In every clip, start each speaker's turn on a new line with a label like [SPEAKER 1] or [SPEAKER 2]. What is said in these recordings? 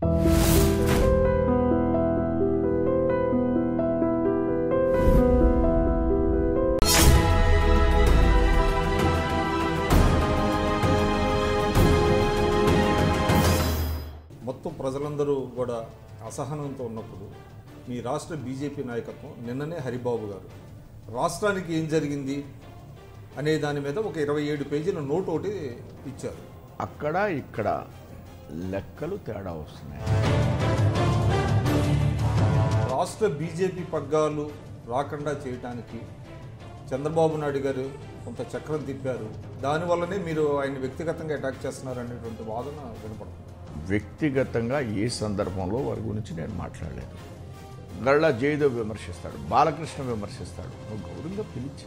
[SPEAKER 1] మొత్తం ప్రజలందరూ కూడా అసహనంతో ఉన్నప్పుడు మీ రాష్ట్ర బీజేపీ నాయకత్వం నిన్ననే హరిబాబు గారు రాష్ట్రానికి ఏం జరిగింది అనే దాని మీద ఒక 27 పేజీల నోట్ ఒకటి ఇచ్చారు.
[SPEAKER 2] అక్కడ ఇక్కడ లెక్కలు తేడా వస్తున్నాయి.
[SPEAKER 1] రాష్ట్ర బీజేపీ పగ్గాలు రాకుండా చేయడానికి చంద్రబాబు నాయుడు గారు కొంత చక్రం తిప్పారు, దానివల్లనే మీరు ఆయన వ్యక్తిగతంగా అటాక్ చేస్తున్నారు అనేటువంటి వాదన వినపడుతుంది.
[SPEAKER 2] వ్యక్తిగతంగా ఏ సందర్భంలో వారి గురించి నేను మాట్లాడలేదు. గళ్ళ జయదేవ్ విమర్శిస్తాడు, బాలకృష్ణ విమర్శిస్తాడు. నువ్వు గౌరవంగా పిలిచి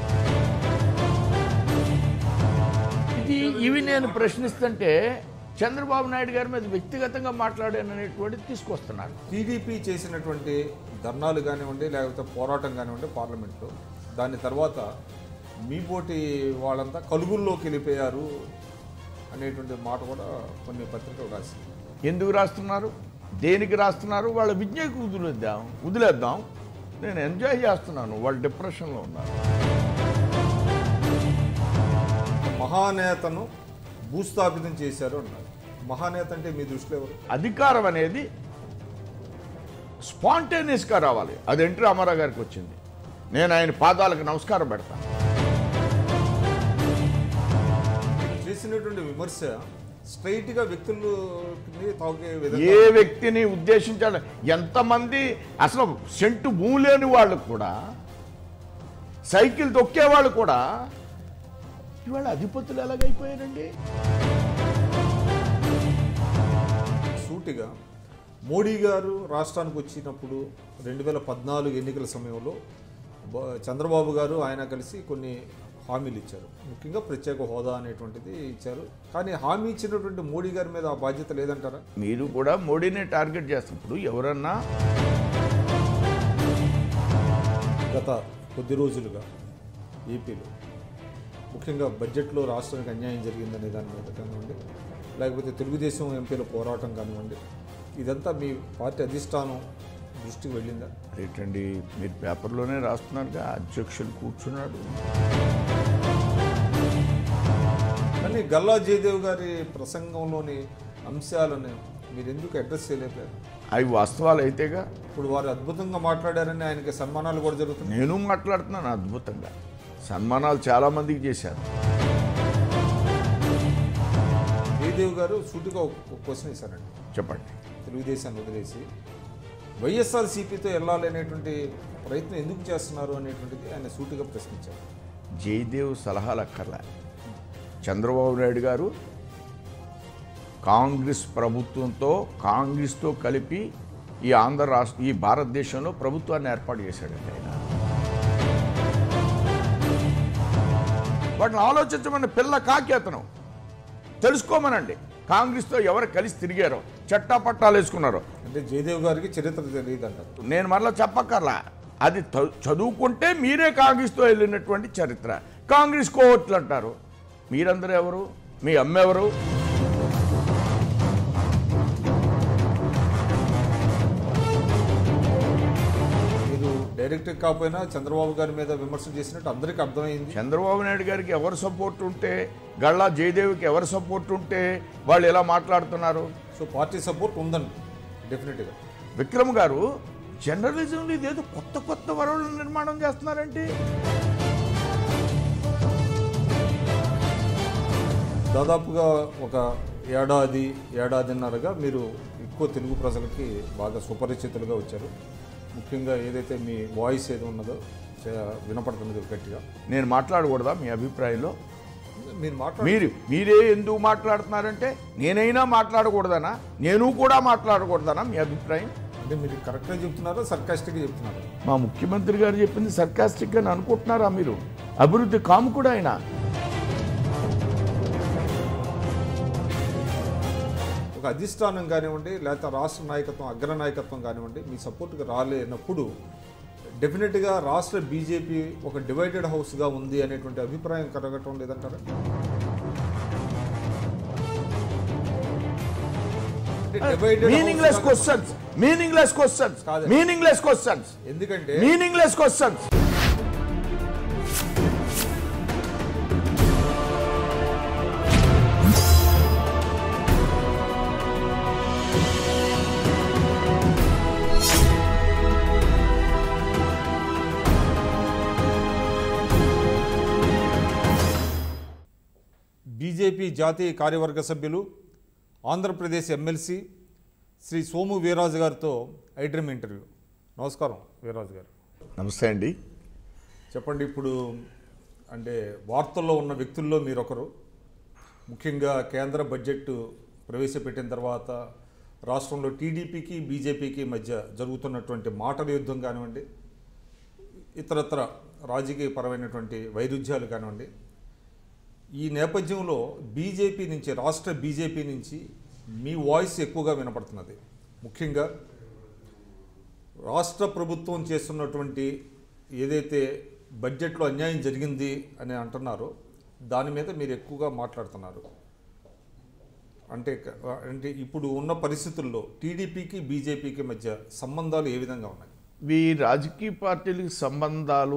[SPEAKER 2] ఇవి నేను ప్రశ్నిస్తుంటే చంద్రబాబు నాయుడు గారి మీద వ్యక్తిగతంగా మాట్లాడాననేటువంటిది తీసుకొస్తున్నారు.
[SPEAKER 1] టీడీపీ చేసినటువంటి ధర్నాలు కానివ్వండి, లేకపోతే పోరాటం కానివ్వండి పార్లమెంట్లో, దాని తర్వాత మీ పోటీ వాళ్ళంతా కలుగుల్లోకి వెళ్ళిపోయారు అనేటువంటి మాట కూడా కొన్ని పత్రికలు రాసింది.
[SPEAKER 2] ఎందుకు రాస్తున్నారు, దేనికి రాస్తున్నారు? వాళ్ళ విజ్ఞకు వదిలేద్దాం. నేను ఎంజాయ్ చేస్తున్నాను, వాళ్ళు డిప్రెషన్లో ఉన్నారు.
[SPEAKER 1] మహానేతను భూస్థాపితం చేశారు అన్నారు. మహానేత అంటే మీ దృష్టిలో ఎవరు?
[SPEAKER 2] అధికారం అనేది స్పాంటేనియస్గా రావాలి. అది ఎన్టీ రామారావు గారికి వచ్చింది. నేను ఆయన పాదాలకు నమస్కారం పెడతాను.
[SPEAKER 1] చేసినటువంటి విమర్శ స్ట్రైట్గా వ్యక్తులని తాకే
[SPEAKER 2] ఏ వ్యక్తిని ఉద్దేశించాలి? ఎంతమంది అసలు సెంటు భూమి లేని వాళ్ళు కూడా, సైకిల్ తొక్కే వాళ్ళు కూడా ఇవాళ అధిపతులు ఎలాగైపోయారండి?
[SPEAKER 1] సూటిగా మోడీ గారు రాష్ట్రానికి వచ్చినప్పుడు 2014 ఎన్నికల సమయంలో చంద్రబాబు గారు ఆయన కలిసి కొన్ని హామీలు ఇచ్చారు. ముఖ్యంగా ప్రత్యేక హోదా అనేటువంటిది ఇచ్చారు. కానీ హామీ ఇచ్చినటువంటి మోడీ గారి మీద ఆ బాధ్యత లేదంటారా?
[SPEAKER 2] మీరు కూడా మోడీని టార్గెట్ చేస్తున్నప్పుడు ఎవరన్నా
[SPEAKER 1] గత కొద్ది రోజులుగా ఏపీలో ముఖ్యంగా బడ్జెట్లో రాష్ట్రానికి అన్యాయం జరిగిందనే దాని మీద కానివ్వండి, లేకపోతే తెలుగుదేశం ఎంపీల పోరాటం కానివ్వండి, ఇదంతా మీ పార్టీ అధిష్టానం దృష్టికి వెళ్ళిందా?
[SPEAKER 2] ఏంటండి మీరు పేపర్లోనే రాస్తున్నారుగా, అధ్యక్షులు కూర్చున్నాడు.
[SPEAKER 1] కానీ గల్లా జయదేవ్ గారి ప్రసంగంలోని అంశాలను మీరు ఎందుకు అడ్రస్ చేయలేకపోయారు?
[SPEAKER 2] అవి వాస్తవాలు అయితేగా.
[SPEAKER 1] ఇప్పుడు వారు అద్భుతంగా మాట్లాడారని ఆయనకి సన్మానాలు కూడా జరుగుతున్నాయి.
[SPEAKER 2] నేను మాట్లాడుతున్నాను అద్భుతంగా. సన్మానాలు చాలామందికి చేశారు.
[SPEAKER 1] జయదేవ్ గారు సూటిగా ఒక క్వశ్చన్ ఇస్తారండి.
[SPEAKER 2] చెప్పండి.
[SPEAKER 1] తెలుగుదేశాన్ని వదిలేసి వైఎస్ఆర్సీపీతో వెళ్ళాలనేటువంటి ప్రయత్నం ఎందుకు చేస్తున్నారు అనేటువంటిది ఆయన సూటిగా ప్రశ్నించారు.
[SPEAKER 2] జయదేవ్ సలహాలు అక్కర్లే. చంద్రబాబు నాయుడు గారు కాంగ్రెస్ ప్రభుత్వంతో, కాంగ్రెస్తో కలిపి ఈ భారతదేశంలో ప్రభుత్వాన్ని ఏర్పాటు చేశాడండి ఆయన. వాటిని ఆలోచించమని పిల్ల కాకేతనం తెలుసుకోమనండి. కాంగ్రెస్తో ఎవరు కలిసి తిరిగారో, చట్టాపట్టాలు వేసుకున్నారో.
[SPEAKER 1] అంటే జయదేవ్ గారికి చరిత్ర తెలియదు అంటారు.
[SPEAKER 2] నేను మరలా చెప్పక్కర్లా. అది చదువుకుంటే మీరే కాంగ్రెస్తో వెళ్ళినటువంటి చరిత్ర. కాంగ్రెస్ కోవట్లు అంటారు. మీరందరూ ఎవరు? మీ అమ్మ ఎవరు?
[SPEAKER 1] మీరు డైరెక్ట్ కాకపోయినా చంద్రబాబు గారి మీద విమర్శలు చేసినట్టు అందరికీ అర్థమైంది.
[SPEAKER 2] చంద్రబాబు నాయుడు గారికి ఎవరు సపోర్ట్ ఉంటే, గళ్ళా జయదేవికి ఎవరు సపోర్ట్ ఉంటే వాళ్ళు ఎలా మాట్లాడుతున్నారు?
[SPEAKER 1] సో పార్టీ సపోర్ట్ ఉందండి డెఫినెట్గా.
[SPEAKER 2] విక్రమ్ గారు జర్నలిజంలో ఇదేదో కొత్త కొత్త వరవలు నిర్మాణం చేస్తున్నారంటే.
[SPEAKER 1] దాదాపుగా ఒక ఏడాదిన్నరగా మీరు ఎక్కువ తెలుగు ప్రజలకి బాగా సుపరిచితులుగా వచ్చారు. ముఖ్యంగా ఏదైతే మీ వాయిస్ ఏదో ఉన్నదో వినపడుతున్నది గట్టిగా.
[SPEAKER 2] నేను మాట్లాడకూడదా మీ అభిప్రాయంలో?
[SPEAKER 1] మీరు
[SPEAKER 2] మీరే ఎందుకు మాట్లాడుతున్నారంటే నేనైనా మాట్లాడకూడదనా, నేను కూడా మాట్లాడకూడదనా మీ అభిప్రాయం?
[SPEAKER 1] అంటే మీరు కరెక్ట్గా చెప్తున్నారా, సర్కాస్టిక్గా చెప్తున్నారా?
[SPEAKER 2] మా ముఖ్యమంత్రి గారు చెప్పింది సర్కాస్టిక్గా అనుకుంటున్నారా మీరు? అభివృద్ధి కాముకుడు ఆయన.
[SPEAKER 1] ఒక అధిష్టానం కానివ్వండి, లేకపోతే రాష్ట్ర నాయకత్వం, అగ్ర నాయకత్వం కానివ్వండి, మీ సపోర్ట్గా రాలేనప్పుడు డెఫినెట్గా రాష్ట్ర బీజేపీ ఒక డివైడెడ్ హౌస్గా ఉంది అనేటువంటి అభిప్రాయం కలగటం లేదంటారా? అంటే divided
[SPEAKER 2] మీనింగ్లెస్
[SPEAKER 1] house
[SPEAKER 2] క్వశ్చన్స్
[SPEAKER 1] కాదు.
[SPEAKER 2] మీనింగ్లెస్ క్వశ్చన్స్
[SPEAKER 1] ఎందుకంటే
[SPEAKER 2] మీనింగ్లెస్ క్వశ్చన్స్.
[SPEAKER 1] బీజేపీ జాతీయ కార్యవర్గ సభ్యులు ఆంధ్రప్రదేశ్ ఎమ్మెల్సీ శ్రీ సోము వీర్రాజు గారితో iDream ఇంటర్వ్యూ. నమస్కారం వీర్రాజు గారు.
[SPEAKER 2] నమస్తే అండి.
[SPEAKER 1] చెప్పండి, ఇప్పుడు అంటే వార్తల్లో ఉన్న వ్యక్తుల్లో మీరొకరు. ముఖ్యంగా కేంద్ర బడ్జెట్ ప్రవేశపెట్టిన తర్వాత రాష్ట్రంలో టీడీపీకి బీజేపీకి మధ్య జరుగుతున్నటువంటి మాటల యుద్ధం కానివ్వండి, ఇతరత్ర రాజకీయపరమైనటువంటి వైరుధ్యాలు కానివ్వండి, ఈ నేపథ్యంలో బీజేపీ నుంచి, రాష్ట్ర బీజేపీ నుంచి మీ వాయిస్ ఎక్కువగా వినపడుతున్నది. ముఖ్యంగా రాష్ట్ర ప్రభుత్వం చేస్తున్నటువంటి ఏదైతే బడ్జెట్లో అన్యాయం జరిగింది అని అంటున్నారో దాని మీద మీరు ఎక్కువగా మాట్లాడుతున్నారు. అంటే ఇప్పుడు ఉన్న పరిస్థితుల్లో టీడీపీకి బీజేపీకి మధ్య సంబంధాలు ఏ విధంగా ఉన్నాయి?
[SPEAKER 2] ఈ రాజకీయ పార్టీలకు సంబంధాలు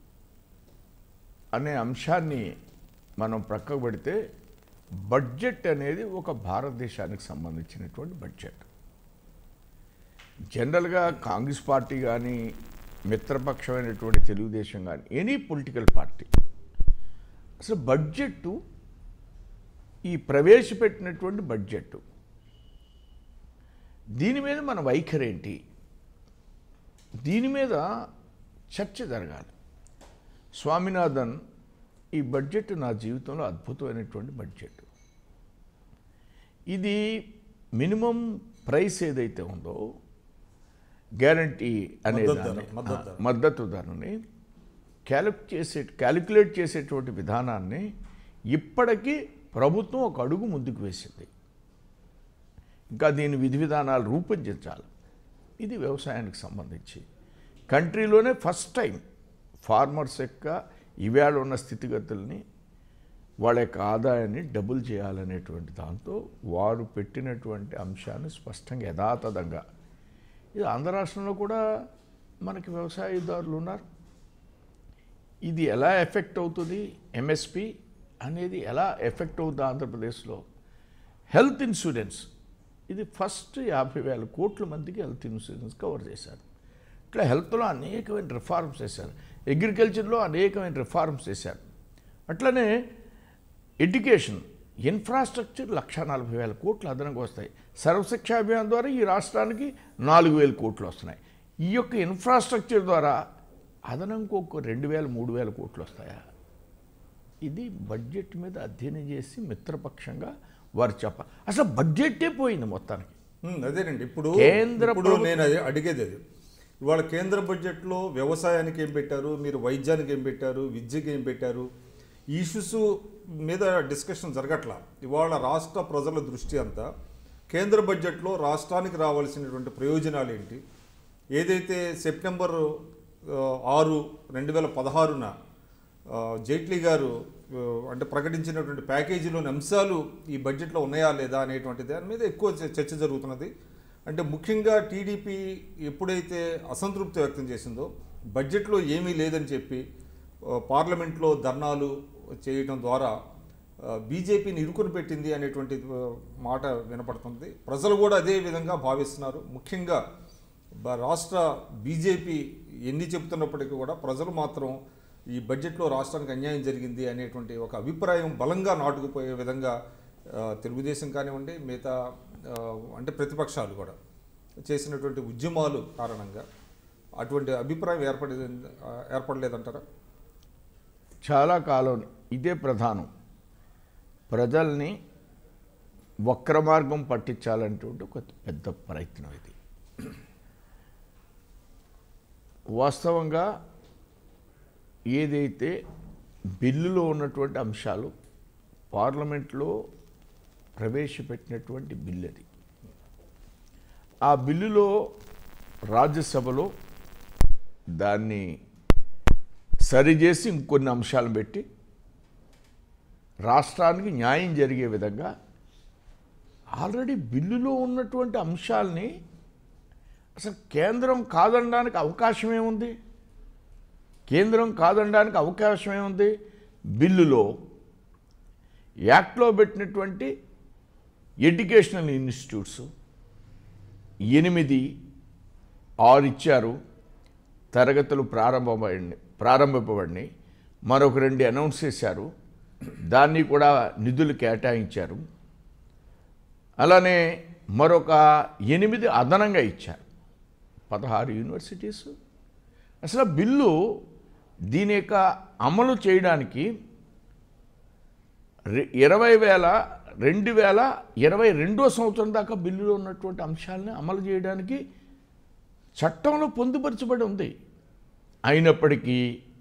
[SPEAKER 2] అనే అంశాన్ని మనం ప్రక్కకు పెడితే బడ్జెట్ అనేది ఒక భారతదేశానికి సంబంధించినటువంటి బడ్జెట్. జనరల్గా కాంగ్రెస్ పార్టీ కానీ మిత్రపక్షమైనటువంటి తెలుగుదేశం కానీ ఎనీ పొలిటికల్ పార్టీ అసలు బడ్జెట్, ఈ ప్రవేశపెట్టినటువంటి బడ్జెట్, దీని మీద మన వైఖరి ఏంటి, దీని మీద చర్చ జరగాలి. స్వామినాథన్ ఈ బడ్జెట్ నా జీవితంలో అద్భుతమైనటువంటి బడ్జెట్. ఇది మినిమం ప్రైస్ ఏదైతే ఉందో గ్యారంటీ అనే మద్దతు ధరని క్యాలిక్యులేట్ చేసేటువంటి విధానాన్ని ఇప్పటికీ ప్రభుత్వం ఒక అడుగు ముందుకు వేసింది. ఇంకా దీని విధి విధానాలు రూపొందించాలి. ఇది వ్యవసాయానికి సంబంధించి కంట్రీలోనే ఫస్ట్ టైం ఫార్మర్స్ యొక్క ఇవాళ ఉన్న స్థితిగతుల్ని, వాళ్ళ యొక్క ఆదాయాన్ని డబుల్ చేయాలనేటువంటి దాంతో వారు పెట్టినటువంటి అంశాన్ని స్పష్టంగా యథాతథంగా, ఇది ఆంధ్ర రాష్ట్రంలో కూడా మనకి వ్యవసాయదారులు ఉన్నారు. ఇది ఎలా ఎఫెక్ట్ అవుతుంది, ఎంఎస్పి అనేది ఎలా ఎఫెక్ట్ అవుతుంది ఆంధ్రప్రదేశ్లో? హెల్త్ ఇన్సూరెన్స్, ఇది ఫస్ట్ 50,000 కోట్ల మందికి హెల్త్ ఇన్సూరెన్స్ కవర్ చేశారు. ఇట్లా హెల్త్లో అనేకమైన రిఫార్మ్స్ చేశారు. అగ్రికల్చర్లో అనేకమైన రిఫార్మ్స్ చేశారు. అట్లనే ఎడ్యుకేషన్, ఇన్ఫ్రాస్ట్రక్చర్ 1,40,000 కోట్లు అదనంగా వస్తాయి. సర్వశిక్షా అభియాన్ ద్వారా ఈ రాష్ట్రానికి 4,000 కోట్లు వస్తున్నాయి. ఈ యొక్క ఇన్ఫ్రాస్ట్రక్చర్ ద్వారా అదనంగా ఒక 2,000, 3,000 కోట్లు వస్తాయా? ఇది బడ్జెట్ మీద అధ్యయనం చేసి మిత్రపక్షంగా వారు చెప్పాలి. అసలు బడ్జెట్టే పోయింది మొత్తానికి.
[SPEAKER 1] అదేనండి ఇప్పుడు
[SPEAKER 2] కేంద్ర
[SPEAKER 1] నేను అడిగేది అది. ఇవాళ కేంద్ర బడ్జెట్లో వ్యవసాయానికి ఏం పెట్టారు, మీరు వైద్యానికి ఏం పెట్టారు, విద్యకి ఏం పెట్టారు, ఈ ఇష్యూస్ మీద డిస్కషన్ జరగట్లా. ఇవాళ రాష్ట్ర ప్రజల దృష్టి అంతా కేంద్ర బడ్జెట్లో రాష్ట్రానికి రావాల్సినటువంటి ప్రయోజనాలు ఏంటి, ఏదైతే సెప్టెంబర్ 6, 2016న జైట్లీ గారు అంటే ప్రకటించినటువంటి ప్యాకేజీలోని అంశాలు ఈ బడ్జెట్లో ఉన్నాయా లేదా అనేటువంటి దాని మీద ఎక్కువ చర్చ జరుగుతున్నది. అంటే ముఖ్యంగా టీడీపీ ఎప్పుడైతే అసంతృప్తి వ్యక్తం చేసిందో, బడ్జెట్లో ఏమీ లేదని చెప్పి పార్లమెంట్లో ధర్నాలు చేయడం ద్వారా బీజేపీని ఇరుకుని పెట్టింది అనేటువంటి మాట వినపడుతుంది. ప్రజలు కూడా అదే విధంగా భావిస్తున్నారు. ముఖ్యంగా రాష్ట్ర బీజేపీ ఎన్ని చెబుతున్నప్పటికీ కూడా ప్రజలు మాత్రం ఈ బడ్జెట్లో రాష్ట్రానికి అన్యాయం జరిగింది అనేటువంటి ఒక అభిప్రాయం బలంగా నాటుకుపోయే విధంగా తెలుగుదేశం కానివ్వండి, మిగతా అంటే ప్రతిపక్షాలు కూడా చేసినటువంటి ఉద్యమాలు కారణంగా అటువంటి అభిప్రాయం ఏర్పడలేదంటారా?
[SPEAKER 2] చాలా కాలం ఇదే ప్రధానం. ప్రజల్ని వక్ర మార్గం పట్టించాలంటే ఒక పెద్ద ప్రయత్నం ఇది. వాస్తవంగా ఏదైతే బిల్లులో ఉన్నటువంటి అంశాలు పార్లమెంట్లో ప్రవేశపెట్టినటువంటి బిల్లు అది, ఆ బిల్లులో రాజ్యసభలో దాన్ని సరిచేసి ఇంకొన్ని అంశాలను పెట్టి రాష్ట్రానికి న్యాయం జరిగే విధంగా ఆల్రెడీ బిల్లులో ఉన్నటువంటి అంశాలని అసలు కేంద్రం కాదనడానికి అవకాశం ఏముంది? కేంద్రం కాదనడానికి అవకాశం ఏముంది? బిల్లులో యాక్ట్లో పెట్టినటువంటి ఎడ్యుకేషనల్ ఇన్స్టిట్యూట్స్ 8, 6 ఇచ్చారు. తరగతులు ప్రారంభింపబడినాయి. మరొక 2 అనౌన్స్ చేశారు. దాన్ని కూడా నిధులు కేటాయించారు. అలానే మరొక 8 అదనంగా ఇచ్చారు. 16 యూనివర్సిటీస్. అసలు బిల్లు దీని యొక్క అమలు చేయడానికి 2022 సంవత్సరం దాకా బిల్లులో ఉన్నటువంటి అంశాలని అమలు చేయడానికి చట్టంలో పొందుపరచబడి ఉంది. అయినప్పటికీ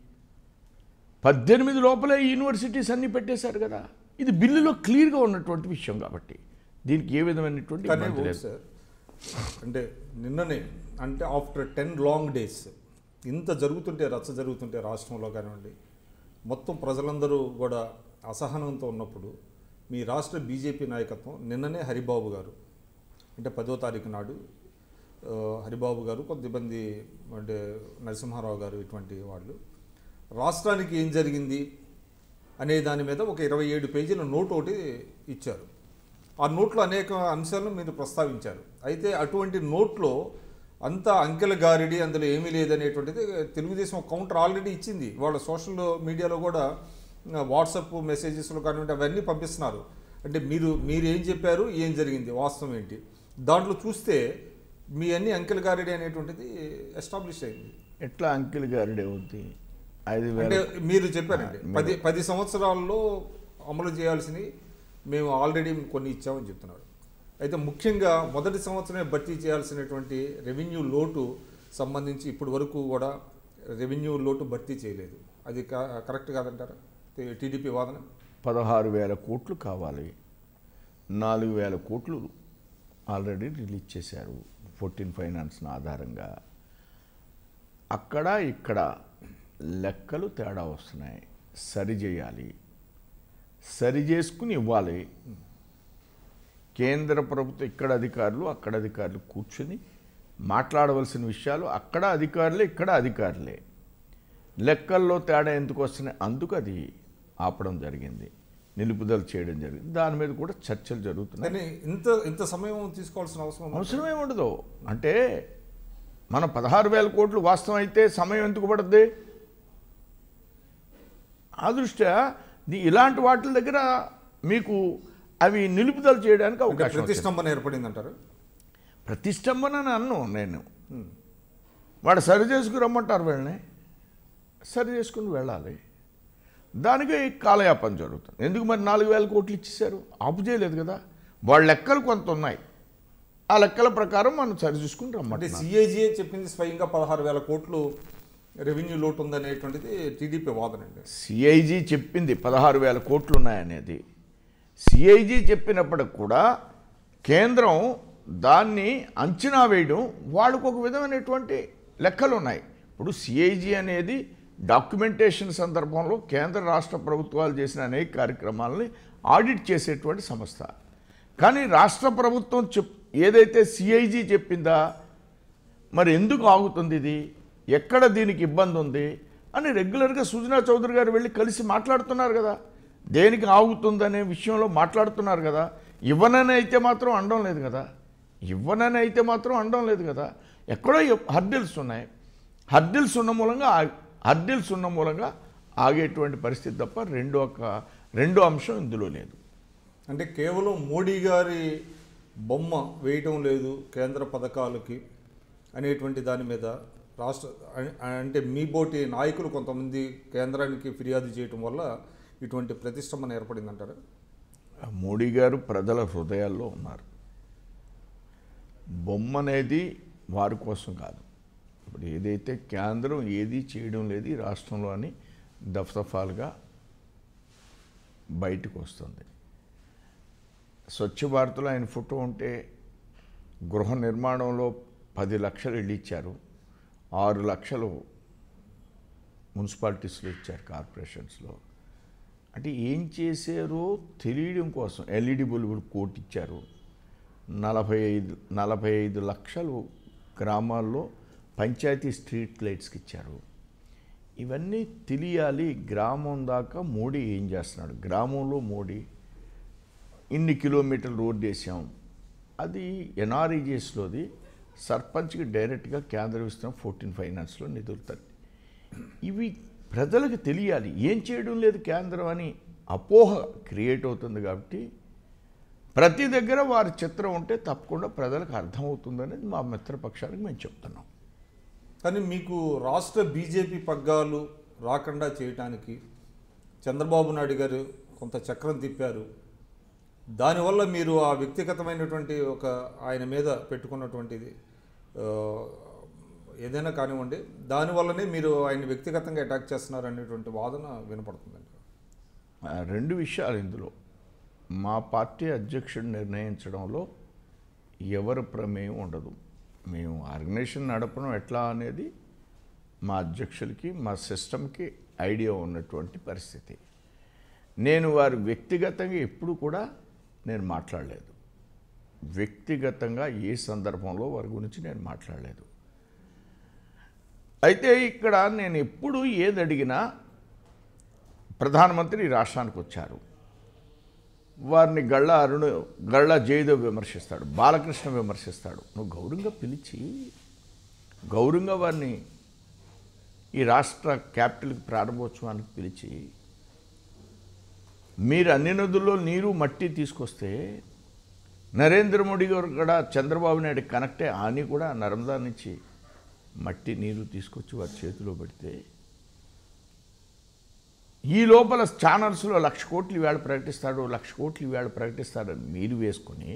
[SPEAKER 2] 18 లోపలే యూనివర్సిటీస్ అన్నీ పెట్టేశారు కదా. ఇది బిల్లులో క్లియర్గా ఉన్నటువంటి విషయం కాబట్టి దీనికి ఏ విధమైనటువంటి ఇబ్బంది లేదు
[SPEAKER 1] సార్. అంటే నిన్ననే అంటే ఆఫ్టర్ 10 లాంగ్ డేస్ ఇంత జరుగుతుంటే, రచ్చ జరుగుతుంటే రాష్ట్రంలో కానివ్వండి, మొత్తం ప్రజలందరూ కూడా అసహనంతో ఉన్నప్పుడు మీ రాష్ట్ర బీజేపీ నాయకత్వం నిన్ననే హరిబాబు గారు అంటే 10వ తారీఖు నాడు హరిబాబు గారు, కొంతమంది అంటే నరసింహారావు గారు, ఇటువంటి వాళ్ళు రాష్ట్రానికి ఏం జరిగింది అనే దాని మీద ఒక 27 పేజీల నోట్ ఒకటి ఇచ్చారు. ఆ నోట్లో అనేక అంశాలను మీరు ప్రస్తావించారు. అయితే అటువంటి నోట్లో అంతా అంకెల గారిడి, అందులో ఏమీ లేదనేటువంటిది తెలుగుదేశం కౌంటర్ ఆల్రెడీ ఇచ్చింది. వాళ్ళ సోషల్ మీడియాలో కూడా వాట్సాప్ మెసేజెస్లో కానివ్వండి అవన్నీ పంపిస్తున్నారు. అంటే మీరు ఏం చెప్పారు, ఏం జరిగింది, వాస్తవం ఏంటి, దాంట్లో చూస్తే మీ అన్ని అంకెల గారిడి అనేటువంటిది ఎస్టాబ్లిష్ అయింది.
[SPEAKER 2] ఎట్లా అంకెల గారిడి అవుద్ది? 5,000
[SPEAKER 1] అంటే మీరు చెప్పారండి 10 సంవత్సరాల్లో అమలు చేయాల్సినవి మేము ఆల్రెడీ కొన్ని ఇచ్చామని చెప్తున్నారు. అయితే ముఖ్యంగా మొదటి సంవత్సరమే భర్తీ చేయాల్సినటువంటి రెవెన్యూ లోటు సంబంధించి ఇప్పటి వరకు కూడా రెవెన్యూ లోటు భర్తీ చేయలేదు. అది కరెక్ట్ కాదంటారా టీడీపీ వాదన?
[SPEAKER 2] 16,000 కోట్లు కావాలి. 4,000 కోట్లు ఆల్రెడీ రిలీజ్ చేశారు 14 ఫైనాన్స్ ఆధారంగా. అక్కడ ఇక్కడ లెక్కలు తేడా వస్తున్నాయి. సరిచేయాలి, సరి చేసుకుని ఇవ్వాలి. కేంద్ర ప్రభుత్వం ఇక్కడ అధికారులు అక్కడ అధికారులు కూర్చుని మాట్లాడవలసిన విషయాలు అక్కడ అధికారులే ఇక్కడ అధికారులే. లెక్కల్లో తేడా ఎందుకు వస్తున్నాయి? అందుకు అది ఆపడం జరిగింది, నిలుపుదల చేయడం జరిగింది. దాని మీద కూడా చర్చలు జరుగుతున్నాయి.
[SPEAKER 1] ఇంత సమయం తీసుకోవాల్సిన
[SPEAKER 2] అవసరం ఏముండదు. అంటే మన 16,000 కోట్లు వాస్తవం అయితే సమయం ఎందుకు పడుతుంది? ఆ దృష్ట్యా ఇలాంటి వాటి దగ్గర మీకు అవి నిలుపుదల చేయడానికి అవకాశం.
[SPEAKER 1] ప్రతిష్టంభన ఏర్పడింది అంటారు?
[SPEAKER 2] ప్రతిష్టంభన అన్ను నేను. వాడు సరి చేసుకుని రమ్మంటారు, వీళ్ళని సరి చేసుకుని వెళ్ళాలి. దానికి కాలయాపన జరుగుతుంది. ఎందుకు మరి 4,000 కోట్లు ఇచ్చేశారు? ఆపు చేయలేదు కదా. వాళ్ళ లెక్కలు కొంత ఉన్నాయి. ఆ లెక్కల ప్రకారం మనం సరి చూసుకుని రమ్మంటే
[SPEAKER 1] సిఐజీఏ చెప్పింది స్వయంగా 16,000 కోట్లు రెవెన్యూ లోటు ఉందనేటువంటిది టీడీపీ వాదన అండి.
[SPEAKER 2] సిఐజీ చెప్పింది 16,000 కోట్లు ఉన్నాయనేది. సిఐజీ చెప్పినప్పటికి కూడా కేంద్రం దాన్ని అంచనా వేయడం వాళ్ళకు ఒక విధమైనటువంటి లెక్కలు ఉన్నాయి. ఇప్పుడు సిఐజీ అనేది డాక్యుమెంటేషన్ సందర్భంలో కేంద్ర రాష్ట్ర ప్రభుత్వాలు చేసిన అనేక కార్యక్రమాలని ఆడిట్ చేసేటువంటి సంస్థ. కానీ రాష్ట్ర ప్రభుత్వం ఏదైతే సిఐజీ చెప్పిందా మరి ఎందుకు ఆగుతుంది, ఇది ఎక్కడ దీనికి ఇబ్బంది ఉంది అని రెగ్యులర్గా సుజనా చౌదరి గారు వెళ్ళి కలిసి మాట్లాడుతున్నారు కదా. దేనికి ఆగుతుందనే విషయంలో మాట్లాడుతున్నారు కదా. ఇవ్వనని అయితే మాత్రం అనడం లేదు కదా. ఇవ్వనని అయితే మాత్రం అనడం లేదు కదా. ఎక్కడో హర్డిల్స్ ఉన్నాయి. హర్డిల్స్ ఉన్న మూలంగా ఆగేటువంటి పరిస్థితి తప్ప రెండో అంశం ఇందులో లేదు.
[SPEAKER 1] అంటే కేవలం మోడీ గారి బొమ్మ వేయటం లేదు కేంద్ర పథకాలకి అనేటువంటి దాని మీద రాష్ట్ర అంటే మీ బోటి నాయకులు కొంతమంది కేంద్రానికి ఫిర్యాదు చేయటం వల్ల ఇటువంటి ప్రతిష్టంభన ఏర్పడిందంటారా?
[SPEAKER 2] మోడీ గారు ప్రజల హృదయాల్లో ఉన్నారు. బొమ్మ అనేది వారి కోసం కాదు. ఇప్పుడు ఏదైతే కేంద్రం ఏది చేయడం లేదు ఈ రాష్ట్రంలో అని దఫదఫాలుగా బయటకు వస్తుంది. స్వచ్ఛ భారత్లో ఆయన ఫోటో ఉంటే గృహ నిర్మాణంలో 10 లక్షలు ఇళ్ళు ఇచ్చారు, 6 లక్షలు మున్సిపాలిటీస్లో ఇచ్చారు, కార్పొరేషన్స్లో. అంటే ఏం చేశారో తెలియడం కోసం ఎల్ఈడి బల్బులు కోటి ఇచ్చారు. 45 లక్షలు గ్రామాల్లో పంచాయతీ స్ట్రీట్ లైట్స్కి ఇచ్చారు. ఇవన్నీ తెలియాలి. గ్రామం దాకా మోడీ ఏం చేస్తున్నాడు, గ్రామంలో మోడీ ఇన్ని కిలోమీటర్లు రోడ్డు వేసాం, అది ఎన్ఆర్ఈజీఎస్లోది సర్పంచ్కి డైరెక్ట్గా కేంద్రం ఇస్తున్నాం 14 ఫైనాన్స్లో నిధులుతారు. ఇవి ప్రజలకు తెలియాలి. ఏం చేయడం లేదు కేంద్రం అని అపోహ క్రియేట్ అవుతుంది. కాబట్టి ప్రతి దగ్గర వారి చిత్రం ఉంటే తప్పకుండా ప్రజలకు అర్థమవుతుందనేది మా మిత్రపక్షానికి మేము చెప్తున్నాం.
[SPEAKER 1] కానీ మీకు రాష్ట్ర బీజేపీ పగ్గాలు రాకుండా చేయటానికి చంద్రబాబు నాయుడు గారు కొంత చక్రం తిప్పారు. దానివల్ల మీరు ఆ వ్యక్తిగతమైనటువంటి ఒక ఆయన మీద పెట్టుకున్నటువంటిది ఏదైనా కానివ్వండి, దానివల్లనే మీరు ఆయన వ్యక్తిగతంగా అటాక్ చేస్తున్నారు అనేటువంటి వాదన వినపడుతుందండి.
[SPEAKER 2] 2 విషయాలు ఇందులో. మా పార్టీ అధ్యక్షుడు నిర్ణయించడంలో ఎవరి ప్రమేయం ఉండదు. మేము ఆర్గనైజేషన్ నడపడం ఎట్లా అనేది మా అధ్యక్షులకి, మా సిస్టమ్కి ఐడియా ఉన్నటువంటి పరిస్థితి. నేను వారి వ్యక్తిగతంగా ఎప్పుడు కూడా నేను మాట్లాడలేదు. వ్యక్తిగతంగా ఏ సందర్భంలో వారి గురించి నేను మాట్లాడలేదు. అయితే ఇక్కడ నేను ఎప్పుడు ఏది అడిగినా ప్రధానమంత్రి రాష్ట్రానికి వచ్చారు, వారిని గళ్ళ జయదేవ్ విమర్శిస్తాడు, బాలకృష్ణ విమర్శిస్తాడు. నువ్వు గౌరవంగా పిలిచి గౌరవంగా వారిని ఈ రాష్ట్ర క్యాపిటల్కి ప్రారంభోత్సవానికి పిలిచి మీరు అన్ని నదుల్లో నీరు మట్టి తీసుకొస్తే నరేంద్ర మోడీ గారు కూడా చంద్రబాబు నాయుడు కనెక్టే అని కూడా నర్మదా నుంచి మట్టి నీరు తీసుకొచ్చి వారి చేతిలో పెడితే ఈ లోపల ఛానల్స్లో 1,00,000 కోట్లు వేళ ప్రకటిస్తాడు, 1,00,000 కోట్లు వేళ ప్రకటిస్తాడని మీరు వేసుకొని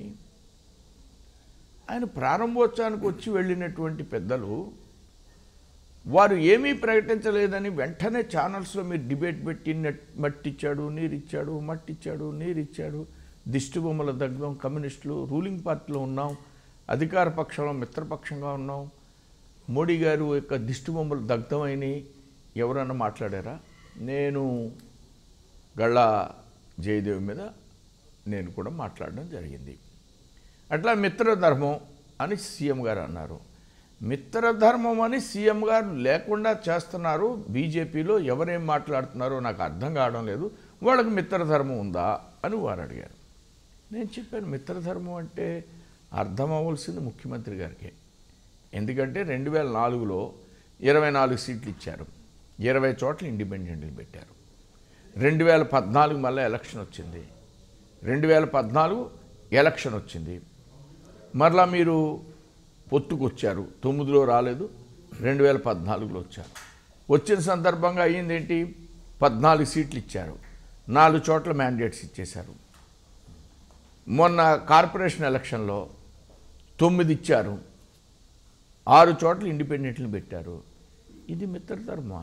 [SPEAKER 2] ఆయన ప్రారంభోత్సవానికి వచ్చి వెళ్ళినటువంటి పెద్దలు వారు ఏమీ ప్రకటించలేదని వెంటనే ఛానల్స్లో మీరు డిబేట్ పెట్టి మట్టిచ్చాడు నీరిచ్చాడు, మట్టిచ్చాడు నీరిచ్చాడు, దిష్టిబొమ్మల దగ్ధం, కమ్యూనిస్టులు రూలింగ్ పార్టీలో ఉన్నాం, అధికార పక్షంలో మిత్రపక్షంగా ఉన్నాం, మోడీ గారు యొక్క దిష్టిబొమ్మలు దగ్ధమైనవి ఎవరన్నా మాట్లాడారా? నేను గళ్ళ జయదేవ్ మీద నేను కూడా మాట్లాడడం జరిగింది. అట్లా మిత్రధర్మం అని సీఎం గారు అన్నారు. మిత్రధర్మం అని సీఎం గారు లేకుండా చేస్తున్నారు. బీజేపీలో ఎవరేం మాట్లాడుతున్నారో నాకు అర్థం కావడం లేదు, వాళ్ళకి మిత్రధర్మం ఉందా అని వారు అడిగారు. నేను చెప్పాను, మిత్రధర్మం అంటే అర్థం అవ్వాల్సింది ముఖ్యమంత్రి గారికి. ఎందుకంటే 2004లో 24 సీట్లు ఇచ్చారు, 20 చోట్ల ఇండిపెండెంట్లు పెట్టారు. 2014 మళ్ళీ ఎలక్షన్ వచ్చింది, 2014 ఎలక్షన్ వచ్చింది, మరలా మీరు పొత్తుకు వచ్చారు. 9లో రాలేదు, 2014లో వచ్చారు. వచ్చిన సందర్భంగా అయ్యింది ఏంటి? 14 సీట్లు ఇచ్చారు, 4 చోట్ల మ్యాండేట్స్ ఇచ్చేశారు. మొన్న కార్పొరేషన్ ఎలక్షన్లో 9 ఇచ్చారు, 6 చోట్ల ఇండిపెండెంట్లు పెట్టారు. ఇది మిత్రధర్మమా?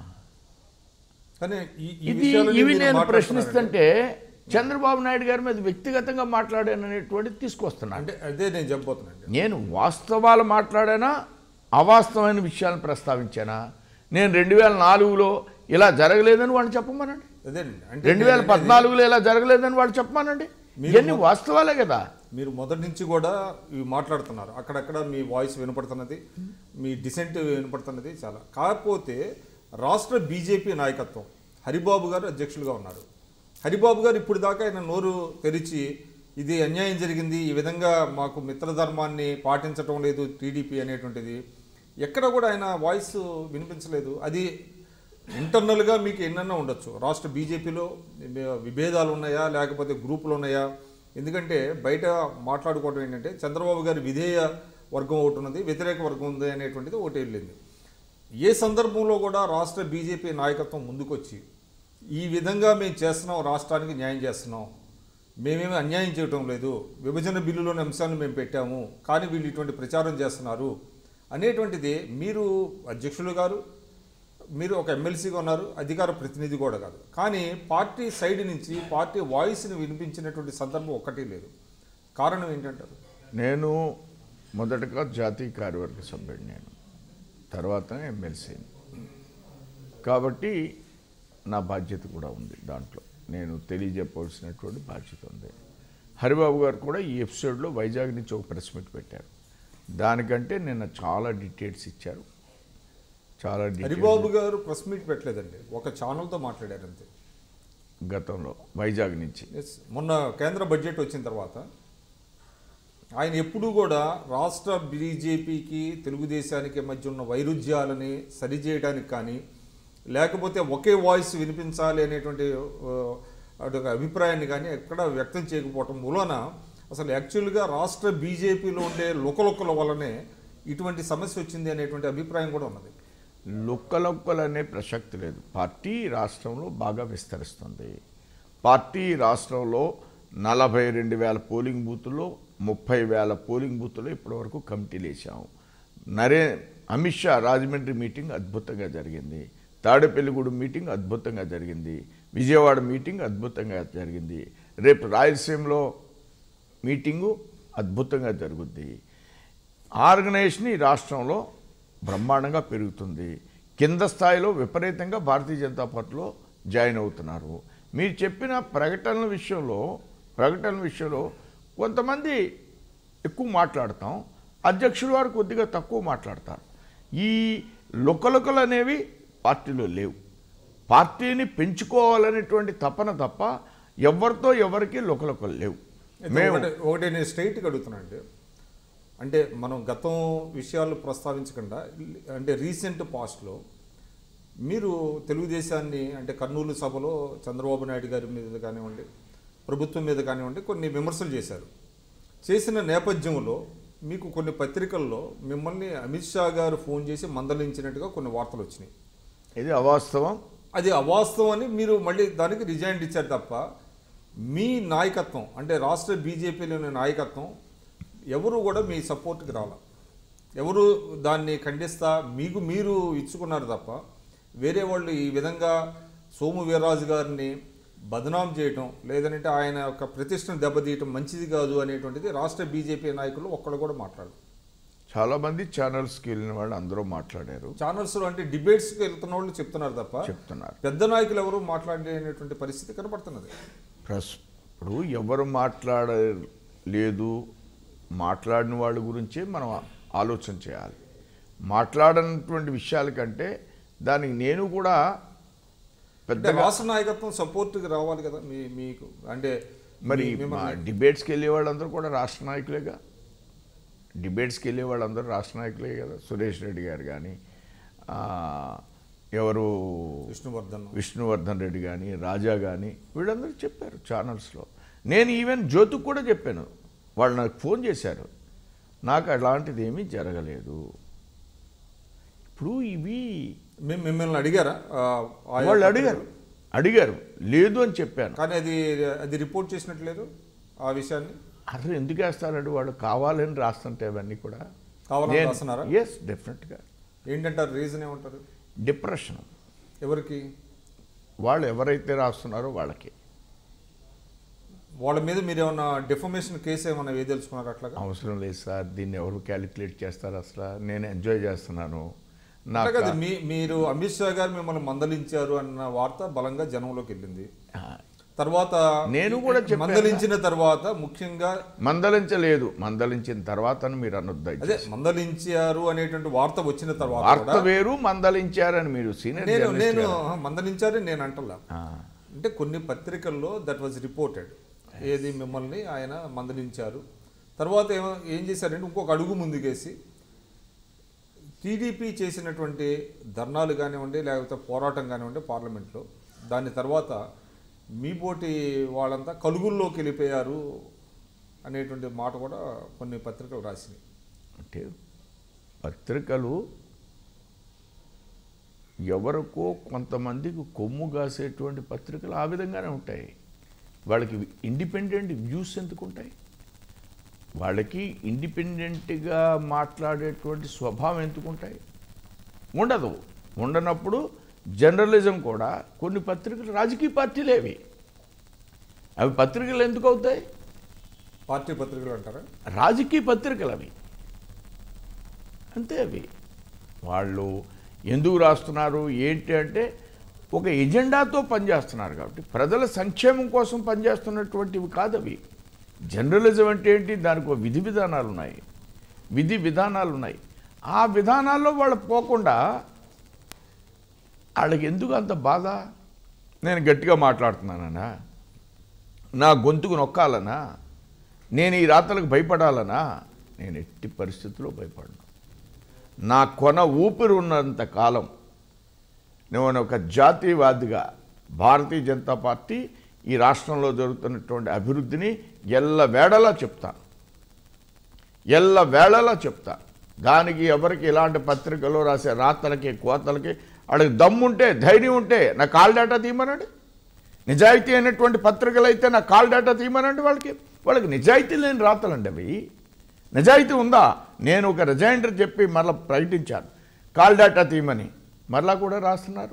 [SPEAKER 2] ఇవి నేను ప్రశ్నిస్తుంటే చంద్రబాబు నాయుడు గారి మీద వ్యక్తిగతంగా మాట్లాడాననేటువంటిది తీసుకొస్తున్నాను.
[SPEAKER 1] అంటే అదే నేను చెప్పబోతున్నాను.
[SPEAKER 2] నేను వాస్తవాలు మాట్లాడానా, అవాస్తవమైన విషయాలను ప్రస్తావించానా? నేను 2004లో ఇలా జరగలేదని వాళ్ళు చెప్పమనండి, 2014లో ఇలా జరగలేదని వాళ్ళు చెప్పమనండి. ఇవన్నీ వాస్తవాలే కదా.
[SPEAKER 1] మీరు మొదటి నుంచి కూడా ఇవి మాట్లాడుతున్నారు, అక్కడక్కడ మీ వాయిస్ వినపడుతున్నది, మీ డిసెంట్ వినపడుతున్నది చాలా. కాకపోతే రాష్ట్ర బీజేపీ నాయకత్వం హరిబాబు గారు అధ్యక్షులుగా ఉన్నారు. హరిబాబు గారు ఇప్పుడు దాకా ఆయన నోరు తెరిచి ఇది అన్యాయం జరిగింది, ఈ విధంగా మాకు మిత్రధర్మాన్ని పాటించడం లేదు టీడీపీ అనేటువంటిది ఎక్కడ కూడా ఆయన వాయిస్ వినిపించలేదు. అది ఇంటర్నల్గా మీకు ఎన్నన్నా ఉండొచ్చు, రాష్ట్ర బీజేపీలో విభేదాలు ఉన్నాయా లేకపోతే గ్రూపులు ఉన్నాయా? ఎందుకంటే బయట మాట్లాడుకోవడం ఏంటంటే చంద్రబాబు గారి విధేయ వర్గం ఒకటి ఉన్నది, వ్యతిరేక వర్గం ఉంది అనేటువంటిది ఒకటి వెళ్ళింది. ఏ సందర్భంలో కూడా రాష్ట్ర బీజేపీ నాయకత్వం ముందుకొచ్చి ఈ విధంగా మేము చేస్తున్నాం, రాష్ట్రానికి న్యాయం చేస్తున్నాం, మేమేమి అన్యాయం చేయటం లేదు, విభజన బిల్లులోని అంశాలను మేము పెట్టాము, కానీ వీళ్ళు ఇటువంటి ప్రచారం చేస్తున్నారు అనేటువంటిది, మీరు అధ్యక్షులు గారు, మీరు ఒక ఎమ్మెల్సీగా ఉన్నారు, అధికార ప్రతినిధి కూడా కాదు, కానీ పార్టీ సైడ్ నుంచి పార్టీ వాయిస్ని వినిపించినటువంటి సందర్భం ఒక్కటి లేదు. కారణం ఏంటంటారు?
[SPEAKER 2] నేను మొదటగా జాతీయ కార్యవర్గ సభ్యుడు, నేను తర్వాత ఎమ్మెల్సీ, కాబట్టి నా బాధ్యత కూడా ఉంది దాంట్లో, నేను తెలియజెప్పవలసినటువంటి బాధ్యత ఉంది. హరిబాబు గారు కూడా ఈ ఎపిసోడ్లో వైజాగ్ నుంచి ఒక ప్రెస్ మీట్ పెట్టారు. దానికంటే నిన్న చాలా డీటెయిల్స్ ఇచ్చారు. చాలా
[SPEAKER 1] హరిబాబు గారు ప్రెస్ మీట్ పెట్టలేదండి, ఒక ఛానల్తో మాట్లాడారు అంతే
[SPEAKER 2] గతంలో వైజాగ్ నుంచి.
[SPEAKER 1] మొన్న కేంద్ర బడ్జెట్ వచ్చిన తర్వాత ఆయన ఎప్పుడూ కూడా రాష్ట్ర బీజేపీకి తెలుగుదేశానికి మధ్య ఉన్న వైరుధ్యాలని సరిచేయడానికి కానీ, లేకపోతే ఒకే వాయిస్ వినిపించాలి అనేటువంటి అభిప్రాయాన్ని కానీ ఎక్కడ వ్యక్తం చేయకపోవటం మూలన అసలు యాక్చువల్గా రాష్ట్ర బీజేపీలో ఉండే లుకలుక్కల వల్లనే ఇటువంటి సమస్య వచ్చింది అనేటువంటి అభిప్రాయం కూడా ఉన్నది.
[SPEAKER 2] లుక్కలొక్కలు అనే ప్రసక్తి లేదు. పార్టీ రాష్ట్రంలో బాగా విస్తరిస్తుంది. పార్టీ రాష్ట్రంలో 42,000 పోలింగ్ బూతుల్లో 30,000 పోలింగ్ బూతుల్లో ఇప్పటివరకు కమిటీలు వేసాము. అమిత్ షా రాజమండ్రి మీటింగ్ అద్భుతంగా జరిగింది. తాడేపల్లిగూడెం మీటింగ్ అద్భుతంగా జరిగింది. విజయవాడ మీటింగ్ అద్భుతంగా జరిగింది. రేపు రాయలసీమలో మీటింగు అద్భుతంగా జరుగుద్ది. ఆర్గనైజేషన్ ఈ రాష్ట్రంలో బ్రహ్మాండంగా పెరుగుతుంది. కింద స్థాయిలో విపరీతంగా భారతీయ జనతా పార్టీలో జాయిన్ అవుతున్నారు. మీరు చెప్పిన ప్రకటనల విషయంలో కొంతమంది ఎక్కువ మాట్లాడతాం, అధ్యక్షుడు వారు కొద్దిగా తక్కువ మాట్లాడతారు. ఈ లుకలుకలు అనేవి పార్టీలో లేవు. పార్టీని పెంచుకోవాలనేటువంటి తపన తప్ప ఎవరికి లుకలుకలు లేవు.
[SPEAKER 1] ఒకటి నేను స్ట్రైట్గా అడుగుతున్నాను, అంటే మనం గతం విషయాలు ప్రస్తావించకుండా అంటే రీసెంట్ పాస్ట్లో మీరు తెలుగుదేశాన్ని అంటే కర్నూలు సభలో చంద్రబాబు నాయుడు గారి మీద కానివ్వండి, ప్రభుత్వం మీద కానివ్వండి కొన్ని విమర్శలు చేశారు. చేసిన నేపథ్యంలో మీకు కొన్ని పత్రికల్లో మిమ్మల్ని అమిత్ షా గారు ఫోన్ చేసి మందలించినట్టుగా కొన్ని వార్తలు వచ్చినాయి.
[SPEAKER 2] ఇది అవాస్తవం.
[SPEAKER 1] అది అవాస్తవం అని మీరు మళ్ళీ దానికి రిజైన్ ఇచ్చారు తప్ప మీ నాయకత్వం అంటే రాష్ట్ర బీజేపీలోని నాయకత్వం ఎవరు కూడా మీ సపోర్ట్కి రాల, ఎవరు దాన్ని ఖండిస్తా మీరు ఇచ్చుకున్నారు తప్ప వేరే వాళ్ళు ఈ విధంగా సోము వీర్రాజు గారిని బదనాం చేయటం లేదంటే ఆయన యొక్క ప్రతిష్టను దెబ్బతీయటం మంచిది కాదు అనేటువంటిది రాష్ట్ర బీజేపీ నాయకులు ఒక్కడు కూడా మాట్లాడారు.
[SPEAKER 2] చాలామంది ఛానల్స్కి వెళ్ళిన వాళ్ళు అందరూ మాట్లాడారు.
[SPEAKER 1] ఛానల్స్లో అంటే డిబేట్స్కి వెళ్తున్న వాళ్ళు చెప్తున్నారు తప్ప పెద్ద నాయకులు ఎవరు మాట్లాడలేనటువంటి పరిస్థితి కనపడుతున్నది.
[SPEAKER 2] ఇప్పుడు ఎవరు మాట్లాడలేదు, మాట్లాడిన వాళ్ళ గురించే మనం ఆలోచన చేయాలి. మాట్లాడనటువంటి విషయాల కంటే దానికి నేను కూడా
[SPEAKER 1] పెద్ద రాష్ట్ర నాయకత్వం సపోర్ట్కి రావాలి కదా మీకు. అంటే
[SPEAKER 2] మరి డిబేట్స్కి వెళ్ళే వాళ్ళందరూ కూడా రాష్ట్ర నాయకులేగా. డిబేట్స్కి వెళ్ళే వాళ్ళందరూ రాష్ట్ర నాయకులే కదా. సురేష్ రెడ్డి గారు కానీ, ఎవరు విష్ణువర్ధన్ రెడ్డి కానీ, రాజా కానీ వీళ్ళందరూ చెప్పారు ఛానల్స్లో. నేను ఈవెన్ జ్యోతికి కూడా చెప్పాను. వాళ్ళు నాకు ఫోన్ చేశారు, నాకు అలాంటిది ఏమీ జరగలేదు. ఇప్పుడు ఇవి
[SPEAKER 1] మిమ్మల్ని అడిగారా?
[SPEAKER 2] వాళ్ళు అడిగారు లేదు అని చెప్పాను.
[SPEAKER 1] కానీ అది రిపోర్ట్ చేసినట్లేదు ఆ విషయాన్ని.
[SPEAKER 2] అసలు ఎందుకు వేస్తారండి వాళ్ళు? కావాలని రాస్తుంటే అవన్నీ కూడా
[SPEAKER 1] కావాలని రాస్తున్నారా?
[SPEAKER 2] ఎస్, డెఫినెట్గా.
[SPEAKER 1] ఏంటంటారు? రీజన్ ఏమంటారు?
[SPEAKER 2] డిప్రెషన్.
[SPEAKER 1] ఎవరికి?
[SPEAKER 2] వాళ్ళు ఎవరైతే రాస్తున్నారో వాళ్ళకి.
[SPEAKER 1] వాళ్ళ మీద మీరు ఏమన్నా డిఫమేషన్ కేసు ఏమన్నా వేయదలుచుకున్నారు? అట్లా
[SPEAKER 2] అవసరం లేదు సార్, దీన్ని ఎవరు క్యాలిక్యులేట్ చేస్తారు? అసలు నేను ఎంజాయ్ చేస్తున్నాను.
[SPEAKER 1] కదా మీరు అమిత్ షా గారు మిమ్మల్ని మందలించారు అన్న వార్త బలంగా జనంలోకి వెళ్ళింది. తర్వాత
[SPEAKER 2] నేను కూడా
[SPEAKER 1] మందలించిన తర్వాత ముఖ్యంగా
[SPEAKER 2] మందలించిన తర్వాత మీరు అనొద్దు.
[SPEAKER 1] అదే మందలించారు అనేటువంటి వార్త వచ్చిన తర్వాత
[SPEAKER 2] వార్త వేరు, మందలించారని మీరు
[SPEAKER 1] నేను మందలించారని నేను అంటలా. అంటే కొన్ని పత్రికల్లో దట్ వాజ్ రిపోర్టెడ్, ఏది మిమ్మల్ని ఆయన మందలించారు. తర్వాత ఏం చేశారంటే ఇంకొక అడుగు ముందుకేసి టీడీపీ చేసినటువంటి ధర్నాలు కానివ్వండి లేకపోతే పోరాటం కానివ్వండి పార్లమెంట్లో, దాని తర్వాత మీ పోటీ వాళ్ళంతా కలుగుల్లోకి వెళ్ళిపోయారు అనేటువంటి మాట కూడా కొన్ని పత్రికలు రాసినాయి.
[SPEAKER 2] అంటే పత్రికలు ఎవరికో కొంతమందికి కొమ్ము కాసేటువంటి పత్రికలు ఆ విధంగానే ఉంటాయి. వాళ్ళకి ఇండిపెండెంట్ వ్యూస్ ఎందుకు ఉంటాయి? వాళ్ళకి ఇండిపెండెంట్గా మాట్లాడేటువంటి స్వభావం ఎందుకుంటాయి? ఉండదు. ఉండనప్పుడు జర్నలిజం కూడా కొన్ని పత్రికలు రాజకీయ పార్టీలేవి, అవి పత్రికలు ఎందుకు అవుతాయి?
[SPEAKER 1] పార్టీ పత్రికలు అంటారా?
[SPEAKER 2] రాజకీయ పత్రికలు అవి అంతే. అవి వాళ్ళు ఎందుకు రాస్తున్నారు ఏంటి అంటే ఒక ఎజెండాతో పనిచేస్తున్నారు కాబట్టి, ప్రజల సంక్షేమం కోసం పనిచేస్తున్నటువంటివి కాదు అవి. జర్నలిజం అంటే ఏంటి? దానికి ఒక విధి విధానాలు ఉన్నాయి. ఆ విధానాల్లో వాళ్ళు పోకుండా వాళ్ళకి ఎందుకు అంత బాధ? నేను గట్టిగా మాట్లాడుతున్నానా, నా గొంతుకు నొక్కాలనా, నేను ఈ రాతలకు భయపడాలనా? నేను ఎట్టి పరిస్థితుల్లో భయపడను. నా కొన ఊపిరి ఉన్నంత కాలం నేను ఒక జాతీయవాదిగా భారతీయ జనతా పార్టీ ఈ రాష్ట్రంలో జరుగుతున్నటువంటి అభివృద్ధిని ఎల్లవేళలా చెప్తాను. దానికి ఎవరికి ఇలాంటి పత్రికలో రాసే రాతలకి కోతలకి వాళ్ళకి దమ్ముంటే, ధైర్యం ఉంటే నా కాల్ డేటా తీయమనండి. నిజాయితీ అయినటువంటి పత్రికలు అయితే నా కాల్ డేటా తీయమనండి. వాళ్ళకి నిజాయితీ లేని రాతలండి అవి. నిజాయితీ ఉందా? నేను ఒక రిజైండర్ చెప్పి మరలా ప్రకటించాను కాల్ డేటా తీయమని, మరలా కూడా రాస్తున్నారు.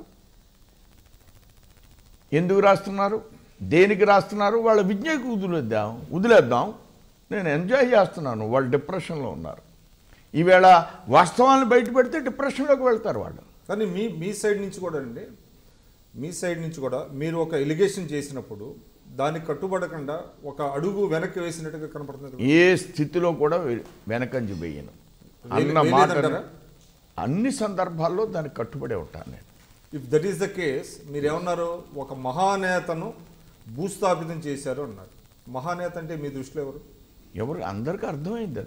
[SPEAKER 2] ఎందుకు రాస్తున్నారు? దేనికి రాస్తున్నారు? వాళ్ళ విజ్ఞకు వదిలేద్దాం. నేను ఎంజాయ్ చేస్తున్నాను. వాళ్ళు డిప్రెషన్లో ఉన్నారు. ఈవేళ వాస్తవాలను బయట పెడితే డిప్రెషన్లోకి వెళ్తారు వాళ్ళు.
[SPEAKER 1] కానీ మీ సైడ్ నుంచి కూడా మీరు ఒక ఎలిగేషన్ చేసినప్పుడు దానికి కట్టుబడకుండా ఒక అడుగు వెనక్కి వేసినట్టుగా కనపడుతుంది.
[SPEAKER 2] ఏ స్థితిలో కూడా వెనకంజ వేయను అన్న మాట అన్ని సందర్భాల్లో దానికి కట్టుబడే ఉంటాను నేను.
[SPEAKER 1] If that is the case, మీరు ఏమన్నారు? ఒక మహానేతను భూస్థాపితం చేశారు అన్నారు. మహానేత అంటే మీ దృష్టిలో ఎవరు? అందరికీ అర్థమైంది.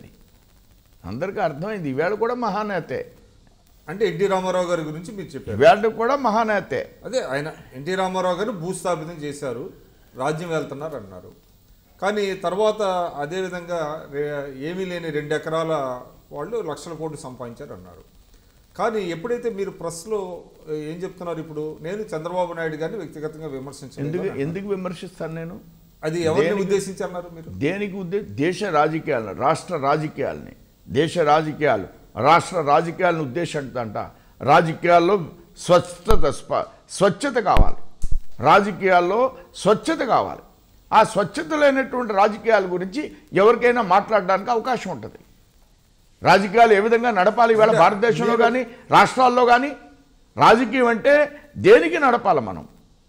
[SPEAKER 1] ఈవేళ కూడా మహానేతే. అంటే ఎన్టీ రామారావు గారి గురించి మీరు చెప్పారు.
[SPEAKER 2] ఈవేళ కూడా మహానేతే.
[SPEAKER 1] అదే ఆయన ఎన్టీ రామారావు గారు భూస్థాపితం చేశారు, రాజ్యం వెళ్తున్నారు అన్నారు. కానీ తర్వాత అదేవిధంగా ఏమీ లేని 2 ఎకరాల వాళ్ళు లక్షల కోట్లు సంపాదించారు అన్నారు. కానీ ఎప్పుడైతే మీరు ప్రెస్లో ఏం చెప్తున్నారు? ఇప్పుడు నేను చంద్రబాబు నాయుడు గారిని వ్యక్తిగతంగా విమర్శించాను.
[SPEAKER 2] ఎందుకు విమర్శిస్తాను నేను?
[SPEAKER 1] అది ఎవరిని ఉద్దేశించి అన్నారు మీరు?
[SPEAKER 2] దేనికి దేశ రాజకీయాలను, రాష్ట్ర రాజకీయాలని, రాష్ట్ర రాజకీయాలను ఉద్దేశించంట. రాజకీయాల్లో స్వచ్ఛత కావాలి. రాజకీయాల్లో స్వచ్ఛత కావాలి. ఆ స్వచ్ఛత లేనటువంటి రాజకీయాల గురించి ఎవరికైనా మాట్లాడడానికి అవకాశం ఉంటుంది. రాజకీయాలు ఏ విధంగా నడపాలి ఇవాళ భారతదేశంలో కానీ రాష్ట్రాల్లో కానీ? రాజకీయం అంటే దేనికి నడపాలి మనం?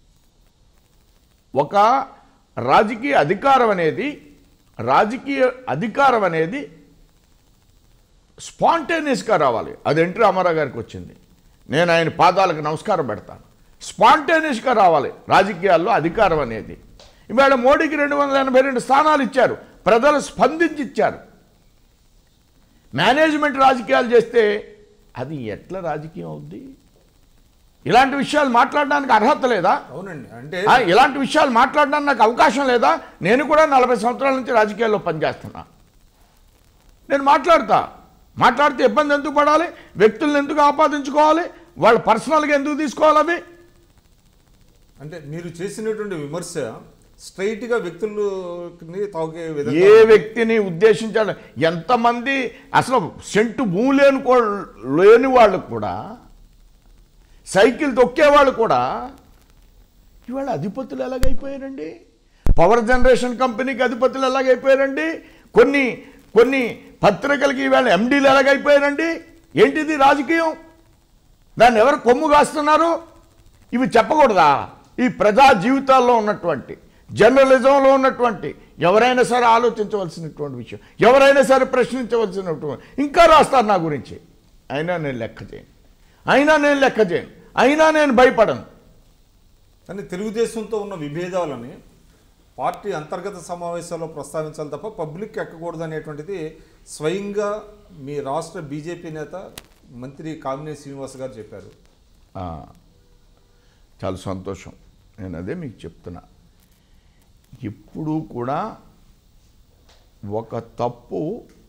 [SPEAKER 2] ఒక రాజకీయ అధికారం అనేది స్పాంటేనియస్గా రావాలి. అది ఎన్టీ రామారావు గారికి వచ్చింది. నేను ఆయన పాదాలకు నమస్కారం పెడతాను. స్పాంటేనియస్గా రావాలి రాజకీయాల్లో అధికారం అనేది. ఇవాళ మోడీకి 282 స్థానాలు ఇచ్చారు, ప్రజలు స్పందించి ఇచ్చారు. మేనేజ్మెంట్ రాజకీయాలు చేస్తే అది ఎట్లా రాజకీయం అవుద్ది? ఇలాంటి విషయాలు మాట్లాడడానికి అర్హత లేదా?
[SPEAKER 1] అవునండి. అంటే
[SPEAKER 2] ఇలాంటి విషయాలు మాట్లాడడానికి నాకు అవకాశం లేదా? నేను కూడా 40 సంవత్సరాల నుంచి రాజకీయాల్లో పనిచేస్తున్నా. నేను మాట్లాడితే ఇబ్బంది ఎందుకు పడాలి? వ్యక్తులను ఎందుకు ఆపాదించుకోవాలి? వాళ్ళు పర్సనల్గా ఎందుకు తీసుకోవాలి? అవి
[SPEAKER 1] అంటే మీరు చేసినటువంటి విమర్శ స్ట్రైట్గా వ్యక్తులని తాకే విధంగా,
[SPEAKER 2] ఏ వ్యక్తిని ఉద్దేశించాలి? ఎంతమంది అసలు సెంటు భూమి లేని వాళ్ళు కూడా, సైకిల్ తొక్కేవాళ్ళు కూడా ఇవాళ అధిపతులు ఎలాగైపోయారండి? పవర్ జనరేషన్ కంపెనీకి అధిపతులు ఎలాగైపోయారండి? కొన్ని పత్రికలకి ఇవాళ ఎండీలు ఎలాగైపోయారండి? ఏంటిది రాజకీయం? దాన్ని ఎవరు కొమ్ము కాస్తున్నారు? ఇవి చెప్పకూడదా? ఈ ప్రజా జీవితాల్లో ఉన్నటువంటి, జర్నలిజంలో ఉన్నటువంటి ఎవరైనా సరే ఆలోచించవలసినటువంటి విషయం, ఎవరైనా సరే ప్రశ్నించవలసినటువంటి. ఇంకా రాస్తారు నా గురించి, అయినా నేను లెక్క చేయను, అయినా నేను భయపడను.
[SPEAKER 1] కానీ తెలుగుదేశంతో ఉన్న విభేదాలని పార్టీ అంతర్గత సమావేశాల్లో ప్రస్తావించాలి తప్ప పబ్లిక్ ఎక్కకూడదు అనేటువంటిది స్వయంగా మీ రాష్ట్ర బీజేపీ నేత మంత్రి కామినేని శ్రీనివాస్ గారు చెప్పారు.
[SPEAKER 2] చాలా సంతోషం. నేను అదే మీకు చెప్తున్నా. ఎప్పుడూ కూడా ఒక తప్పు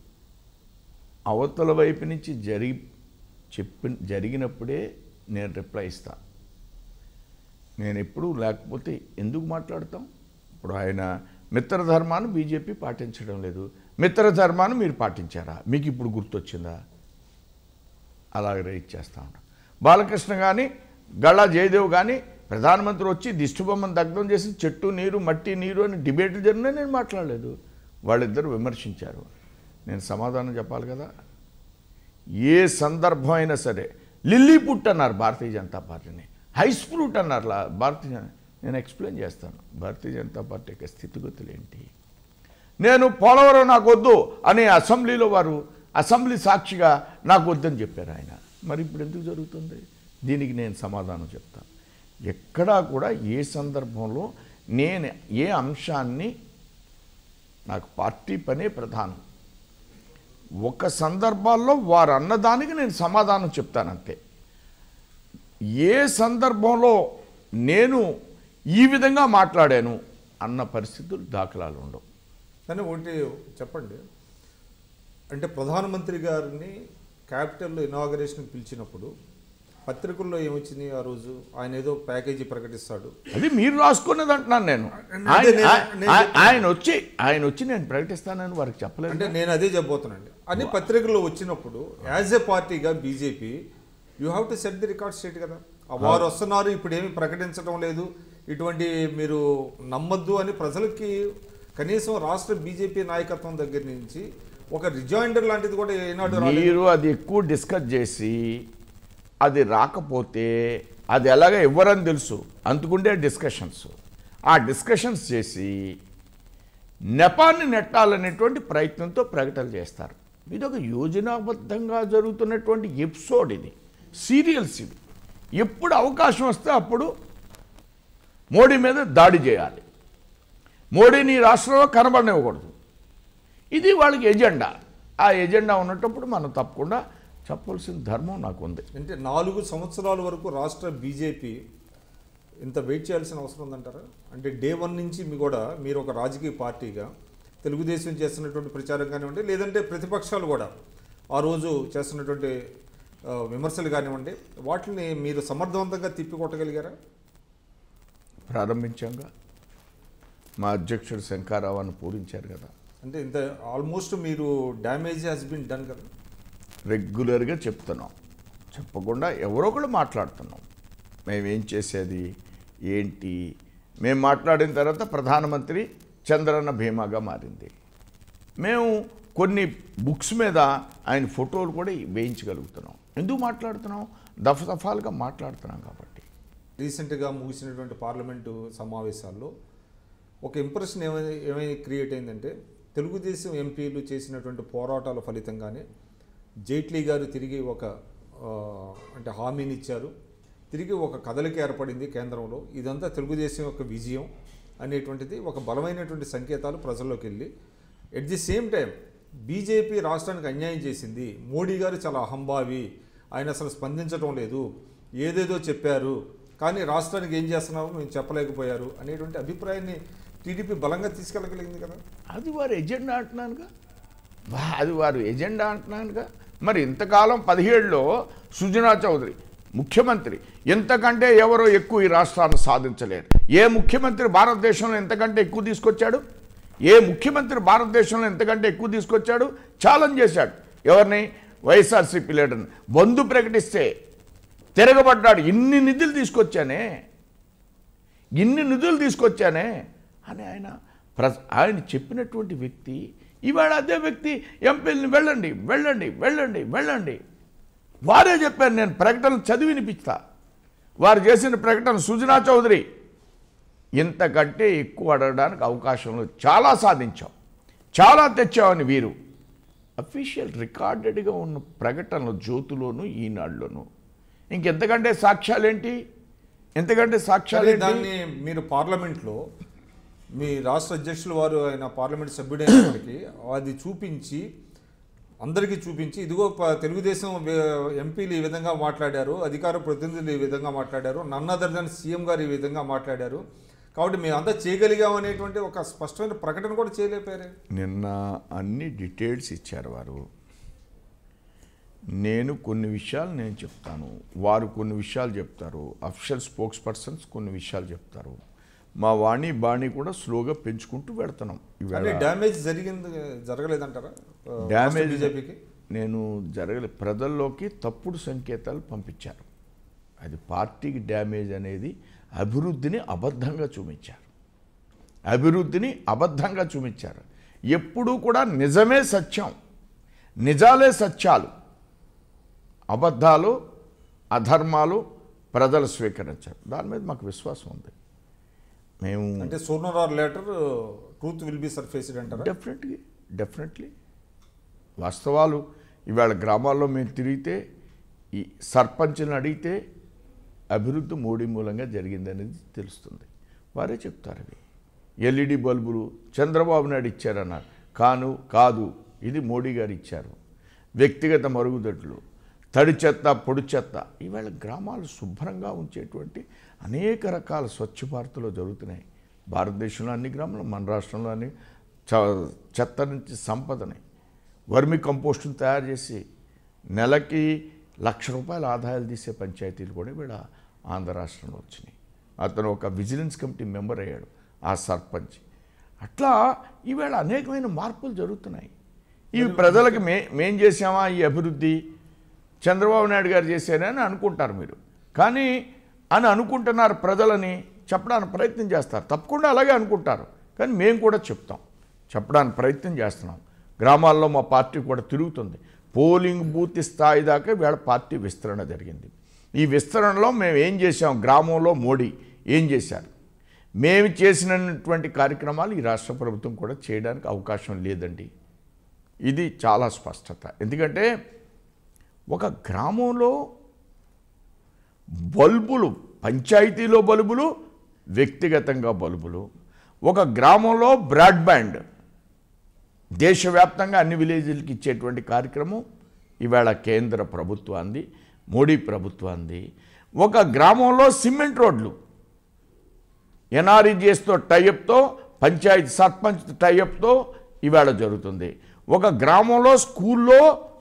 [SPEAKER 2] అవతల వైపు నుంచి జరిగినప్పుడే నేను రిప్లై ఇస్తాను. నేను ఎప్పుడూ లేకపోతే ఎందుకు మాట్లాడతాం? ఇప్పుడు ఆయన మిత్రధర్మాన్ని బీజేపీ పాటించడం లేదు, మిత్రధర్మాన్ని మీరు పాటించారా? మీకు ఇప్పుడు గుర్తొచ్చిందా? అలాగే రైట్ చేస్తూ ఉంటాం. బాలకృష్ణ కానీ గళ్ళా జయదేవ్ కానీ ప్రధానమంత్రి వచ్చి దిష్టిబొమ్మను దగ్ధం చేసి చెట్టు నీరు మట్టి నీరు అని డిబేట్లు జరిగినా నేను మాట్లాడలేదు. వాళ్ళిద్దరు విమర్శించారు, నేను సమాధానం చెప్పాలి కదా. ఏ సందర్భం అయినా సరే లిల్లీపుట్ అన్నారు భారతీయ జనతా పార్టీని, హైస్ ఫ్రూట్ అన్నారు నేను ఎక్స్ప్లెయిన్ చేస్తాను భారతీయ జనతా పార్టీ యొక్క స్థితిగతులు ఏంటి. నేను పోలవరం నాకు వద్దు అని అసెంబ్లీలో వారు అసెంబ్లీ సాక్షిగా నాకు వద్దని చెప్పారు ఆయన. మరి ఇప్పుడు ఎందుకు జరుగుతుంది? దీనికి నేను సమాధానం చెప్తాను. ఎక్కడా కూడా ఏ సందర్భంలో నేను ఏ అంశాన్ని, నాకు పార్టీ పనే ప్రధానం, ఒక సందర్భాల్లో వారు అన్నదానికి నేను సమాధానం చెప్తానంతే. ఏ సందర్భంలో నేను ఈ విధంగా మాట్లాడాను అన్న పరిస్థితులు దాఖలాలు ఉండవు.
[SPEAKER 1] కానీ ఒకటి చెప్పండి, అంటే ప్రధానమంత్రి గారిని క్యాపిటల్లో ఇనాగరేషన్కి పిలిచినప్పుడు పత్రికల్లో ఏమొచ్చింది ఆ రోజు? ఆయన ఏదో ప్యాకేజీ ప్రకటిస్తాడు,
[SPEAKER 2] అది మీరు రాసుకున్నది అంటున్నాను నేను. ఆయన వచ్చి నేను ప్రకటిస్తానని వారికి చెప్పలేదు.
[SPEAKER 1] అంటే నేను అదే చెప్పబోతున్నానండి. అన్ని పత్రికల్లో వచ్చినప్పుడు యాజ్ ఏ పార్టీగా BJP you have to set the record straight కదా. వారు వస్తున్నారు, ఇప్పుడు ఏమి ప్రకటించడం లేదు, ఇటువంటి మీరు నమ్మద్దు అని ప్రజలకి కనీసం రాష్ట్ర బీజేపీ నాయకత్వం దగ్గర నుంచి ఒక రిజాయిండర్ లాంటిది కూడా ఏనాడు
[SPEAKER 2] మీరు అది ఎక్కువ డిస్కస్ చేసి అది రాకపోతే అది ఎలాగ ఇవ్వరని తెలుసు, అందుకుండే డిస్కషన్స్, ఆ డిస్కషన్స్ చేసి నెపాన్ని నెట్టాలనేటువంటి ప్రయత్నంతో ప్రకటనలు చేస్తారు. ఇది ఒక యోజనాబద్ధంగా జరుగుతున్నటువంటి ఎపిసోడ్, ఇది సీరియల్స్. ఇది ఎప్పుడు అవకాశం వస్తే అప్పుడు మోడీ మీద దాడి చేయాలి, మోడీని రాష్ట్రంలో కనబడనివ్వకూడదు. ఇది వాళ్ళకి ఎజెండా. ఆ ఎజెండా ఉన్నప్పుడు మనం తప్పకుండా చెప్పవలసిన ధర్మం నాకు ఉంది.
[SPEAKER 1] అంటే 4 సంవత్సరాల వరకు రాష్ట్ర బీజేపీ ఇంత వెయిట్ చేయాల్సిన అవసరం ఉందంటారా? అంటే డే 1 నుంచి మీ కూడా మీరు ఒక రాజకీయ పార్టీగా తెలుగుదేశం చేస్తున్నటువంటి ప్రచారం కానివ్వండి, లేదంటే ప్రతిపక్షాలు కూడా ఆ రోజు చేస్తున్నటువంటి విమర్శలు కానివ్వండి, వాటిని మీరు సమర్థవంతంగా తిప్పికొట్టగలిగారా?
[SPEAKER 2] ప్రారంభించాంగా, మా అధ్యక్షుడు శంకరరావుని పూరించారు కదా.
[SPEAKER 1] అంటే ఇంత ఆల్మోస్ట్ మీరు డ్యామేజ్ హ్యాస్ బీన్ డన్ కదా.
[SPEAKER 2] రెగ్యులర్గా చెప్తున్నాం, చెప్పకుండా ఎవరో ఒకళ్ళు మాట్లాడుతున్నాం. మేమేం చేసేది ఏంటి, మేము మాట్లాడిన తర్వాత ప్రధానమంత్రి చంద్రన్న భీమాగా మారింది. మేము కొన్ని బుక్స్ మీద ఆయన ఫోటోలు కూడా వేయించగలుగుతున్నాం. ఎందుకు మాట్లాడుతున్నాం? దఫాలుగా మాట్లాడుతున్నాం కాబట్టి.
[SPEAKER 1] రీసెంట్గా ముగిసినటువంటి పార్లమెంటు సమావేశాల్లో ఒక ఇంప్రెషన్ ఏమై క్రియేట్ అయిందంటే, తెలుగుదేశం ఎంపీలు చేసినటువంటి పోరాటాల ఫలితంగానే జైట్లీ గారు తిరిగి ఒక అంటే హామీని ఇచ్చారు, తిరిగి ఒక కదలిక ఏర్పడింది కేంద్రంలో, ఇదంతా తెలుగుదేశం యొక్క విజయం అనేటువంటిది ఒక బలమైనటువంటి సంకేతాలు ప్రజల్లోకి వెళ్ళి, at the same time BJP రాష్ట్రానికి అన్యాయం చేసింది, మోడీ గారు చాలా అహంభావి, ఆయన అసలు స్పందించడం లేదు, ఏదేదో చెప్పారు కానీ రాష్ట్రానికి ఏం చేస్తున్నారో మేము చెప్పలేకపోయారు అనేటువంటి అభిప్రాయాన్ని టీడీపీ బలంగా తీసుకెళ్ళగలిగింది కదా.
[SPEAKER 2] అది వారి ఎజెండా అంటున్నానుగా, అది వారు ఎజెండా అంటున్నానుగా. మరి ఇంతకాలం 17లో సుజనా చౌదరి ముఖ్యమంత్రి, ఎంతకంటే ఎవరో ఎక్కువ ఈ రాష్ట్రాన్ని సాధించలేరు. ఏ ముఖ్యమంత్రి భారతదేశంలో ఎంతకంటే ఎక్కువ తీసుకొచ్చాడు? ఏ ముఖ్యమంత్రి భారతదేశంలో ఎంతకంటే ఎక్కువ తీసుకొచ్చాడు? ఛాలెంజ్ చేశాడు ఎవరిని? వైఎస్ఆర్సీపీ లీడర్ని. బంధు ప్రకటిస్తే తిరగబడ్డాడు, ఇన్ని నిధులు తీసుకొచ్చానే అని ఆయన చెప్పినటువంటి వ్యక్తి ఇవాళ అదే వ్యక్తి ఎంపీలని వెళ్ళండి వారే చెప్పారు. నేను ప్రకటన చదివి వినిపిస్తా. వారు చేసిన ప్రకటన సుజనా చౌదరి, ఇంతకంటే ఎక్కువ అడగడానికి అవకాశంలో చాలా సాధించాం, చాలా తెచ్చామని వీరు అఫీషియల్ రికార్డెడ్గా ఉన్న ప్రకటనలు జ్యోతిలోను ఈనాడులోను. ఇంకెంతకంటే సాక్ష్యాలేంటి?
[SPEAKER 1] దాన్ని మీరు పార్లమెంట్లో మీ రాష్ట్ర అధ్యక్షులు వారు ఆయన పార్లమెంట్ సభ్యుడైనప్పటికీ అది చూపించి అందరికీ చూపించి, ఇదిగో తెలుగుదేశం ఎంపీలు ఈ విధంగా మాట్లాడారు, అధికార ప్రతినిధులు ఈ విధంగా మాట్లాడారు, నన్ అదర్ దెన్ సీఎం గారు ఈ విధంగా మాట్లాడారు, కాబట్టి మేము అంతా చేయగలిగాం అనేటువంటి ఒక స్పష్టమైన ప్రకటన కూడా చేయలేపారు.
[SPEAKER 2] నిన్న అన్ని డీటెయిల్స్ ఇచ్చారు వారు. నేను కొన్ని విషయాలు నేను చెప్తాను, వారు కొన్ని విషయాలు చెప్తారు, అఫీషియల్ స్పోక్స్ పర్సన్స్ కొన్ని విషయాలు చెప్తారు. మా బాణి కూడా స్లోగా పెంచుకుంటూ వెళ్తున్నాం.
[SPEAKER 1] డ్యామేజ్ జరగలేదంటారా?
[SPEAKER 2] డ్యామేజ్
[SPEAKER 1] బీజేపీకి
[SPEAKER 2] నేను జరగలేదు. ప్రజల్లోకి తప్పుడు సంకేతాలు పంపించారు. అది పార్టీకి డ్యామేజ్ అనేది అభివృద్ధిని అబద్ధంగా చూపించారు. ఎప్పుడూ కూడా నిజమే సత్యం, నిజాలే సత్యాలు, అబద్ధాలు అధర్మాలు ప్రజలు స్వీకరించారు. దాని మీద మాకు విశ్వాసం ఉంది. మేము
[SPEAKER 1] అంటే sooner or later truth will be surfaced అంటారా?
[SPEAKER 2] డెఫినెట్లీ వాస్తవాలు ఇవాళ గ్రామాల్లో మేము తిరిగితే ఈ సర్పంచ్ని అడిగితే అభివృద్ధి మోడీ మూలంగా జరిగిందనేది తెలుస్తుంది. వారే చెప్తారు. అవి ఎల్ఈడి బల్బులు చంద్రబాబు నాయుడు ఇచ్చారన్నారు. కాదు, ఇది మోడీ గారు ఇచ్చారు. వ్యక్తిగత మరుగుదొడ్లు, తడి చెత్త, పొడి చెత్త, ఇవాళ గ్రామాలు శుభ్రంగా ఉంచేటువంటి అనేక రకాల స్వచ్ఛ భారత్లో జరుగుతున్నాయి. భారతదేశంలో అన్ని గ్రామాలు, మన రాష్ట్రంలో అన్ని చెత్త నుంచి సంపదని వర్మి కంపోస్టును తయారు చేసి నెలకి ₹1,00,000 ఆదాయాలు తీసే పంచాయతీలు కూడా వీళ్ళ ఆంధ్ర రాష్ట్రంలో వచ్చినాయి. అతను ఒక విజిలెన్స్ కమిటీ మెంబర్ అయ్యాడు, ఆ సర్పంచ్. అట్లా ఈవేళ అనేకమైన మార్పులు జరుగుతున్నాయి. ఇవి ప్రజలకు మేం చేసామా ఈ అభివృద్ధి, చంద్రబాబు నాయుడు గారు చేశారని అనుకుంటారు మీరు. కానీ అనుకుంటున్నారు ప్రజలని చెప్పడానికి ప్రయత్నం చేస్తారు. తప్పకుండా అలాగే అనుకుంటారు. కానీ మేము కూడా చెప్పడానికి ప్రయత్నం చేస్తున్నాం. గ్రామాల్లో మా పార్టీ కూడా తిరుగుతుంది. పోలింగ్ బూత్ స్థాయి దాకా వీళ్ళ పార్టీ విస్తరణ జరిగింది. ఈ విస్తరణలో మేము ఏం చేసాం, గ్రామంలో మోడీ ఏం చేశారు, మేము చేసినటువంటి కార్యక్రమాలు ఈ రాష్ట్ర ప్రభుత్వం కూడా చేయడానికి అవకాశం లేదండి. ఇది చాలా స్పష్టత. ఎందుకంటే ఒక గ్రామంలో బల్బులు, పంచాయతీలో బల్బులు, వ్యక్తిగతంగా బల్బులు, ఒక గ్రామంలో బ్రాడ్బ్యాండ్ దేశవ్యాప్తంగా అన్ని విలేజ్లకి ఇచ్చేటువంటి కార్యక్రమం ఇవాళ కేంద్ర ప్రభుత్వాన్ని, మోడీ ప్రభుత్వాన్ని. ఒక గ్రామంలో సిమెంట్ రోడ్లు ఎన్ఆర్ఈజిఎస్తో టైఅప్తో, పంచాయతీ సర్పంచ్ టైఅప్తో ఇవాళ జరుగుతుంది. ఒక గ్రామంలో స్కూల్లో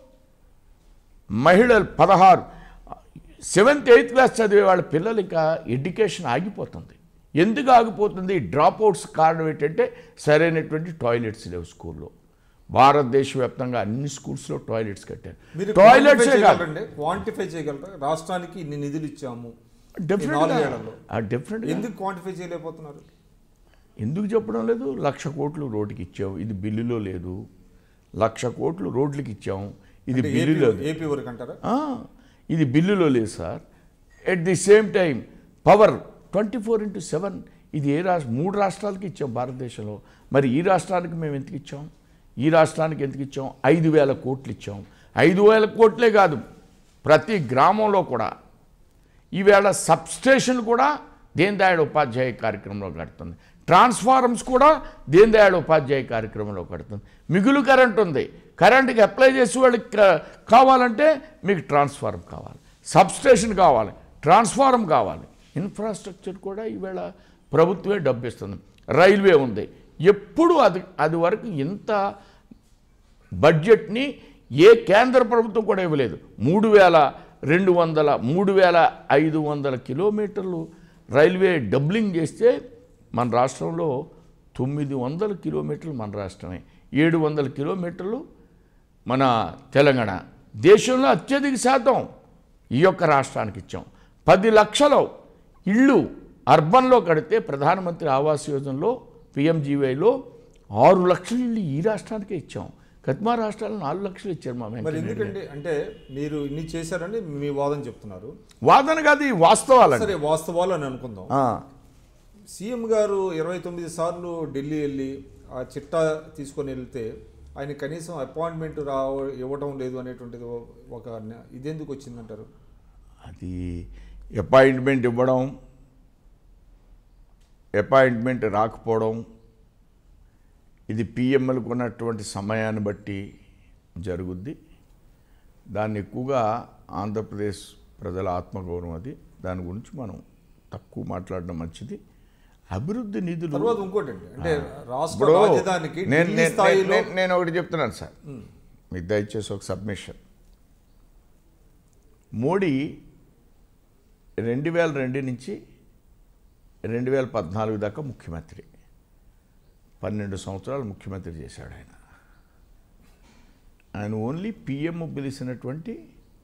[SPEAKER 2] మహిళలు 16 7th 8th క్లాస్ చదివే వాళ్ళ పిల్లలు ఇంకా ఎడ్యుకేషన్ ఆగిపోతుంది. ఎందుకు ఆగిపోతుంది? డ్రాప్ అవుట్స్ కారణం ఏంటంటే సరైనటువంటి టాయిలెట్స్ లేవు స్కూల్లో. భారతదేశ వ్యాప్తంగా అన్ని స్కూల్స్లో టాయిలెట్స్ కట్టారు. టాయిలెట్స్
[SPEAKER 1] క్వాంటిఫై చేయగలరా? రాష్ట్రానికి ఇన్ని నిధులు ఇచ్చాము,
[SPEAKER 2] డెఫినెట్గా
[SPEAKER 1] ఎందుకు క్వాంటిఫై చేయలేకపోతున్నారు?
[SPEAKER 2] ఎందుకు చెప్పడం లేదు? 1,00,000 కోట్లు రోడ్డుకి ఇచ్చాము, ఇది బిల్లులో లేదు. 1,00,000 కోట్లు రోడ్లకి ఇచ్చాము, ఇది బిల్లులో,
[SPEAKER 1] ఏపీ వరకు అంటారా?
[SPEAKER 2] ఇది బిల్లులో లేదు sir. At the same time power 24/7 ఇది 3 రాష్ట్రాలకి ఇచ్చాం భారతదేశంలో. మరి ఈ రాష్ట్రానికి మేము ఎందుకు ఇచ్చాం? ఈ రాష్ట్రానికి ఎందుకు ఇచ్చాం? 5,000 కోట్లు ఇచ్చాం. 5,000 కోట్లే కాదు, ప్రతి గ్రామంలో కూడా ఈవేళ సబ్స్టేషన్ కూడా దీన్ దయాళ్ ఉపాధ్యాయ కార్యక్రమంలో కడుతుంది. ట్రాన్స్ఫార్మర్స్ కూడా దీన్ దయాళ్ ఉపాధ్యాయ కార్యక్రమంలో కడుతుంది. మిగులు కరెంట్ ఉంది, కరెంట్కి అప్లై చేసి వాళ్ళకి కావాలంటే మీకు ట్రాన్స్ఫార్మర్ కావాలి, సబ్స్టేషన్ కావాలి, ట్రాన్స్ఫార్మర్ కావాలి. ఇన్ఫ్రాస్ట్రక్చర్ కూడా ఈవేళ ప్రభుత్వమే డబ్బిస్తుంది. రైల్వే ఉంది. ఎప్పుడు అది వరకు ఇంత బడ్జెట్ని ఏ కేంద్ర ప్రభుత్వం కూడా ఇవ్వలేదు. 3,500 కిలోమీటర్లు రైల్వే డబ్లింగ్ చేస్తే మన రాష్ట్రంలో 900 కిలోమీటర్లు మన రాష్ట్రమే, 700 కిలోమీటర్లు మన తెలంగాణ. దేశంలో అత్యధిక శాతం ఈ యొక్క రాష్ట్రానికి ఇచ్చాం. 10 లక్షల ఇళ్ళు అర్బన్లో కడితే ప్రధానమంత్రి ఆవాస్ యోజనలో పిఎంజీవైలో 6 లక్షల ఇళ్ళు ఈ రాష్ట్రానికే ఇచ్చాం. కత్మా రాష్ట్రాలు 4 లక్షలు ఇచ్చారు. మా
[SPEAKER 1] మరి ఎందుకంటే అంటే మీరు ఇన్ని చేశారని మీ వాదన చెప్తున్నారు.
[SPEAKER 2] వాదన కాదు, ఈ వాస్తవాలు.
[SPEAKER 1] సరే, వాస్తవాలు అని అనుకుందాం. సీఎం గారు 29 సార్లు ఢిల్లీ వెళ్ళి ఆ చిట్టా తీసుకొని వెళ్తే ఆయన కనీసం అపాయింట్మెంట్ ఇవ్వడం లేదు అనేటువంటిది ఒక ఇదెందుకు వచ్చిందంటారు?
[SPEAKER 2] అది అపాయింట్మెంట్ ఇవ్వడం, అపాయింట్మెంట్ రాకపోవడం, ఇది పిఎంఎల్కు ఉన్నటువంటి సమయాన్ని బట్టి జరుగుద్ది. దాన్ని ఎక్కువగా ఆంధ్రప్రదేశ్ ప్రజల ఆత్మగౌరవం అది, దాని గురించి మనం తక్కువ మాట్లాడడం మంచిది. అభివృద్ధి నిధులు
[SPEAKER 1] తర్వాత ఇంకోటి అంటే రాష్ట్ర రాజధానికి
[SPEAKER 2] నేను ఒకటి చెప్తున్నాను సార్, మీకు దయచేసి ఒక సబ్మిషన్. మోడీ 2002 నుంచి 2014 దాకా ముఖ్యమంత్రి, 12 సంవత్సరాలు ముఖ్యమంత్రి చేశాడు ఆయన. ఆయన ఓన్లీ పిఎం పిలిచినటువంటి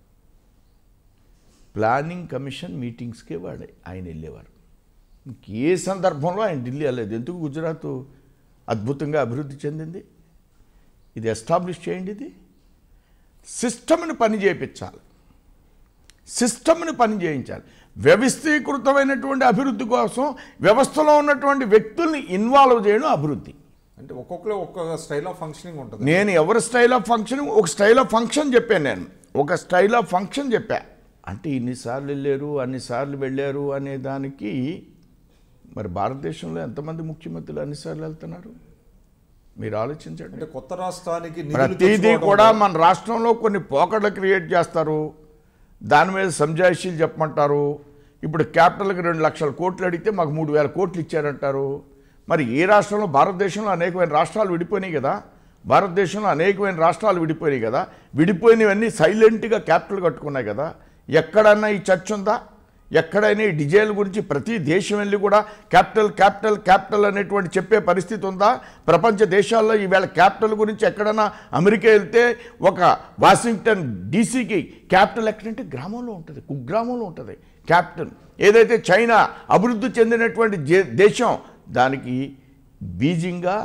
[SPEAKER 2] ప్లానింగ్ కమిషన్ మీటింగ్స్కే ఆయన వెళ్ళేవారు. ఏ సందర్భంలో ఆయన ఢిల్లీ వెళ్ళలేదు. ఎందుకు? గుజరాత్ అద్భుతంగా అభివృద్ధి చెందింది. ఇది ఎస్టాబ్లిష్ చేయండి. ఇది సిస్టమ్ని పని చేయించాలి, సిస్టమ్ని పని చేయించాలి. వ్యవస్థీకృతమైనటువంటి అభివృద్ధి కోసం వ్యవస్థలో ఉన్నటువంటి వ్యక్తుల్ని ఇన్వాల్వ్ చేయడం అభివృద్ధి.
[SPEAKER 1] అంటే ఒక్కొక్కరు ఒక్కొక్క స్టైల్ ఆఫ్ ఫంక్షనింగ్ ఉంటుంది.
[SPEAKER 2] నేను ఎవరి స్టైల్ ఆఫ్ ఫంక్షనింగ్, ఒక స్టైల్ ఆఫ్ ఫంక్షన్ చెప్పాను, నేను ఒక స్టైల్ ఆఫ్ ఫంక్షన్ చెప్పా. అంటే ఇన్నిసార్లు వెళ్ళారు, అన్నిసార్లు వెళ్ళారు అనే దానికి మరి భారతదేశంలో ఎంతమంది ముఖ్యమంత్రులు అన్నిసార్లు వెళ్తున్నారు మీరు ఆలోచించండి.
[SPEAKER 1] అంటే కొత్త రాష్ట్రానికి
[SPEAKER 2] ప్రతిదీ కూడా మన రాష్ట్రంలో కొన్ని పోకడలు క్రియేట్ చేస్తారు, దాని మీద సంజాయిషీలు చెప్పమంటారు. ఇప్పుడు క్యాపిటల్కి 2 లక్షల కోట్లు అడిగితే మాకు 3,000 కోట్లు ఇచ్చారంటారు. మరి ఏ రాష్ట్రంలో, భారతదేశంలో అనేకమైన రాష్ట్రాలు విడిపోయినాయి కదా, భారతదేశంలో అనేకమైన రాష్ట్రాలు విడిపోయినాయి కదా, విడిపోయినవన్నీ సైలెంట్గా క్యాపిటల్ కట్టుకున్నాయి కదా. ఎక్కడన్నా ఈ చర్చ ఉందా? ఎక్కడైనా ఈ డిజైల్ గురించి ప్రతి దేశం వెళ్ళి కూడా క్యాపిటల్ క్యాపిటల్ క్యాపిటల్ అనేటువంటి చెప్పే పరిస్థితి ఉందా? ప్రపంచ దేశాల్లో ఈవేళ క్యాపిటల్ గురించి ఎక్కడన్నా అమెరికా వెళ్తే ఒక వాషింగ్టన్ డీసీకి క్యాపిటల్ ఎక్కడంటే గ్రామంలో ఉంటుంది, కుగ్రామంలో ఉంటుంది క్యాపిటల్. ఏదైతే చైనా అభివృద్ధి చెందినటువంటి దేశం, దానికి బీజింగా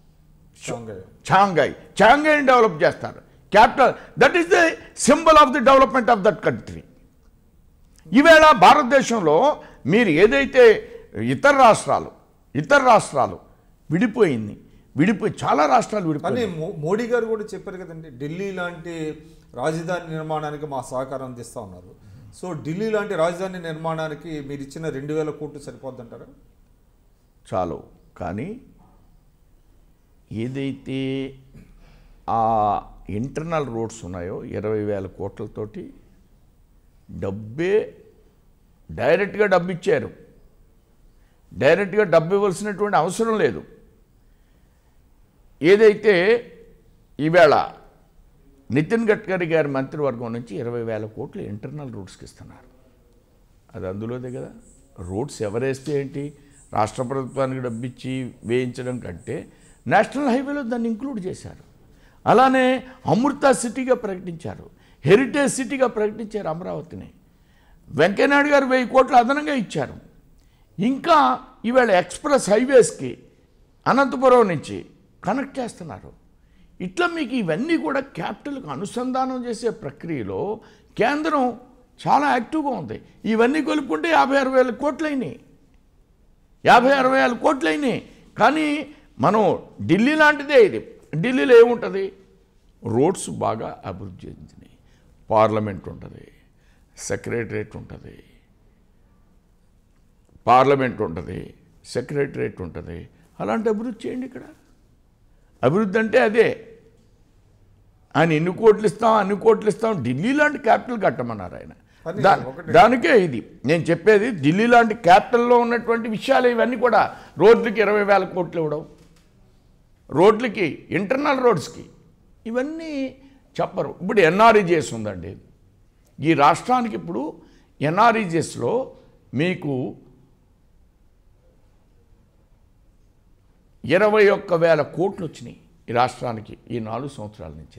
[SPEAKER 2] షాంఘై డెవలప్ చేస్తారు. Capital, that is the symbol of the development of that country. ఈవేళ భారతదేశంలో మీరు ఏదైతే ఇతర రాష్ట్రాలు విడిపోయి చాలా రాష్ట్రాలు విడిపోయి.
[SPEAKER 1] మోడీ గారు కూడా చెప్పారు కదండి, ఢిల్లీ లాంటి రాజధాని నిర్మాణానికి మా సహకారం అందిస్తూ ఉన్నారు. సో ఢిల్లీ లాంటి రాజధాని నిర్మాణానికి మీరు ఇచ్చిన 2,000 కోట్లు సరిపోద్దంటారా?
[SPEAKER 2] చాలు. కానీ ఏదైతే ఆ ఇంటర్నల్ రోడ్స్ ఉన్నాయో 20,000 కోట్లతోటి డబ్బే డైరెక్ట్గా డబ్బు ఇచ్చారు. డైరెక్ట్గా డబ్బు ఇవ్వాల్సినటువంటి అవసరం లేదు. ఏదైతే ఈవేళ నితిన్ గడ్కరీ గారి మంత్రివర్గం నుంచి 20,000 కోట్లు ఇంటర్నల్ రోడ్స్కి ఇస్తున్నారు. అది అందులోదే కదా. రోడ్స్ ఎవరేస్తే ఏంటి, రాష్ట్ర ప్రభుత్వానికి డబ్బిచ్చి వేయించడం కంటే నేషనల్ హైవేలో దాన్ని ఇంక్లూడ్ చేశారు. అలానే అమృత సిటీగా ప్రకటించారు, హెరిటేజ్ సిటీగా ప్రకటించారు అమరావతిని. వెంకయ్యనాయుడు గారు 1000 కోట్లు అదనంగా ఇచ్చారు. ఇంకా ఈవేళ ఎక్స్ప్రెస్ హైవేస్కి అనంతపురం నుంచి కనెక్ట్ చేస్తున్నారు. ఇట్లా మీకు ఇవన్నీ కూడా క్యాపిటల్కి అనుసంధానం చేసే ప్రక్రియలో కేంద్రం చాలా యాక్టివ్గా ఉంది. ఇవన్నీ కొలుపుకుంటే 50-60 వేల కోట్లు అయినాయి, 50-60 వేల కోట్లు అయినాయి. కానీ మనం ఢిల్లీ లాంటిదే ఇది. ఢిల్లీలో ఏముంటుంది? రోడ్స్ బాగా అభివృద్ధి చెందినాయి, పార్లమెంట్ ఉంటుంది, సెక్రటరేట్ ఉంటుంది, పార్లమెంట్ ఉంటుంది, సెక్రటరేట్ ఉంటుంది. అలాంటి అభివృద్ధి చేయండి ఇక్కడ. అభివృద్ధి అంటే అదే. ఆయన ఇన్ని కోట్లు ఇస్తాం ఢిల్లీ లాంటి క్యాపిటల్ కట్టమన్నారు ఆయన. దానికే ఇది నేను చెప్పేది. ఢిల్లీ లాంటి క్యాపిటల్లో ఉన్నటువంటి విషయాలు ఇవన్నీ కూడా. రోడ్లకి 20,000 కోట్లు ఇవ్వడం, రోడ్లకి, ఇంటర్నల్ రోడ్స్కి, ఇవన్నీ చెప్పరు. ఇప్పుడు ఎన్ఆర్ఈజీఎస్ ఉందండి ఈ రాష్ట్రానికి. ఇప్పుడు ఎన్ఆర్ఈజీఎస్లో మీకు 21,000 కోట్లు వచ్చినాయి ఈ రాష్ట్రానికి ఈ 4 సంవత్సరాల నుంచి.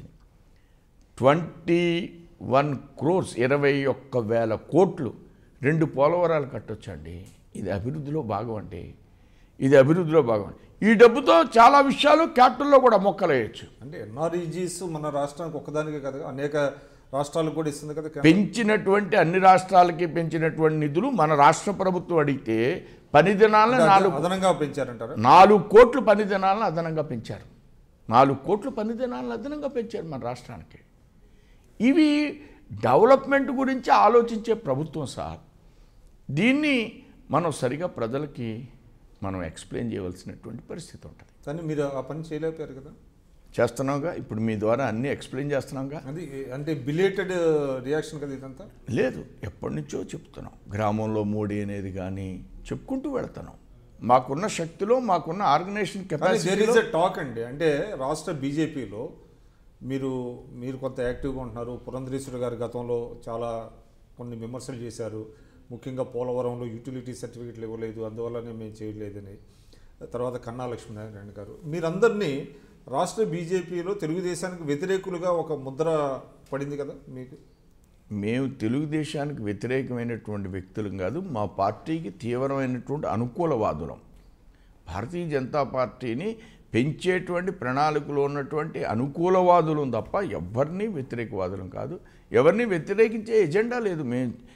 [SPEAKER 2] 21 crores, 21,000 కోట్లు 2 పోలవరాలు కట్టొచ్చండి. ఇది అభివృద్ధిలో భాగం అండి, ఇది అభివృద్ధిలో భాగం. ఈ డబ్బుతో చాలా విషయాలు క్యాపిటల్లో కూడా మొక్కలేయచ్చు.
[SPEAKER 1] అంటే ఎన్ఆర్ఈజీస్ మన రాష్ట్రానికి ఒక్కదానికే కదా, అనేక రాష్ట్రాలకు కూడా ఇస్తుంది కదా.
[SPEAKER 2] పెంచినటువంటి అన్ని రాష్ట్రాలకి పెంచినటువంటి నిధులు మన రాష్ట్ర ప్రభుత్వం అడిగితే పని దినాలను
[SPEAKER 1] అదనంగా పెంచారంటారు.
[SPEAKER 2] 4 కోట్లు పని దినాలను అదనంగా పెంచారు. 4 కోట్లు పని దినాలను అదనంగా పెంచారు మన రాష్ట్రానికి. ఇవి డెవలప్మెంట్ గురించి ఆలోచించే ప్రభుత్వం సార్. దీన్ని మనం సరిగా ప్రజలకి మనం ఎక్స్ప్లెయిన్ చేయవలసినటువంటి పరిస్థితి ఉంటుంది.
[SPEAKER 1] కానీ మీరు ఆ పని చేయలేకపోయారు కదా.
[SPEAKER 2] చేస్తున్నాంగా, ఇప్పుడు మీ ద్వారా అన్నీ ఎక్స్ప్లెయిన్ చేస్తున్నాంగా.
[SPEAKER 1] అది అంటే బిలేటెడ్ రియాక్షన్ కదా ఇదంతా?
[SPEAKER 2] లేదు, ఎప్పటి నుంచో చెప్తున్నాం. గ్రామంలో మోడీ అనేది కానీ చెప్పుకుంటూ వెళుతున్నాం. మాకున్న శక్తిలో, మాకున్న ఆర్గనైజేషన్ కెపాసిటీ
[SPEAKER 1] టాక్ అండి. అంటే రాష్ట్ర బీజేపీలో మీరు కొంత యాక్టివ్గా ఉంటున్నారు. పురంధరేశ్వరి గారు గతంలో చాలా కొన్ని విమర్శలు చేశారు. ముఖ్యంగా పోలవరంలో యూటిలిటీ సర్టిఫికెట్లు ఇవ్వలేదు, అందువల్లనే మేము చేయలేదని. తర్వాత కన్నా లక్ష్మీనారాయణ గారు, మీరందరినీ రాష్ట్ర బీజేపీలో తెలుగుదేశానికి వ్యతిరేకులుగా ఒక ముద్ర పడింది కదా మీకు.
[SPEAKER 2] మేము తెలుగుదేశానికి వ్యతిరేకమైనటువంటి వ్యక్తులం కాదు, మా పార్టీకి తీవ్రమైనటువంటి అనుకూలవాదులం. భారతీయ జనతా పార్టీని పెంచేటువంటి ప్రణాళికలో ఉన్నటువంటి అనుకూలవాదులం తప్ప ఎవరిని వ్యతిరేకవాదులం కాదు. ఎవరిని వ్యతిరేకించే ఎజెండా లేదు. మేము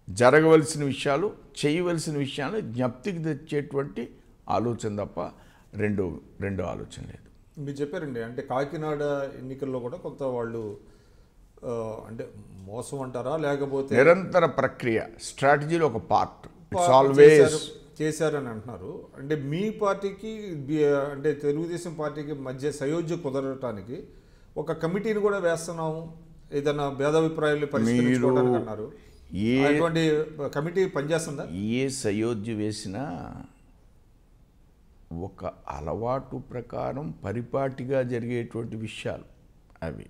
[SPEAKER 2] జరగవలసిన విషయాలు, చేయవలసిన విషయాలు జ్ఞప్తికి తెచ్చేటువంటి ఆలోచన తప్ప రెండో ఆలోచన లేదు.
[SPEAKER 1] మీరు చెప్పారండి, అంటే కాకినాడ ఎన్నికల్లో కూడా కొంత వాళ్ళు అంటే మోసం అంటారా, లేకపోతే
[SPEAKER 2] నిరంతర ప్రక్రియ, స్ట్రాటజీలో ఒక పార్ట్, ఇట్స్ ఆల్వేస్
[SPEAKER 1] చేశారని అంటున్నారు. అంటే మీ పార్టీకి అంటే తెలుగుదేశం పార్టీకి మధ్య సయోధ్య కుదరటానికి ఒక కమిటీని కూడా వేస్తున్నాము, ఏదైనా భేదాభిప్రాయాలు పరిష్కరించుకోవడానికి అన్నారు. అటువంటి కమిటీ పనిచేస్తుందా?
[SPEAKER 2] ఏ సయోధ్య వేసినా ఒక అలవాటు ప్రకారం పరిపాటిగా జరిగేటువంటి విషయాలు అవి,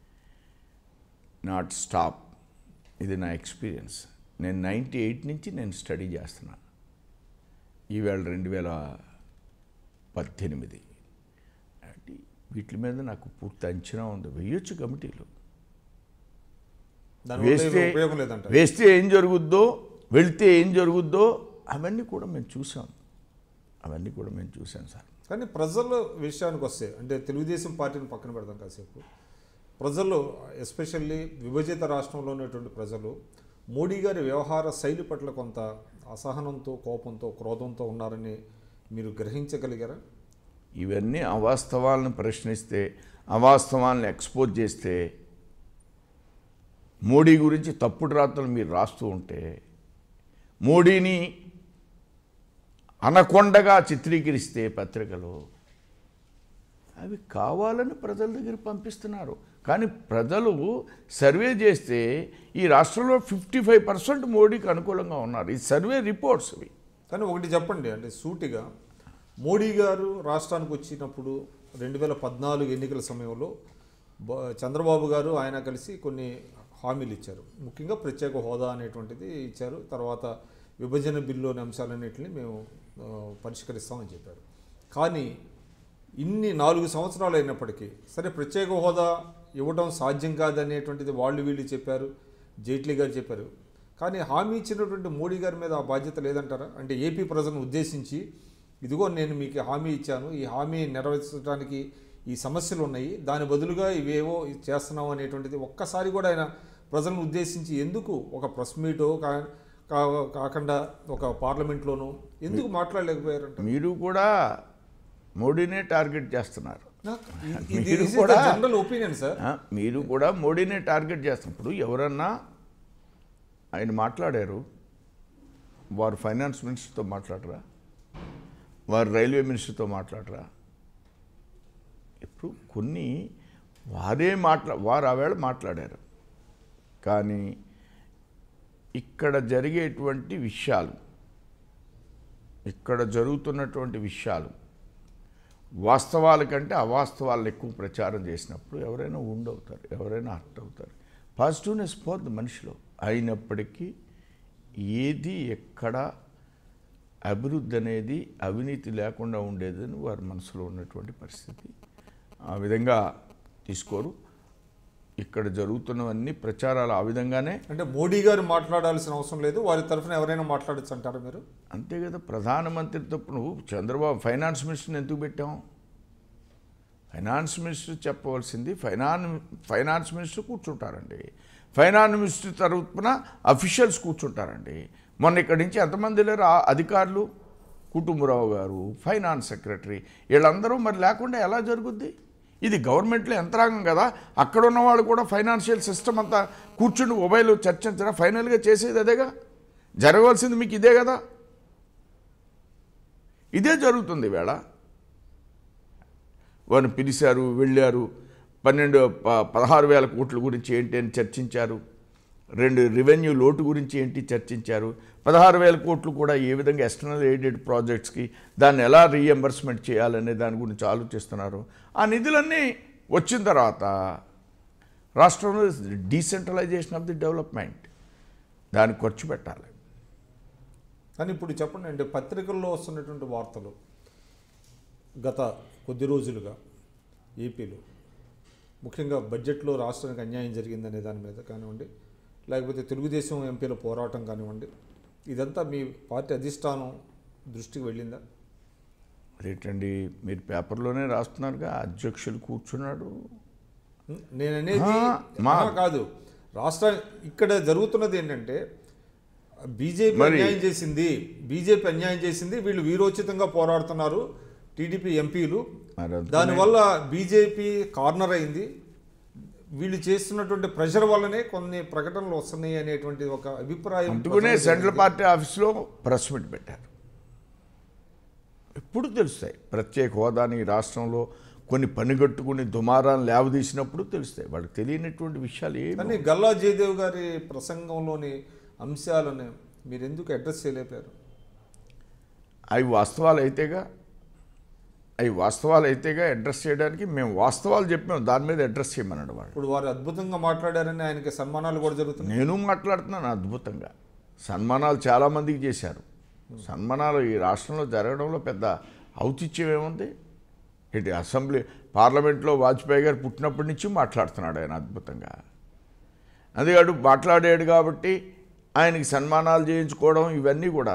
[SPEAKER 2] నాట్ స్టాప్. ఇది నా ఎక్స్పీరియన్స్. నేను 98 నుంచి నేను స్టడీ చేస్తున్నాను. ఈవేళ 2018. అంటే వీటి మీద నాకు పూర్తి అంచనా ఉంది. వేయొచ్చు కమిటీలు, వేస్తే ఏం జరుగుద్దో, వెళ్తే ఏం జరుగుద్దో అవన్నీ కూడా మేము చూసాం సార్.
[SPEAKER 1] కానీ ప్రజల విషయానికి వస్తే, అంటే తెలుగుదేశం పార్టీని పక్కన పెడతాం కాసేపు, ప్రజలు ఎస్పెషల్లీ విభజిత రాష్ట్రంలో ఉన్నటువంటి ప్రజలు మోడీ గారి వ్యవహార శైలి పట్ల కొంత అసహనంతో, కోపంతో, క్రోధంతో ఉన్నారని మీరు గ్రహించగలిగారా?
[SPEAKER 2] ఇవన్నీ అవాస్తవాలను ప్రశ్నిస్తే, అవాస్తవాలను ఎక్స్పోజ్ చేస్తే, మోడీ గురించి తప్పుడు రాతలు మీరు రాస్తూ ఉంటే, మోడీని అనకొండగా చిత్రీకరిస్తే పత్రికలు, అవి కావాలని ప్రజల దగ్గర పంపిస్తున్నారు. కానీ ప్రజలు సర్వే చేస్తే ఈ రాష్ట్రంలో 55% మోడీకి అనుకూలంగా ఉన్నారు. ఈ సర్వే రిపోర్ట్స్ ఇవి.
[SPEAKER 1] కానీ ఒకటి చెప్పండి, అంటే సూటిగా మోడీ గారు రాష్ట్రానికి వచ్చినప్పుడు 2014 ఎన్నికల సమయంలో చంద్రబాబు గారు ఆయన కలిసి కొన్ని హామీలు ఇచ్చారు. ముఖ్యంగా ప్రత్యేక హోదా అనేటువంటిది ఇచ్చారు. తర్వాత విభజన బిల్లులోని అంశాలన్నింటినీ మేము పరిష్కరిస్తామని చెప్పారు. కానీ ఇన్ని 4 సంవత్సరాలు అయినప్పటికీ సరే ప్రత్యేక హోదా ఇవ్వడం సాధ్యం కాదనేటువంటిది వీళ్ళు చెప్పారు, జైట్లీ గారు చెప్పారు. కానీ హామీ ఇచ్చినటువంటి మోడీ గారి మీద ఆ బాధ్యత లేదంటారా? అంటే ఏపీ ప్రజలను ఉద్దేశించి ఇదిగో నేను మీకు హామీ ఇచ్చాను, ఈ హామీ నెరవేర్చడానికి ఈ సమస్యలు ఉన్నాయి, దాని బదులుగా ఇవేవో చేస్తున్నాం అనేటువంటిది ఒక్కసారి కూడా ఆయన ప్రజలను ఉద్దేశించి ఎందుకు ఒక ప్రెస్ మీటో కాకుండా ఒక పార్లమెంట్లోనూ ఎందుకు మాట్లాడలేకపోయారంట?
[SPEAKER 2] మీరు కూడా మోడీనే టార్గెట్ చేస్తున్నారు.
[SPEAKER 1] General opinion sir.
[SPEAKER 2] మీరు కూడా మోడీనే టార్గెట్ చేస్తున్నారు. ఇప్పుడు ఎవరన్నా ఆయన మాట్లాడారు, వారు ఫైనాన్స్ మినిస్టర్తో మాట్లాడరా, వారు రైల్వే మినిస్టర్తో మాట్లాడరా? ఇప్పుడు కొన్ని వారు ఆవేళ మాట్లాడారు. కానీ ఇక్కడ జరిగేటువంటి విషయాలు, ఇక్కడ జరుగుతున్నటువంటి విషయాలు వాస్తవాల కంటే అవాస్తవాలను ఎక్కువ ప్రచారం చేసినప్పుడు ఎవరైనా ఉండవుతారు, ఎవరైనా హర్ట్ అవుతారు. పాజిటివ్నెస్ పోద్ది మనిషిలో. అయినప్పటికీ ఏది ఎక్కడ అభివృద్ధి అనేది అవినీతి లేకుండా ఉండేదని వారి మనసులో ఉన్నటువంటి పరిస్థితి. ఆ విధంగా తీసుకోరు. ఇక్కడ జరుగుతున్నవన్నీ ప్రచారాలు ఆ విధంగానే.
[SPEAKER 1] అంటే మోడీ గారు మాట్లాడాల్సిన అవసరం లేదు, వారి తరఫున ఎవరైనా మాట్లాడచ్చు అంటారా మీరు?
[SPEAKER 2] అంతే కదా. ప్రధానమంత్రి తప్పుడు చంద్రబాబు ఫైనాన్స్ మినిస్టర్ని ఎందుకు పెట్టాం? ఫైనాన్స్ మినిస్టర్ చెప్పవలసింది ఫైనాన్స్ మినిస్టర్ కూర్చుంటారండి. ఫైనాన్స్ మినిస్టర్ తరఫున అఫీషియల్స్ కూర్చుంటారండి. మొన్న ఇక్కడి నుంచి ఎంతమంది లేరు అధికారులు? కుటుంబరావు గారు, ఫైనాన్స్ సెక్రటరీ, వీళ్ళందరూ మరి లేకుండా ఎలా జరుగుద్ది? ఇది గవర్నమెంట్లో యంత్రాంగం కదా. అక్కడ ఉన్న వాళ్ళు కూడా ఫైనాన్షియల్ సిస్టమ్ అంతా కూర్చుని మొబైల్ చర్చించరా? ఫైనల్గా చేసేది అదేగా, జరగవలసింది మీకు ఇదే కదా. ఇదే జరుగుతుంది వేళ. వారిని పిలిచారు, వెళ్ళారు, 16,000 కోట్ల గురించి ఏంటి అని చర్చించారు, 2 రెవెన్యూ లోటు గురించి ఏంటి చర్చించారు, 16,000 కోట్లు కూడా ఏ విధంగా ఎక్స్టర్నల్ ఎయిడెడ్ ప్రాజెక్ట్స్కి దాన్ని ఎలా రీఎంబర్స్మెంట్ చేయాలనే దాని గురించి ఆలోచిస్తున్నారు. ఆ నిధులన్నీ వచ్చిన తర్వాత రాష్ట్రంలో డీసెంట్రలైజేషన్ ఆఫ్ ది డెవలప్మెంట్, దానికి ఖర్చు పెట్టాలి.
[SPEAKER 1] కానీ ఇప్పుడు చెప్పండి, అంటే పత్రికల్లో వస్తున్నటువంటి వార్తలు గత కొద్ది రోజులుగా ఏపీలో ముఖ్యంగా బడ్జెట్లో రాష్ట్రానికి అన్యాయం జరిగిందనే దాని మీద కానివ్వండి, లేకపోతే తెలుగుదేశం ఎంపీల పోరాటం కానివ్వండి, ఇదంతా మీ పార్టీ అధిష్టానం దృష్టికి వెళ్ళిందా?
[SPEAKER 2] రేటండి మీరు పేపర్లోనే రాస్తున్నారుగా, అధ్యక్షులు కూర్చున్నాడు.
[SPEAKER 1] నేననేది కాదు, రాష్ట్ర ఇక్కడ జరుగుతున్నది ఏంటంటే బీజేపీ అన్యాయం చేసింది, వీళ్ళు వీరోచితంగా పోరాడుతున్నారు టీడీపీ ఎంపీలు, దానివల్ల బీజేపీ కార్నర్ అయింది, వీళ్ళు చేస్తున్నటువంటి ప్రెషర్ వల్లనే కొన్ని ప్రకటనలు వస్తున్నాయి అనేటువంటి ఒక అభిప్రాయం
[SPEAKER 2] అందుకునే సెంట్రల్ పార్టీ ఆఫీస్లో ప్రెస్ మీట్ పెట్టారు. ఎప్పుడు తెలుస్తాయి ప్రత్యేక హోదాని రాష్ట్రంలో కొన్ని పనిగట్టుకుని దుమారాన్ని లేవదీసినప్పుడు తెలుస్తాయి, వాళ్ళకి తెలియనటువంటి విషయాలు ఏమి.
[SPEAKER 1] కానీ గల్లా జయదేవ్ గారి ప్రసంగంలోని అంశాలను మీరు ఎందుకు అడ్రస్ చేయలేపారు?
[SPEAKER 2] అవి వాస్తవాలు అయితేగా అడ్రస్ చేయడానికి మేము వాస్తవాలు చెప్పాము, దాని మీద అడ్రస్ చేయమన్నాడు వాడు.
[SPEAKER 1] ఇప్పుడు వారు అద్భుతంగా మాట్లాడారని ఆయనకి సన్మానాలు కూడా జరుగుతున్నాయి.
[SPEAKER 2] నేను మాట్లాడుతున్నాను అద్భుతంగా, సన్మానాలు చాలామందికి చేశారు. సన్మానాలు ఈ రాష్ట్రంలో జరగడంలో పెద్ద ఔచిత్యం ఏముంది? ఇటు అసెంబ్లీ పార్లమెంట్లో వాజ్పేయి గారు పుట్టినప్పటి నుంచి మాట్లాడుతున్నాడు ఆయన అద్భుతంగా. అందుకడు మాట్లాడాడు కాబట్టి ఆయనకి సన్మానాలు చేయించుకోవడం ఇవన్నీ కూడా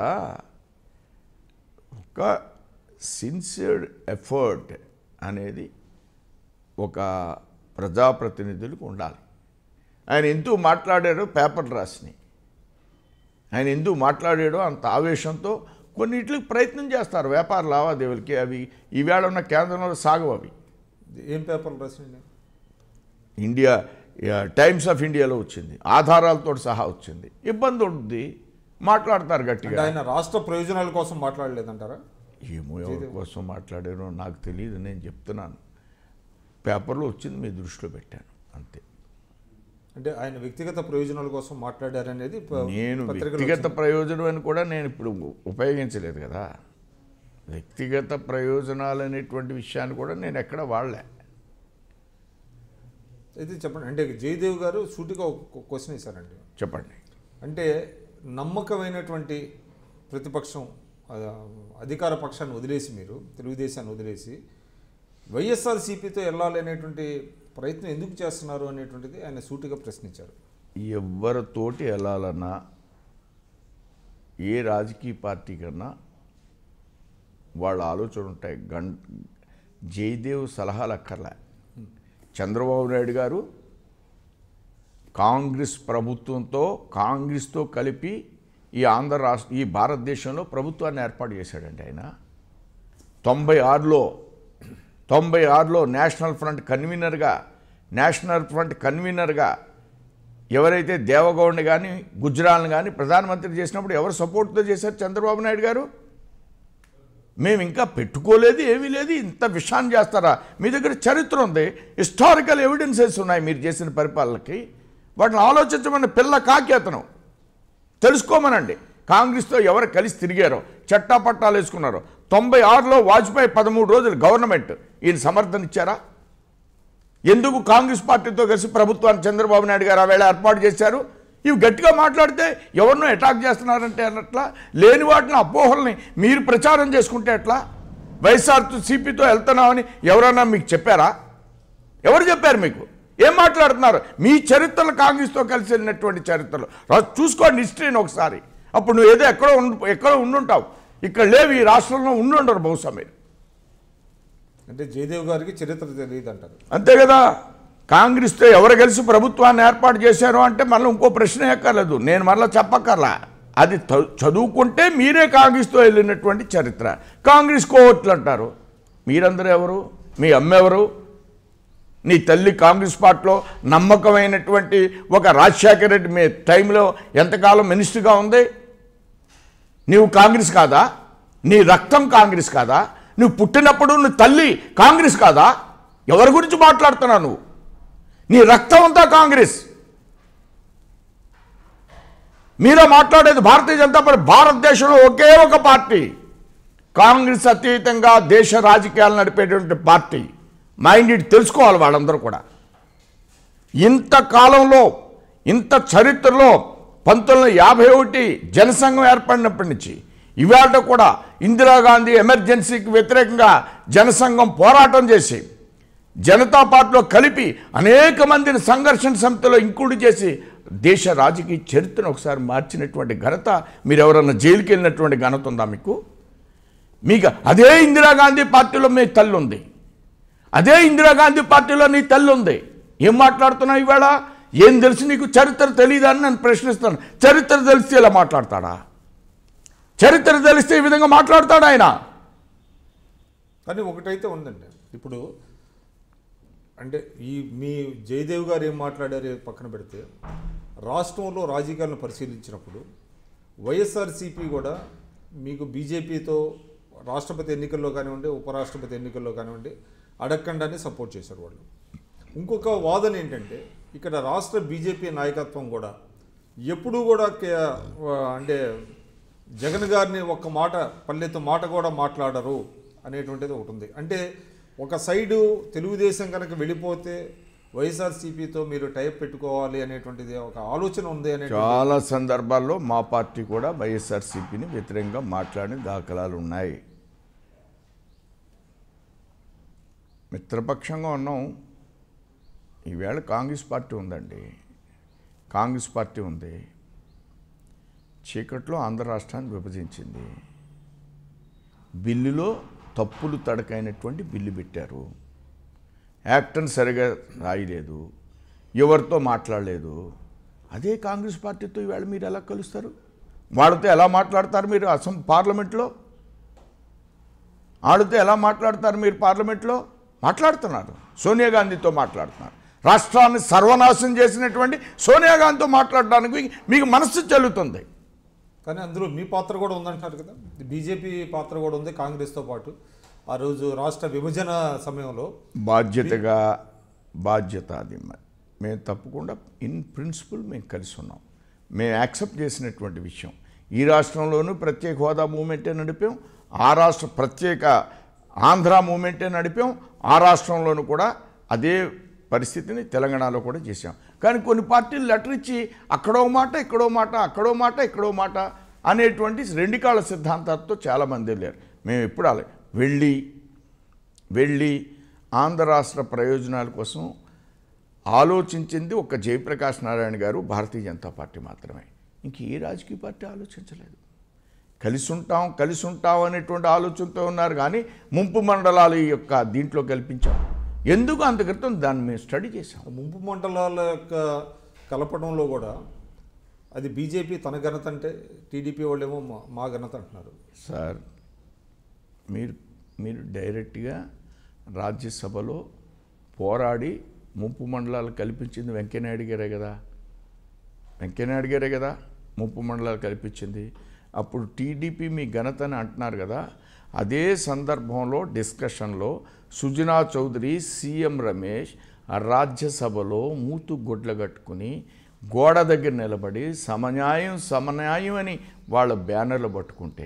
[SPEAKER 2] ఒక సిన్సియర్ ఎఫర్ట్ అనేది ఒక ప్రజాప్రతినిధులకు ఉండాలి. ఆయన ఎందుకు మాట్లాడాడో పేపర్లు రాసినాయి, ఆయన ఎందుకు మాట్లాడాడో అంత ఆవేశంతో కొన్నిటికి ప్రయత్నం చేస్తారు వ్యాపార లావాదేవీలకి. అవి ఈవేళ ఉన్న కేంద్రంలో సాగవు. అవి
[SPEAKER 1] ఏం పేపర్లు రాసినాయి?
[SPEAKER 2] ఇండియా టైమ్స్ ఆఫ్ ఇండియాలో వచ్చింది, ఆధారాలతో సహా వచ్చింది. ఇబ్బంది ఉంటుంది, మాట్లాడతారు గట్టిగా.
[SPEAKER 1] ఆయన రాష్ట్ర ప్రయోజనాల కోసం మాట్లాడలేదంటారా?
[SPEAKER 2] ఏమో ఎవరి కోసం మాట్లాడారో నాకు తెలియదు, నేను చెప్తున్నాను పేపర్లో వచ్చింది మీ దృష్టిలో పెట్టాను అంతే.
[SPEAKER 1] అంటే ఆయన వ్యక్తిగత ప్రయోజనాల కోసం మాట్లాడారనేది
[SPEAKER 2] నేను వ్యక్తిగత ప్రయోజనం అని కూడా నేను ఇప్పుడు ఉపయోగించలేదు కదా. వ్యక్తిగత ప్రయోజనాలు అనేటువంటి విషయాన్ని కూడా నేను ఎక్కడ వాడలే.
[SPEAKER 1] అయితే చెప్పండి, అంటే జయదేవ్ గారు సూటిగా ఒక క్వశ్చన్ ఇస్తారండి.
[SPEAKER 2] చెప్పండి.
[SPEAKER 1] అంటే నమ్మకమైనటువంటి ప్రతిపక్షం అధికార పక్షాన్ని వదిలేసి, మీరు తెలుగుదేశాన్ని వదిలేసి వైఎస్ఆర్సీపీతో వెళ్ళాలి అనేటువంటి ప్రయత్నం ఎందుకు చేస్తున్నారు అనేటువంటిది ఆయన సూటిగా ప్రశ్నించారు.
[SPEAKER 2] ఎవరితోటి వెళ్ళాలన్నా ఏ రాజకీయ పార్టీ కన్నా వాళ్ళ ఆలోచన ఉంటాయి. జయదేవ్ సలహాలు అక్కర్లే. చంద్రబాబు నాయుడు గారు కాంగ్రెస్ ప్రభుత్వంతో కాంగ్రెస్తో కలిపి ఈ ఆంధ్ర రాష్ట్ర ఈ భారతదేశంలో ప్రభుత్వాన్ని ఏర్పాటు చేశాడండి ఆయన. 96లో నేషనల్ ఫ్రంట్ కన్వీనర్గా ఎవరైతే దేవగౌడ్ని కానీ గుజరాల్ని కానీ ప్రధానమంత్రి చేసినప్పుడు ఎవరు సపోర్ట్తో చేశారు? చంద్రబాబు నాయుడు గారు. మేము ఇంకా పెట్టుకోలేదు, ఏమీ లేదు, ఇంత విషయాన్ని చేస్తారా? మీ దగ్గర చరిత్ర ఉంది, హిస్టారికల్ ఎవిడెన్సెస్ ఉన్నాయి మీరు చేసిన పరిపాలనకి. వాటిని ఆలోచించమని పిల్ల కాకి అతను తెలుసుకోమనండి. కాంగ్రెస్తో ఎవరు కలిసి తిరిగారో, చట్టాపట్టాలు వేసుకున్నారో. 96లో వాజ్పేయి 13 రోజులు గవర్నమెంట్ ఈయన సమర్థన ఇచ్చారా? ఎందుకు కాంగ్రెస్ పార్టీతో కలిసి ప్రభుత్వాన్ని చంద్రబాబు నాయుడు గారు ఆ వేళ ఏర్పాటు చేశారు? ఇవి గట్టిగా మాట్లాడితే ఎవరినో అటాక్ చేస్తున్నారంటే అన్నట్లా, లేని వాటిని అపోహల్ని మీరు ప్రచారం చేసుకుంటే ఎట్లా? వైఎస్ఆర్సీపీతో వెళ్తున్నామని ఎవరన్నా మీకు చెప్పారా? ఎవరు చెప్పారు మీకు? ఏం మాట్లాడుతున్నారు? మీ చరిత్రలు కాంగ్రెస్తో కలిసి వెళ్ళినటువంటి చరిత్రలు చూసుకోండి, హిస్టరీని ఒకసారి. అప్పుడు నువ్వు ఏదో ఎక్కడో ఉండుంటావు, ఇక్కడ లేవు, ఈ రాష్ట్రంలో ఉండుండరు బహుశా మీరు.
[SPEAKER 1] అంటే జయదేవ్ గారికి చరిత్ర తెలియదు అంటారు,
[SPEAKER 2] అంతే కదా. కాంగ్రెస్తో ఎవరు కలిసి ప్రభుత్వాన్ని ఏర్పాటు చేశారో అంటే మళ్ళీ ఇంకో ప్రశ్న ఎక్కర్లేదు, నేను మళ్ళీ చెప్పక్కర్లా. అది చదువుకుంటే మీరే కాంగ్రెస్తో వెళ్ళినటువంటి చరిత్ర. కాంగ్రెస్ కోవట్లు అంటారు. మీరందరూ ఎవరు? మీ అమ్మ ఎవరు? నీ తల్లి కాంగ్రెస్ పార్టీలో నమ్మకమైనటువంటి ఒక రాజశేఖర రెడ్డి మీ టైంలో ఎంతకాలం మినిస్టర్గా ఉంది. నీవు కాంగ్రెస్ కాదా? నీ రక్తం కాంగ్రెస్ కాదా? నువ్వు పుట్టినప్పుడు నీ తల్లి కాంగ్రెస్ కాదా? ఎవరి గురించి మాట్లాడుతున్నావు నువ్వు? నీ రక్తం అంతా కాంగ్రెస్. మీరే మాట్లాడేది భారతీయ జనతా పార్టీ. భారతదేశంలో ఒకే ఒక పార్టీ, కాంగ్రెస్ అతీతంగా దేశ రాజకీయాలు నడిపేటువంటి పార్టీ. మైండ్ ఇట్ తెలుసుకోవాలి వాళ్ళందరూ కూడా. ఇంతకాలంలో, ఇంత చరిత్రలో 1951 జనసంఘం ఏర్పడినప్పటి నుంచి ఇవాళ కూడా ఇందిరాగాంధీ ఎమర్జెన్సీకి వ్యతిరేకంగా జనసంఘం పోరాటం చేసి జనతా పార్టీలో కలిపి అనేక మందిని సంఘర్షణ సమితిలో ఇంక్లూడ్ చేసి దేశ రాజకీయ చరిత్రను ఒకసారి మార్చినటువంటి ఘనత, మీరు ఎవరన్నా జైలుకి వెళ్ళినటువంటి ఘనత ఉందా మీకు? అదే ఇందిరాగాంధీ పార్టీలో మీ తల్లి ఉంది, అదే ఇందిరాగాంధీ పార్టీలో నీ తల్లి ఉంది. ఏం మాట్లాడుతున్నావు ఇవాళ? ఏం తెలుసు నీకు? చరిత్ర తెలియదా అని నేను ప్రశ్నిస్తాను. చరిత్ర తెలిస్తే ఇలా మాట్లాడతాడా? చరిత్ర తెలిస్తే ఈ విధంగా మాట్లాడతాడు ఆయన?
[SPEAKER 1] కానీ ఒకటైతే ఉందండి, ఇప్పుడు అంటే మీ జయదేవ్ గారు ఏం మాట్లాడారు పక్కన పెడితే, రాష్ట్రంలో రాజకీయాలను పరిశీలించినప్పుడు వైఎస్ఆర్సీపీ కూడా మీకు బీజేపీతో రాష్ట్రపతి ఎన్నికల్లో కానివ్వండి, ఉపరాష్ట్రపతి ఎన్నికల్లో కానివ్వండి అడగకుండానే సపోర్ట్ చేశారు వాళ్ళు. ఇంకొక వాదన ఏంటంటే, ఇక్కడ రాష్ట్ర బీజేపీ నాయకత్వం కూడా ఎప్పుడూ కూడా అంటే జగన్ గారిని ఒక్క మాట పల్లెత్తు మాట కూడా మాట్లాడరు అనేటువంటిది ఒకటి ఉంది. అంటే ఒక సైడు తెలుగుదేశం కనుక వెళ్ళిపోతే వైఎస్ఆర్సీపీతో మీరు టైప్ పెట్టుకోవాలి అనేటువంటిది ఒక ఆలోచన ఉంది అనే
[SPEAKER 2] చాలా సందర్భాల్లో మా పార్టీ కూడా వైఎస్ఆర్సీపీని వ్యతిరేకంగా మాట్లాడిన దాఖలాలు ఉన్నాయి. మిత్రపక్షంగా ఉన్నాం. ఈవేళ కాంగ్రెస్ పార్టీ ఉందండి, కాంగ్రెస్ పార్టీ ఉంది. చీకట్లో ఆంధ్ర రాష్ట్రాన్ని విభజించింది. బిల్లులో తప్పులు తడకైనటువంటి బిల్లు పెట్టారు. యాక్ట్ని సరిగా రాయలేదు, ఎవరితో మాట్లాడలేదు. అదే కాంగ్రెస్ పార్టీతో ఈవేళ మీరు ఎలా కలుస్తారు? వాళ్ళతో ఎలా మాట్లాడతారు మీరు పార్లమెంట్లో? వాళ్ళతో ఎలా మాట్లాడతారు మీరు పార్లమెంట్లో? మాట్లాడుతున్నారు, సోనియా గాంధీతో మాట్లాడుతున్నారు. రాష్ట్రాన్ని సర్వనాశనం చేసినటువంటి సోనియా గాంధీతో మాట్లాడడానికి మీకు మనస్సు చెల్లుతుంది.
[SPEAKER 1] కానీ అందులో మీ పాత్ర కూడా ఉందంటున్నారు కదా, బీజేపీ పాత్ర కూడా ఉంది కాంగ్రెస్తో పాటు. ఆ రోజు రాష్ట్ర విభజన సమయంలో
[SPEAKER 2] బాధ్యత అది మేము తప్పకుండా ఇన్ ప్రిన్సిపల్ మేము కలిసి ఉన్నాం. మేము యాక్సెప్ట్ చేసినటువంటి విషయం. ఈ రాష్ట్రంలోనూ ప్రత్యేక హోదా మూమెంటే నడిపాం, ఆ రాష్ట్ర ప్రత్యేక ఆంధ్ర మూమెంటే నడిపాం. ఆ రాష్ట్రంలోనూ కూడా అదే పరిస్థితిని తెలంగాణలో కూడా చేశాం. కానీ కొన్ని పార్టీలు లెటర్ ఇచ్చి అక్కడో మాట ఇక్కడో మాట, అక్కడో మాట ఇక్కడో మాట అనేటువంటి రెండు కాళ్ళ సిద్ధాంతాలతో చాలామంది వెళ్ళారు. మేము ఎప్పుడు అలా వెళ్ళి ఆంధ్ర రాష్ట్ర ప్రయోజనాల కోసం ఆలోచించింది ఒక జయప్రకాష్ నారాయణ గారు, భారతీయ జనతా పార్టీ మాత్రమే. ఇంక ఏ రాజకీయ పార్టీ ఆలోచించలేదు. కలిసి ఉంటాం అనేటువంటి ఆలోచనతో ఉన్నారు. కానీ ముంపు మండలాల యొక్క దీంట్లో కల్పించాం. ఎందుకు అంత క్రితం దాన్ని మేము స్టడీ చేసాం.
[SPEAKER 1] ముంపు మండలాల యొక్క కలపడంలో కూడా అది బీజేపీ తన ఘనత అంటే, టీడీపీ వాళ్ళేమో మా ఘనత అంటున్నారు.
[SPEAKER 2] సార్ మీరు డైరెక్ట్గా రాజ్యసభలో పోరాడి ముంపు మండలాలు కల్పించింది వెంకయ్యనాయుడు గారే కదా ముంపు మండలాలు కల్పించింది. అప్పుడు టీడీపీ మీ ఘనత అని అంటున్నారు కదా. అదే సందర్భంలో డిస్కషన్లో సుజనా చౌదరి, సీఎం రమేష్ రాజ్యసభలో మూతు గొడ్ల కట్టుకుని గోడ దగ్గర నిలబడి సమన్యాయం అని వాళ్ళ బ్యానర్లు పట్టుకుంటే,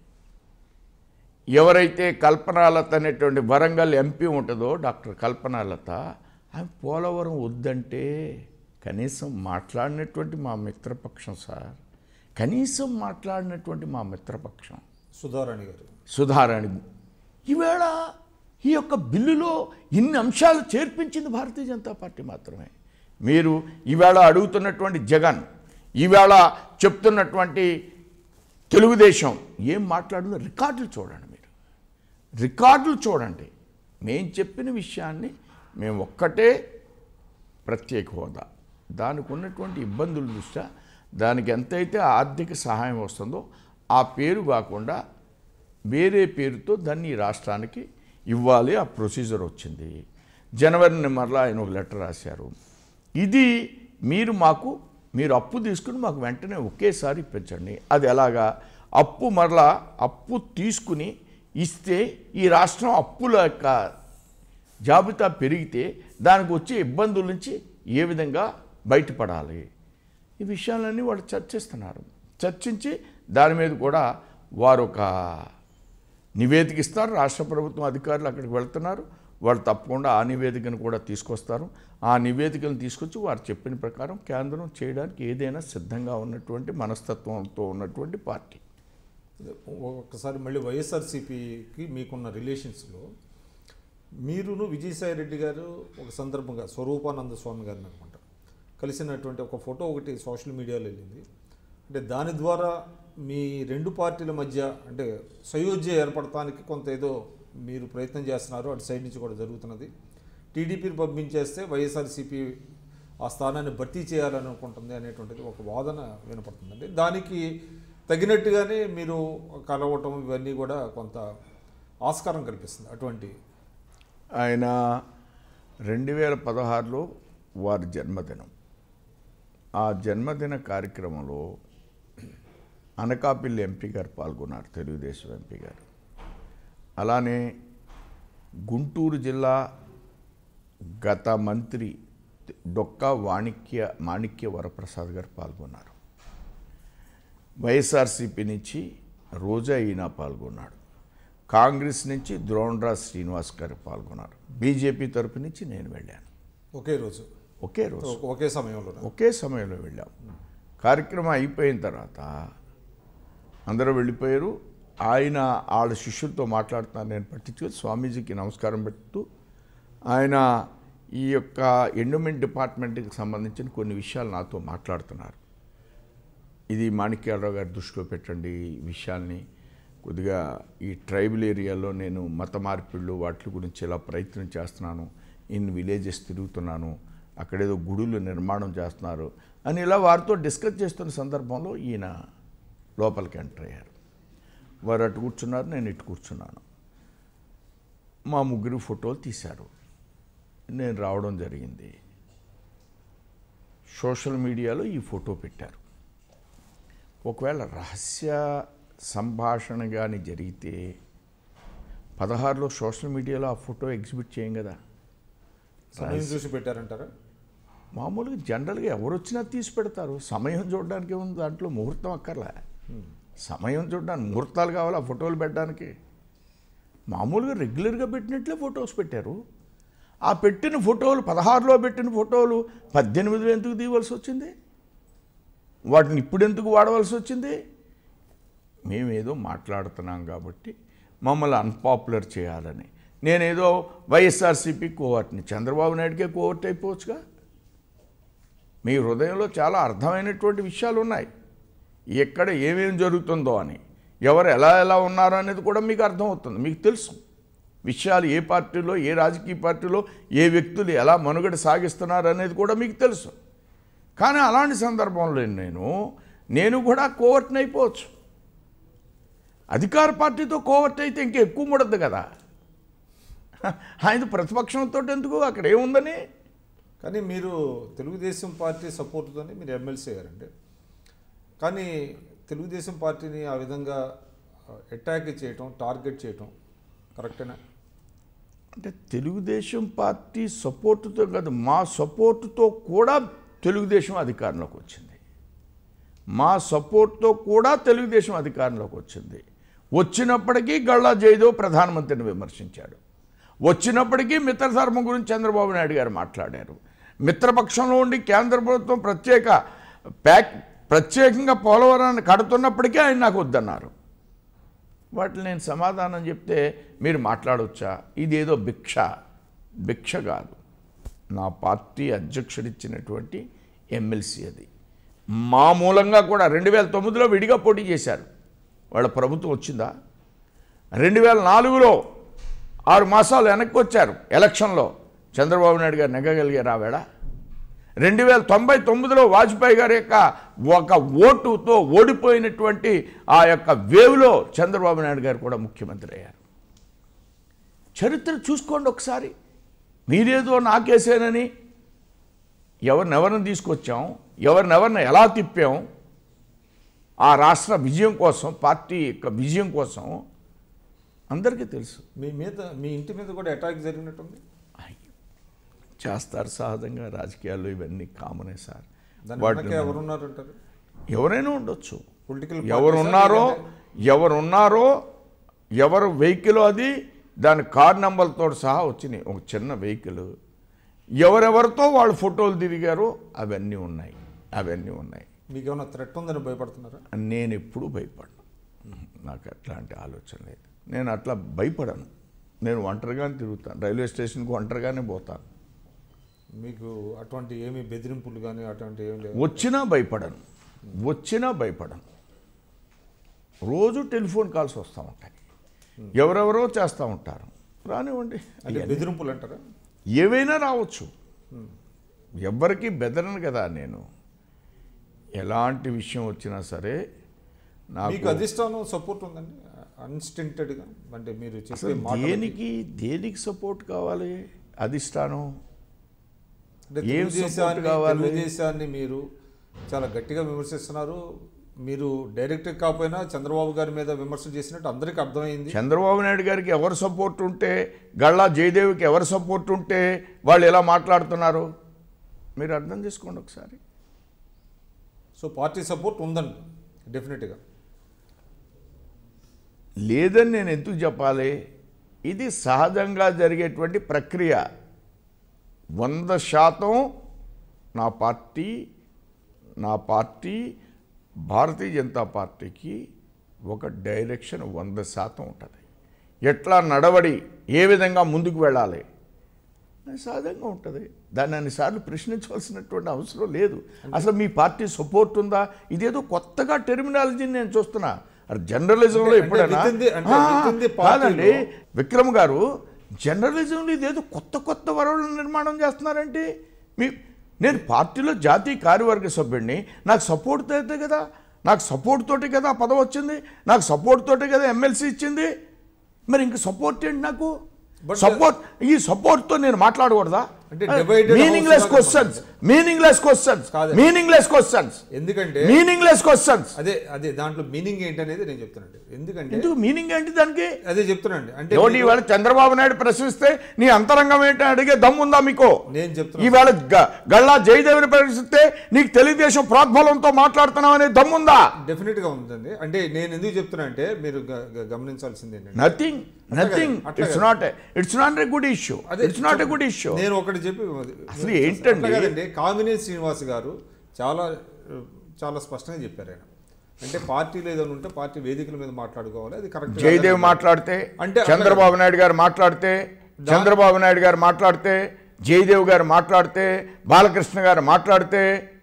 [SPEAKER 2] ఎవరైతే కల్పనాలత అనేటువంటి వరంగల్ ఎంపీ ఉంటుందో డాక్టర్ కల్పనాలత, ఆమె పోలవరం వద్దంటే కనీసం మాట్లాడినటువంటి మా మిత్రపక్షం సార్, కనీసం మాట్లాడినటువంటి మా మిత్రపక్షం సుధారాణి ఈవేళ ఈ యొక్క బిల్లులో ఇన్ని అంశాలు చేర్పించింది భారతీయ జనతా పార్టీ మాత్రమే. మీరు ఈవేళ అడుగుతున్నటువంటి జగన్, ఈవేళ చెప్తున్నటువంటి తెలుగుదేశం ఏం మాట్లాడిందో రికార్డులు చూడండి. మీరు రికార్డులు చూడండి. మేము చెప్పిన విషయాన్ని మేము ఒక్కటే ప్రత్యేక హోదా, దానికి ఉన్నటువంటి ఇబ్బందుల దృష్ట్యా దానికి ఎంతైతే ఆర్థిక సహాయం వస్తుందో ఆ పేరు కాకుండా వేరే పేరుతో దాన్ని రాష్ట్రానికి ఇవ్వాలి. ఆ ప్రొసీజర్ వచ్చింది. జనవరి మరలా ఆయన ఒక లెటర్ రాశారు. ఇది మీరు అప్పు తీసుకుని మాకు వెంటనే ఒకేసారి ఇప్పించండి. అది ఎలాగా? అప్పు తీసుకుని ఇస్తే ఈ రాష్ట్రం అప్పుల యొక్క జాబితా పెరిగితే దానికి వచ్చే ఇబ్బందుల నుంచి ఏ విధంగా బయటపడాలి, ఈ విషయాలన్నీ వాళ్ళు చర్చించి దాని మీద కూడా వారు ఒక నివేదిక ఇస్తారు. రాష్ట్ర ప్రభుత్వం అధికారులు అక్కడికి వెళ్తున్నారు. వాళ్ళు తప్పకుండా ఆ నివేదికను కూడా తీసుకొస్తారు. ఆ నివేదికను తీసుకొచ్చి వారు చెప్పిన ప్రకారం కేంద్రం చేయడానికి ఏదైనా సిద్ధంగా ఉన్నటువంటి మనస్తత్వంతో ఉన్నటువంటి పార్టీ.
[SPEAKER 1] ఒక్కసారి మళ్ళీ వైఎస్ఆర్సీపీకి మీకున్న రిలేషన్స్లో మీరును విజయసాయి రెడ్డి గారు ఒక సందర్భంగా స్వరూపానంద స్వామి గారిని అనుకుంటారు కలిసినటువంటి ఒక ఫోటో ఒకటి సోషల్ మీడియాలో వెళ్ళింది. అంటే దాని ద్వారా మీ రెండు పార్టీల మధ్య అంటే సయోధ్య ఏర్పడటానికి కొంత ఏదో మీరు ప్రయత్నం చేస్తున్నారు, అటు సైడ్ నుంచి కూడా జరుగుతున్నది. టీడీపీని పంపించేస్తే వైఎస్ఆర్సీపీ ఆ స్థానాన్ని భర్తీ చేయాలనుకుంటుంది అనేటువంటిది ఒక వాదన వినపడుతుందండి. దానికి తగినట్టుగానే మీరు కలవటం ఇవన్నీ కూడా కొంత ఆస్కారం కల్పిస్తుంది. అటువంటి
[SPEAKER 2] ఆయన 2016లో వారి జన్మదినం. ఆ జన్మదిన కార్యక్రమంలో అనకాపల్లి ఎంపీ గారు పాల్గొన్నారు, తెలుగుదేశం ఎంపీ గారు. అలానే గుంటూరు జిల్లా గత మంత్రి డొక్కా మాణిక్య వరప్రసాద్ గారు పాల్గొన్నారు. వైఎస్ఆర్సీపీ నుంచి రోజా ఈయన పాల్గొన్నాడు. కాంగ్రెస్ నుంచి ద్రోణరాజ్ శ్రీనివాస్ గారు పాల్గొన్నారు. బీజేపీ తరపు నుంచి నేను వెళ్ళాను.
[SPEAKER 1] ఒకే రోజు ఒకే సమయంలో వెళ్ళాం. కార్యక్రమం అయిపోయిన తర్వాత అందరూ వెళ్ళిపోయారు. ఆయన వాళ్ళ శిష్యులతో మాట్లాడుతున్నారు. నేను పట్టించుకొని స్వామీజీకి నమస్కారం పెడుతూ ఆయన ఈ యొక్క ఎండోమెంట్ డిపార్ట్మెంట్కి సంబంధించిన కొన్ని విషయాలు నాతో మాట్లాడుతున్నారు. ఇది మాణిక్యాలరావు గారి దృష్టిలో పెట్టండి, ఈ విషయాల్ని కొద్దిగా ఈ ట్రైబల్ ఏరియాలో నేను మత మార్పిళ్ళు వాటి గురించి ఇలా ప్రయత్నం చేస్తున్నాను, ఇన్ విలేజెస్ తిరుగుతున్నాను, అక్కడేదో గుడులు నిర్మాణం చేస్తున్నారు అని ఇలా వారితో డిస్కస్ చేస్తున్న సందర్భంలో ఈయన లోపలికి ఎంటర్ అయ్యారు. వారు అటు కూర్చున్నారు, నేను ఇటు కూర్చున్నాను. మా ముగ్గురు ఫోటోలు తీశారు. నేను రావడం జరిగింది. సోషల్ మీడియాలో ఈ ఫోటో పెట్టారు. ఒకవేళ రహస్య సంభాషణ కానీ జరిగితే 16లో సోషల్ మీడియాలో ఆ ఫోటో ఎగ్జిబిట్ చేయం కదా. సమయం చూసి పెట్టారంటారా?
[SPEAKER 2] మామూలుగా జనరల్గా ఎవరు వచ్చినా తీసి పెడతారు. సమయం చూడడానికి ఉంది, దాంట్లో ముహూర్తం అక్కర్లే. సమయం చూడడానికి ముహూర్తాలు కావాలి ఆ ఫోటోలు పెట్టడానికి. మామూలుగా రెగ్యులర్గా పెట్టినట్లే ఫొటోస్ పెట్టారు. ఆ పెట్టిన ఫోటోలు 16లో పెట్టిన ఫోటోలు 18లో ఎందుకు తీయవలసి వచ్చింది? వాటిని ఇప్పుడు ఎందుకు వాడవలసి వచ్చింది? మేమేదో మాట్లాడుతున్నాం కాబట్టి మమ్మల్ని అన్పాపులర్ చేయాలని. నేనేదో వైఎస్ఆర్సీపీ కోవర్ట్ని, చంద్రబాబు నాయుడికే కోవర్ట్ అయిపోవచ్చుగా. మీ హృదయంలో చాలా అర్థమైనటువంటి విషయాలు ఉన్నాయి. ఎక్కడ ఏమేమి జరుగుతుందో అని, ఎవరు ఎలా ఉన్నారో అనేది కూడా మీకు అర్థమవుతుంది. మీకు తెలుసు విషయాలు, ఏ పార్టీలో, ఏ రాజకీయ పార్టీలో ఏ వ్యక్తులు ఎలా మనుగడ సాగిస్తున్నారు అనేది కూడా మీకు తెలుసు. కానీ అలాంటి సందర్భంలో నేను కూడా కోవర్ట్ని అయిపోవచ్చు. అధికార పార్టీతో కోవర్ట్ అయితే ఇంకా ఎక్కువ ముడద్దు కదా. ఆయన ప్రతిపక్షంతో ఎందుకు, అక్కడ ఏముందని.
[SPEAKER 1] కానీ మీరు తెలుగుదేశం పార్టీ సపోర్ట్తోనే మీరు ఎమ్మెల్సీ అయ్యారండి. కానీ తెలుగుదేశం పార్టీని ఆ విధంగా అటాక్ చేయటం, టార్గెట్ చేయటం కరెక్టేనా?
[SPEAKER 2] అంటే తెలుగుదేశం పార్టీ సపోర్టుతో కాదు, మా సపోర్టుతో కూడా తెలుగుదేశం అధికారంలోకి వచ్చింది. మా సపోర్ట్తో కూడా తెలుగుదేశం అధికారంలోకి వచ్చింది. వచ్చినప్పటికీ గల్లా జయదేవ్ ప్రధానమంత్రిని విమర్శించాడు. వచ్చినప్పటికీ మిత్రధర్మం గురించి చంద్రబాబు నాయుడు గారు మాట్లాడారు. మిత్రపక్షంలో ఉండి కేంద్ర ప్రభుత్వం ప్రత్యేకంగా పోలవరాన్ని కడుతున్నప్పటికీ ఆయన నాకు వద్దన్నారు. వాటిని నేను సమాధానం చెప్తే మీరు మాట్లాడవచ్చా? ఇదేదో భిక్ష కాదు. నా పార్టీ అధ్యక్షుడిచ్చినటువంటి ఎమ్మెల్సీ అది. మా మూలంగా కూడా 2009లో విడిగా పోటీ చేశారు. వాళ్ళ ప్రభుత్వం వచ్చిందా? 2004లో 6 మాసాలు వెనక్కి వచ్చారు. ఎలక్షన్లో చంద్రబాబు నాయుడు గారు నెగ్గగలిగారు. ఆవేళ 2099లో వాజ్పేయి గారి యొక్క ఒక ఓటుతో ఓడిపోయినటువంటి ఆ యొక్క వేవ్లో చంద్రబాబు నాయుడు గారు కూడా ముఖ్యమంత్రి అయ్యారు. చరిత్ర చూసుకోండి ఒకసారి. మీరేదో నాకేసేనని ఎవరినెవరిని తీసుకొచ్చాం, ఎవరినెవరిని ఎలా తిప్పాం, ఆ రాష్ట్ర విజయం కోసం, పార్టీ యొక్క విజయం కోసం అందరికీ తెలుసు.
[SPEAKER 1] మీ ఇంటి మీద కూడా అటాక్ జరిగినట్టుంది.
[SPEAKER 2] చేస్తారు సహజంగా, రాజకీయాల్లో ఇవన్నీ కామనే సార్.
[SPEAKER 1] ఎవరున్నారంటారు?
[SPEAKER 2] ఎవరైనా ఉండొచ్చు.
[SPEAKER 1] పొలిటికల్
[SPEAKER 2] ఎవరున్నారో ఎవరు వెహికల్, అది దాని కార్ నెంబర్తో సహా వచ్చినాయి. ఒక చిన్న వెహికల్, ఎవరెవరితో వాళ్ళు ఫోటోలు తిరిగారో అవన్నీ ఉన్నాయి.
[SPEAKER 1] మీకు ఏమైనా థ్రెట్ ఉందని భయపడుతున్నారా?
[SPEAKER 2] నేను ఎప్పుడూ భయపడను. నాకు అట్లాంటి ఆలోచన లేదు. నేను అట్లా భయపడను. నేను ఒంటరిగానే తిరుగుతాను. రైల్వే స్టేషన్కి ఒంటరిగానే పోతాను.
[SPEAKER 1] మీకు అటువంటి ఏమి బెదిరింపులు కానీ అటువంటి ఏమి లేదు?
[SPEAKER 2] వచ్చినా భయపడను. రోజు టెలిఫోన్ కాల్స్ వస్తూ ఉంటాయి. ఎవరెవరో చేస్తూ ఉంటారు. రానివ్వండి.
[SPEAKER 1] అంటే బెదిరింపులు అంటారా?
[SPEAKER 2] ఏవైనా రావచ్చు. ఎవ్వరికీ బెదరను కదా నేను. ఎలాంటి విషయం వచ్చినా సరే
[SPEAKER 1] మీకు అధిష్టానం సపోర్ట్ ఉందండి అన్స్టింటెడ్గా, అంటే మీరు చెప్పే
[SPEAKER 2] దేనికి సపోర్ట్ కావాలి అధిష్టానం?
[SPEAKER 1] తెలుగుదేశాన్ని మీరు చాలా గట్టిగా విమర్శిస్తున్నారు. మీరు డైరెక్ట్గా కాకపోయినా చంద్రబాబు గారి మీద విమర్శలు చేసినట్టు అందరికీ అర్థమైంది.
[SPEAKER 2] చంద్రబాబు నాయుడు గారికి ఎవరు సపోర్ట్ ఉంటే, గళ్ళా జయదేవికి ఎవరు సపోర్ట్ ఉంటే వాళ్ళు ఎలా మాట్లాడుతున్నారు మీరు అర్థం చేసుకోండి ఒకసారి.
[SPEAKER 1] సో పార్టీ సపోర్ట్ ఉందండి డెఫినెట్గా.
[SPEAKER 2] లేదని నేను ఎందుకు చెప్పాలి? ఇది సహజంగా జరిగేటువంటి ప్రక్రియ. 100% నా పార్టీ భారతీయ జనతా పార్టీకి ఒక డైరెక్షన్ 100% ఉంటుంది. ఎట్లా నడవడి, ఏ విధంగా ముందుకు వెళ్ళాలి సహజంగా ఉంటుంది. దాన్ని అన్నిసార్లు ప్రశ్నించవలసినటువంటి అవసరం లేదు. అసలు మీ పార్టీ సపోర్ట్ ఉందా? ఇదేదో కొత్తగా టెర్మినాలజీని నేను చూస్తున్నా. జర్నలిజంలో ఎప్పుడైనా కాదండి విక్రమ్ గారు, జర్నలిజంలో ఇదేదో కొత్త వరవల నిర్మాణం చేస్తున్నారంటే నేను పార్టీలో జాతీయ కార్యవర్గ సభ్యుడిని, నాకు సపోర్ట్ అయితే కదా, నాకు సపోర్ట్ తోటి కదా పదవి వచ్చింది, నాకు సపోర్ట్ తోటి కదా ఎమ్మెల్సీ ఇచ్చింది. మరి ఇంక సపోర్ట్ ఏంటి నాకు? ఈ సపోర్ట్తో నేను మాట్లాడకూడదా? మీనింగ్లెస్ క్వశ్చన్స్
[SPEAKER 1] అదే దాంట్లో మీనింగ్ ఏంటి అనేది నేను చెప్తానండి. ఎందుకంటే
[SPEAKER 2] మీనింగ్ ఏంటి దానికి
[SPEAKER 1] అదే చెప్తున్నాండి. అంటే
[SPEAKER 2] ఇవాళ చంద్రబాబు నాయుడు ప్రశ్నిస్తే నీ అంతరంగం ఏంటి అడిగే దమ్ముందా మీకు?
[SPEAKER 1] నేను చెప్తున్నా.
[SPEAKER 2] ఇవాళ గళ్ళా జయదేవిని ప్రశ్నిస్తే నీకు తెలుగుదేశం ప్రోద్బలంతో మాట్లాడుతున్నావు అనే దమ్ముందా?
[SPEAKER 1] డెఫినెట్ గా ఉందండి. అంటే నేను ఎందుకు చెప్తున్నా అంటే మీరు గమనించాల్సింది ఏంటంటే
[SPEAKER 2] nothing it's not a good issue.
[SPEAKER 1] నేను ఒకటి చెప్పి
[SPEAKER 2] అసలు ఏంటంటే
[SPEAKER 1] కామినేని శ్రీనివాస్ గారు చాలా స్పష్టంగా చెప్పారు. ఆయన అంటే పార్టీలో ఏదైనా ఉంటే పార్టీ వేదికల మీద మాట్లాడుకోవాలి, అది కరెక్ట్.
[SPEAKER 2] జయదేవ్ మాట్లాడితే అంటే చంద్రబాబు నాయుడు గారు మాట్లాడితే జయదేవ్ గారు మాట్లాడితే బాలకృష్ణ గారు మాట్లాడితే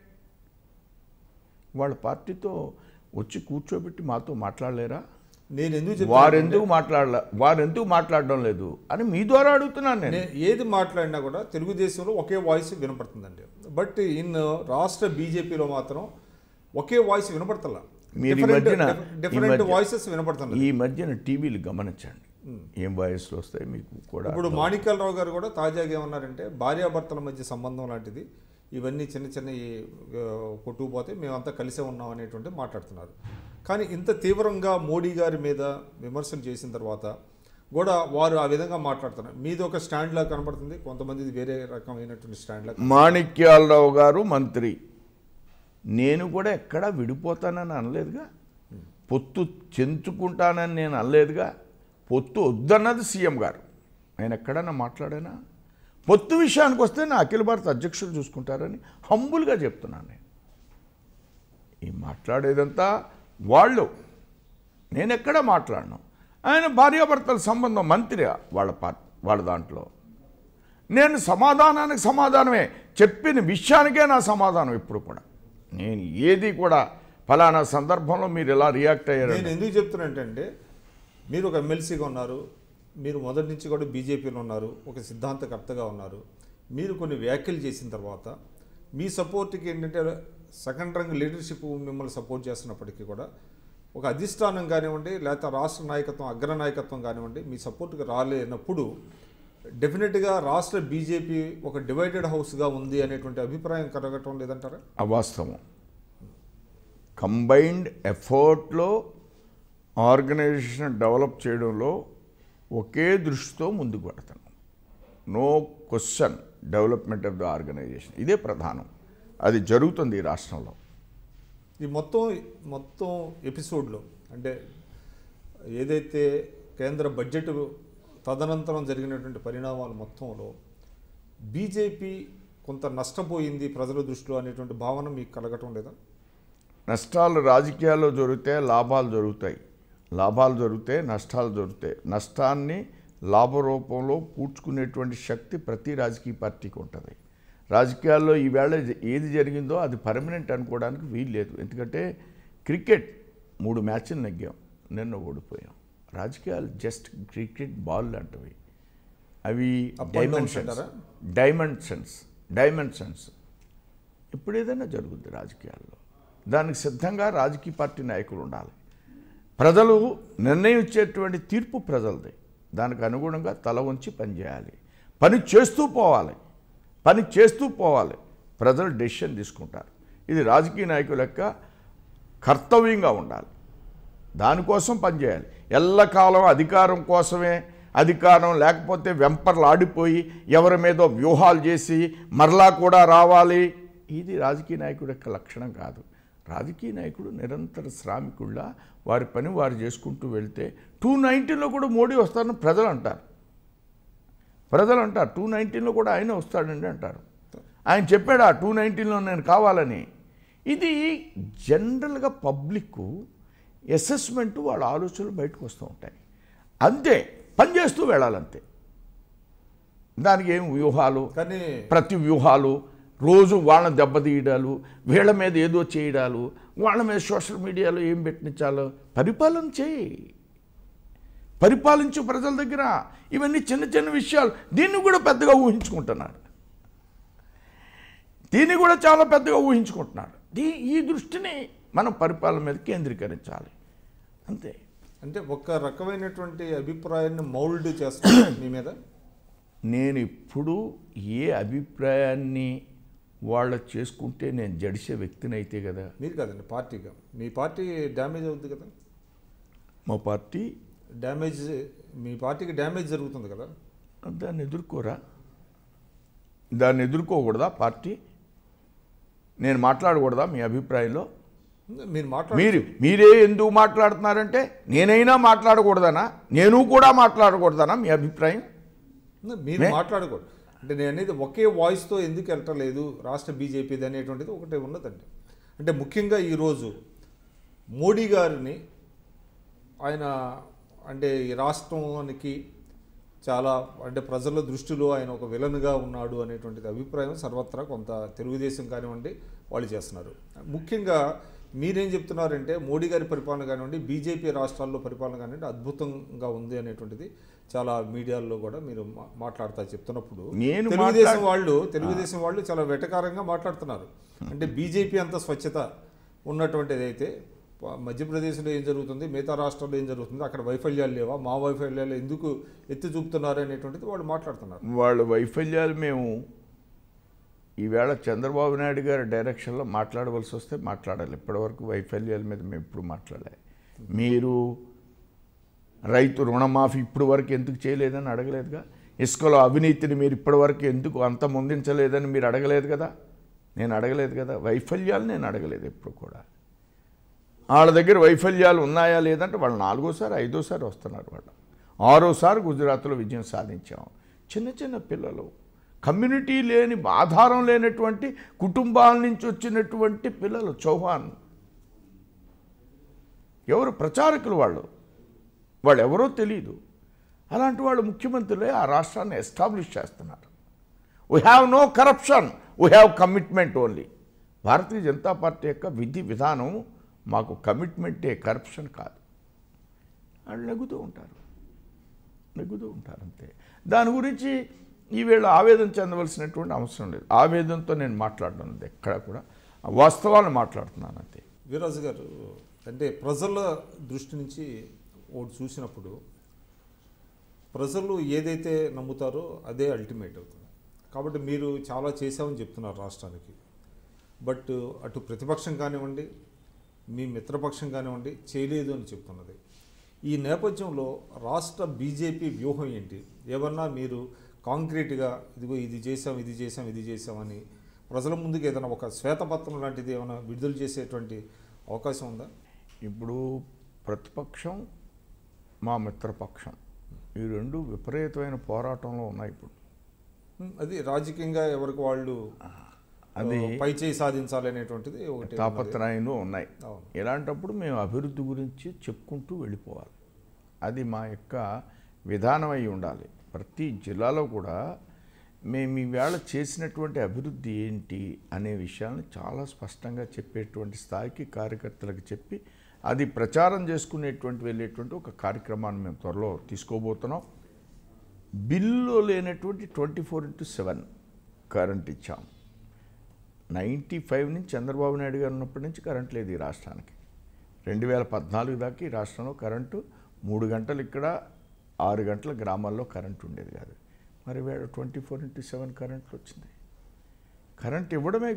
[SPEAKER 2] వాళ్ళ పార్టీతో వచ్చి కూర్చోబెట్టి మాతో మాట్లాడలేరా?
[SPEAKER 1] నేను ఎందుకు
[SPEAKER 2] వారెందుకు మాట్లాడడం లేదు అని మీ ద్వారా అడుగుతున్నాను. నేను
[SPEAKER 1] ఏది మాట్లాడినా కూడా తెలుగుదేశంలో ఒకే వాయిస్ వినపడుతుందండి. బట్ రాష్ట్ర బీజేపీలో మాత్రం ఒకే వాయిస్ వినపడతలా, డిఫరెంట్ వాయిసెస్ వినపడుతుంది.
[SPEAKER 2] ఈ మధ్యన టీవీలు గమనించండి ఏం వాయిస్లు వస్తాయి మీకు కూడా.
[SPEAKER 1] ఇప్పుడు మాణిక్యాలరావు గారు కూడా తాజాగా ఏమన్నారంటే భార్యాభర్తల మధ్య సంబంధం లాంటిది, ఇవన్నీ చిన్న కొట్టుకుపోతే మేమంతా కలిసే ఉన్నాం అనేటువంటి మాట్లాడుతున్నారు. కానీ ఇంత తీవ్రంగా మోడీ గారి మీద విమర్శలు చేసిన తర్వాత కూడా వారు ఆ విధంగా మాట్లాడుతున్నారు. మీది ఒక స్టాండ్లా కనబడుతుంది, కొంతమంది వేరే రకమైనటువంటి స్టాండ్లా.
[SPEAKER 2] మాణిక్యాలరావు గారు మంత్రి, నేను కూడా ఎక్కడా విడిపోతానని అనలేదుగా, పొత్తు చెంచుకుంటానని నేను అనలేదుగా. పొత్తు వద్దన్నది సీఎం గారు, నేను ఎక్కడన్నా మాట్లాడానా? పొత్తు విషయానికి వస్తే నా అఖిల భారత అధ్యక్షులు చూసుకుంటారని హంబుల్గా చెప్తున్నాను. నేను ఈ మాట్లాడేదంతా వాళ్ళు, నేను ఎక్కడ మాట్లాడను. ఆయన భార్యాభర్తల సంబంధం మంత్రి వాళ్ళ దాంట్లో. నేను సమాధానానికి సమాధానమే, చెప్పిన విషయానికే నా సమాధానం. ఇప్పుడు కూడా నేను ఏది కూడా ఫలానా సందర్భంలో మీరు ఎలా రియాక్ట్ అయ్యారు.
[SPEAKER 1] నేను ఎందుకు చెప్తున్నానంటే మీరు ఒక ఎమ్మెల్సీగా ఉన్నారు, మీరు మొదటి నుంచి కూడా బీజేపీలో ఉన్నారు, ఒక సిద్ధాంతకర్తగా ఉన్నారు. మీరు కొన్ని వ్యాఖ్యలు చేసిన తర్వాత మీ సపోర్ట్కి ఏంటంటే సెకండ్ రంగ్ లీడర్షిప్ మిమ్మల్ని సపోర్ట్ చేస్తున్నప్పటికీ కూడా ఒక అధిష్టానం కానివ్వండి, లేకపోతే రాష్ట్ర నాయకత్వం, అగ్ర నాయకత్వం కానివ్వండి, మీ సపోర్ట్కి రాలేనప్పుడు డెఫినెట్గా రాష్ట్ర బీజేపీ ఒక డివైడెడ్ హౌస్గా ఉంది అనేటువంటి అభిప్రాయం కలగటం లేదంటారా?
[SPEAKER 2] అవాస్తవం. కంబైన్డ్ ఎఫర్ట్లో ఆర్గనైజేషన్ డెవలప్ చేయడంలో ఒకే దృష్టితో ముందుకు పెడతాను. No question development of the organization, ఇదే ప్రధానం. అది జరుగుతుంది ఈ రాష్ట్రంలో.
[SPEAKER 1] ఈ మొత్తం ఎపిసోడ్లో అంటే ఏదైతే కేంద్ర బడ్జెట్ తదనంతరం జరిగినటువంటి పరిణామాలు మొత్తంలో బీజేపీ కొంత నష్టపోయింది ప్రజల దృష్టిలో అనేటువంటి భావన మీకు కలగటం లేదా?
[SPEAKER 2] నష్టాలు రాజకీయాల్లో జరిగితే లాభాలు జరుగుతాయి, లాభాలు జరిగితే నష్టాలు జరుగుతాయి. నష్టాన్ని లాభ రూపంలో పూడ్చుకునేటువంటి శక్తి ప్రతి రాజకీయ పార్టీకి ఉంటుంది. రాజకీయాల్లో ఈవేళ ఏది జరిగిందో అది పర్మనెంట్ అనుకోవడానికి వీలు లేదు. ఎందుకంటే క్రికెట్ 3 మ్యాచ్లు నెగ్గాం, నిన్న ఓడిపోయాం. రాజకీయాలు జస్ట్ క్రికెట్ బాల్ లాంటివి. అవి డైమెన్షన్స్. ఇప్పుడు ఏదైనా జరుగుద్ది రాజకీయాల్లో, దానికి సిద్ధంగా రాజకీయ పార్టీ నాయకులు ఉండాలి. ప్రజలు నిర్ణయం ఇచ్చేటువంటి తీర్పు ప్రజలది, దానికి అనుగుణంగా తల వంచి పనిచేయాలి, పని చేస్తూ పోవాలి. ప్రజలు డెసిషన్ తీసుకుంటారు. ఇది రాజకీయ నాయకుల యొక్క కర్తవ్యంగా ఉండాలి. దానికోసం పనిచేయాలి. ఎల్లకాలం అధికారం కోసమే, అధికారం లేకపోతే వెంపర్లు ఆడిపోయి ఎవరి మీదో వ్యూహాలు చేసి మరలా కూడా రావాలి, ఇది రాజకీయ నాయకుడి యొక్క లక్షణం కాదు. రాజకీయ నాయకుడు నిరంతర శ్రామికుళ్ళ వారి పని వారు చేసుకుంటూ వెళ్తే 219లో కూడా మోడీ వస్తారని ప్రజలు అంటారు. 219లో కూడా ఆయన వస్తాడండి అంటారు. ఆయన చెప్పాడు ఆ 219లో నేను కావాలని. ఇది జనరల్గా పబ్లిక్ అసెస్మెంటు వాళ్ళ ఆలోచనలు బయటకు వస్తూ ఉంటాయి. అంతే, పనిచేస్తూ వెళ్ళాలంతే. దానికి ఏం వ్యూహాలు,
[SPEAKER 1] కానీ
[SPEAKER 2] ప్రతి వ్యూహాలు, రోజు వాళ్ళని దెబ్బతీయడాలు, వీళ్ళ మీద ఏదో చేయడాలు, వాళ్ళ మీద సోషల్ మీడియాలో ఏం పెట్టించాలో పరిపాలన చేయి, పరిపాలించు ప్రజల దగ్గర. ఇవన్నీ చిన్న చిన్న విషయాలు. దీన్ని కూడా పెద్దగా ఊహించుకుంటున్నారు, దీన్ని కూడా చాలా పెద్దగా ఊహించుకుంటున్నారు. ఈ దృష్టిని మనం పరిపాలన మీద కేంద్రీకరించాలి అంతే.
[SPEAKER 1] అంటే ఒక రకమైనటువంటి అభిప్రాయాన్ని మౌల్డ్ చేస్తాను మీ మీద.
[SPEAKER 2] నేను ఇప్పుడు ఏ అభిప్రాయాన్ని వాళ్ళు చేసుకుంటే నేను జడిసే వ్యక్తిని అయితే కదా.
[SPEAKER 1] మీరు కదండి పార్టీగా, మీ పార్టీ డ్యామేజ్ అవుతుంది కదా.
[SPEAKER 2] మా పార్టీ
[SPEAKER 1] డ్యామేజ్, మీ పార్టీకి డ్యామేజ్ జరుగుతుంది కదా.
[SPEAKER 2] దాన్ని ఎదుర్కోరా, దాన్ని ఎదుర్కోకూడదా పార్టీ? నేను మాట్లాడకూడదా మీ అభిప్రాయంలో? మీరే ఎందుకు మాట్లాడుతున్నారంటే నేనైనా మాట్లాడకూడదనా, నేను కూడా మాట్లాడకూడదనా మీ అభిప్రాయం?
[SPEAKER 1] మీరు మాట్లాడకూడదు అంటే నేను అనేది ఒకే వాయిస్తో ఎందుకు వెళ్ళటలేదు రాష్ట్ర బీజేపీది అనేటువంటిది ఒకటే ఉన్నదండి. అంటే ముఖ్యంగా ఈరోజు మోడీ గారిని ఆయన అంటే ఈ రాష్ట్రానికి చాలా అంటే ప్రజల దృష్టిలో ఆయన ఒక విలన్గా ఉన్నాడు అనేటువంటిది అభిప్రాయం సర్వత్రా కొంత తెలుగుదేశం కానివ్వండి వాళ్ళు చేస్తున్నారు. ముఖ్యంగా మీరేం చెప్తున్నారంటే మోడీ గారి పరిపాలన కానివ్వండి, బీజేపీ రాష్ట్రాల్లో పరిపాలన కానివ్వండి అద్భుతంగా ఉంది అనేటువంటిది చాలా మీడియాల్లో కూడా మీరు మాట్లాడుతా చెప్తున్నప్పుడు తెలుగుదేశం వాళ్ళు చాలా వెటకారంగా మాట్లాడుతున్నారు. అంటే బీజేపీ అంత స్వచ్ఛత ఉన్నటువంటిది అయితే మధ్యప్రదేశ్లో ఏం జరుగుతుంది, మిగతా రాష్ట్రాల్లో ఏం జరుగుతుంది, అక్కడ వైఫల్యాలు లేవా, మా వైఫల్యాలు ఎందుకు ఎత్తి చూపుతున్నారు అనేటువంటిది వాళ్ళు మాట్లాడుతున్నారు.
[SPEAKER 2] వాళ్ళ వైఫల్యాలు మేము ఈవేళ చంద్రబాబు నాయుడు గారి డైరెక్షన్లో మాట్లాడవలసి వస్తే మాట్లాడాలి. ఇప్పటివరకు వైఫల్యాల మీద మేము ఎప్పుడు మాట్లాడాలి. మీరు రైతు రుణమాఫీ ఇప్పటి వరకు ఎందుకు చేయలేదని అడగలేదుగా. ఇసుకలో అవినీతిని మీరు ఇప్పటివరకు ఎందుకు అంత ముందించలేదని మీరు అడగలేదు కదా. నేను అడగలేదు కదా. వైఫల్యాలు నేను అడగలేదు ఎప్పుడు కూడా. వాళ్ళ దగ్గర వైఫల్యాలు ఉన్నాయా లేదంటే వాళ్ళు 4వ సారి 5వ సారి వస్తున్నారు. వాళ్ళు 6వ సారి గుజరాత్లో విజయం సాధించాం. చిన్న చిన్న పిల్లలు, కమ్యూనిటీ లేని, ఆధారం లేనటువంటి కుటుంబాల నుంచి వచ్చినటువంటి పిల్లలు. చౌహాన్ ఎవరు ప్రచారకులు, వాళ్ళు ఎవరో తెలియదు. అలాంటి వాళ్ళు ముఖ్యమంత్రులే ఆ రాష్ట్రాన్ని ఎస్టాబ్లిష్ చేస్తున్నారు. We have no corruption, we have commitment only. Bharatiya Janata Party యొక్క విధి విధానం మాకు కమిట్మెంటే, కరప్షన్ కాదు. వాళ్ళు నెగ్గుతూ ఉంటారు అంతే. దాని గురించి ఈవేళ ఆవేదన చెందవలసినటువంటి అవసరం లేదు. ఆవేదనతో నేను మాట్లాడడం లేదు, ఎక్కడ కూడా వాస్తవాలను మాట్లాడుతున్నాను అంతే.
[SPEAKER 1] వీర్రాజు గారు, అంటే ప్రజల దృష్టి నుంచి ఒకటి చూసినప్పుడు ప్రజలు ఏదైతే నమ్ముతారో అదే అల్టిమేట్ అవుతుంది. కాబట్టి మీరు చాలా చేశామని చెప్తున్నారు రాష్ట్రానికి. బట్ అటు ప్రతిపక్షం కానివ్వండి, మీ మిత్రపక్షం కానివ్వండి చేయలేదు అని చెప్తున్నది. ఈ నేపథ్యంలో రాష్ట్ర బీజేపీ వ్యూహం ఏంటి? ఏమన్నా మీరు కాంక్రీట్గా ఇదిగో ఇది చేసామని ప్రజల ముందుకు ఏదైనా ఒక శ్వేతపత్రం లాంటిది ఏమైనా విడుదల చేసేటువంటి అవకాశం ఉందా?
[SPEAKER 2] ఇప్పుడు ప్రతిపక్షం, మా మిత్రపక్షం, ఈ రెండు విపరీతమైన పోరాటంలో ఉన్నాయి. ఇప్పుడు
[SPEAKER 1] అది రాజకీయంగా ఎవరికి వాళ్ళు అది పై చేయి సాధించాలనేటువంటిది ఒకటి
[SPEAKER 2] తాపత్రయంలో ఉన్నాయి. ఇలాంటప్పుడు మేము అభివృద్ధి గురించి చెప్పుకుంటూ వెళ్ళిపోవాలి. అది మా యొక్క విధానం అయి ఉండాలి. ప్రతి జిల్లాలో కూడా మేము ఈవేళ చేసినటువంటి అభివృద్ధి ఏంటి అనే విషయాన్ని చాలా స్పష్టంగా చెప్పేటువంటి స్థాయికి కార్యకర్తలకు చెప్పి అది ప్రచారం చేసుకునేటువంటి వెళ్ళేటువంటి ఒక కార్యక్రమాన్ని మేము త్వరలో తీసుకోబోతున్నాం. బిల్లులో లేనటువంటి 24/7 కరెంట్ ఇచ్చాం. 95 నుంచి చంద్రబాబు నాయుడు గారు ఉన్నప్పటి నుంచి కరెంట్ లేదు ఈ రాష్ట్రానికి. 2014 దాకా ఈ రాష్ట్రంలో కరెంటు 3 గంటలు ఇక్కడ, 6 గంటల గ్రామాల్లో కరెంటు ఉండేది కాదు. మరి వేళ 24/7 కరెంట్లు వచ్చింది. కరెంట్ ఇవ్వడమే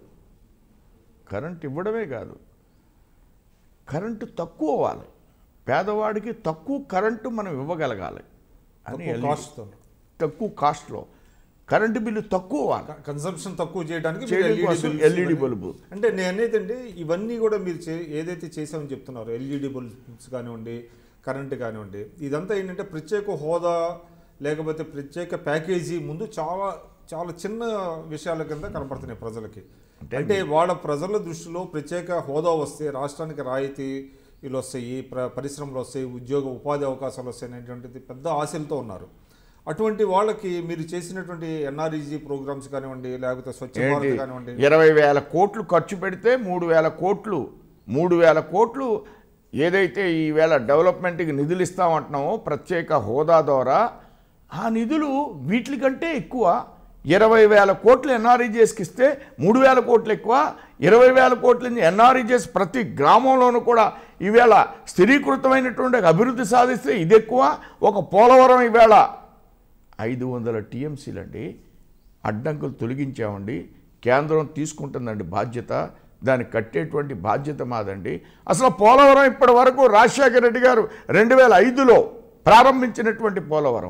[SPEAKER 2] కాదు, కరెంటు తక్కువ అవ్వాలి, పేదవాడికి తక్కువ కరెంటు మనం ఇవ్వగలగాలి అని, తక్కువ కాస్ట్లో కరెంటు బిల్లు తక్కువ
[SPEAKER 1] కన్సంప్షన్ తక్కువ చేయడానికి
[SPEAKER 2] ఎల్ఈడి బల్బు.
[SPEAKER 1] అంటే నేను అనేది అండి, ఇవన్నీ కూడా మీరు ఏదైతే చేసామని చెప్తున్నారు, ఎల్ఈడి బల్బ్స్ కానివ్వండి, కరెంటు కానివ్వండి, ఇదంతా ఏంటంటే ప్రత్యేక హోదా లేకపోతే ప్రత్యేక ప్యాకేజీ ముందు చాలా చాలా చిన్న విషయాల కింద కనపడుతున్నాయి ప్రజలకి. అంటే వాళ్ళ ప్రజల దృష్టిలో ప్రత్యేక హోదా వస్తే రాష్ట్రానికి రాయితీలు వస్తాయి, పరిశ్రమలు వస్తాయి, ఉపాధి అవకాశాలు వస్తాయి అనేటువంటిది పెద్ద ఆశలతో ఉన్నారు. అటువంటి వాళ్ళకి మీరు చేసినటువంటి ఎన్ఆర్ఈజీ ప్రోగ్రామ్స్ కానివ్వండి, లేకపోతే స్వచ్ఛ భారత్ కానివ్వండి,
[SPEAKER 2] 20,000 కోట్లు ఖర్చు పెడితే 3,000 కోట్లు ఏదైతే ఈవేళ డెవలప్మెంట్కి నిధులు ఇస్తామంటున్నామో ప్రత్యేక హోదా ద్వారా, ఆ నిధులు వీటికంటే ఎక్కువ. 20,000 కోట్లు ఎన్ఆర్ఈజీఎస్కి ఇస్తే 3,000 కోట్లు ఎక్కువ. 20,000 కోట్ల ఎన్ఆర్ఈజీఎస్ ప్రతి గ్రామంలోనూ కూడా ఈవేళ స్థిరీకృతమైనటువంటి అభివృద్ధి సాధిస్తే ఇది ఎక్కువ. ఒక పోలవరం ఈవేళ 500 టీఎంసీలండి, అడ్డంకులు తొలగించామండి, కేంద్రం తీసుకుంటుందండి బాధ్యత, దాన్ని కట్టేటువంటి బాధ్యత మాదండి. అసలు పోలవరం ఇప్పటి వరకు రాజశేఖర రెడ్డి గారు 2005లో ప్రారంభించినటువంటి పోలవరం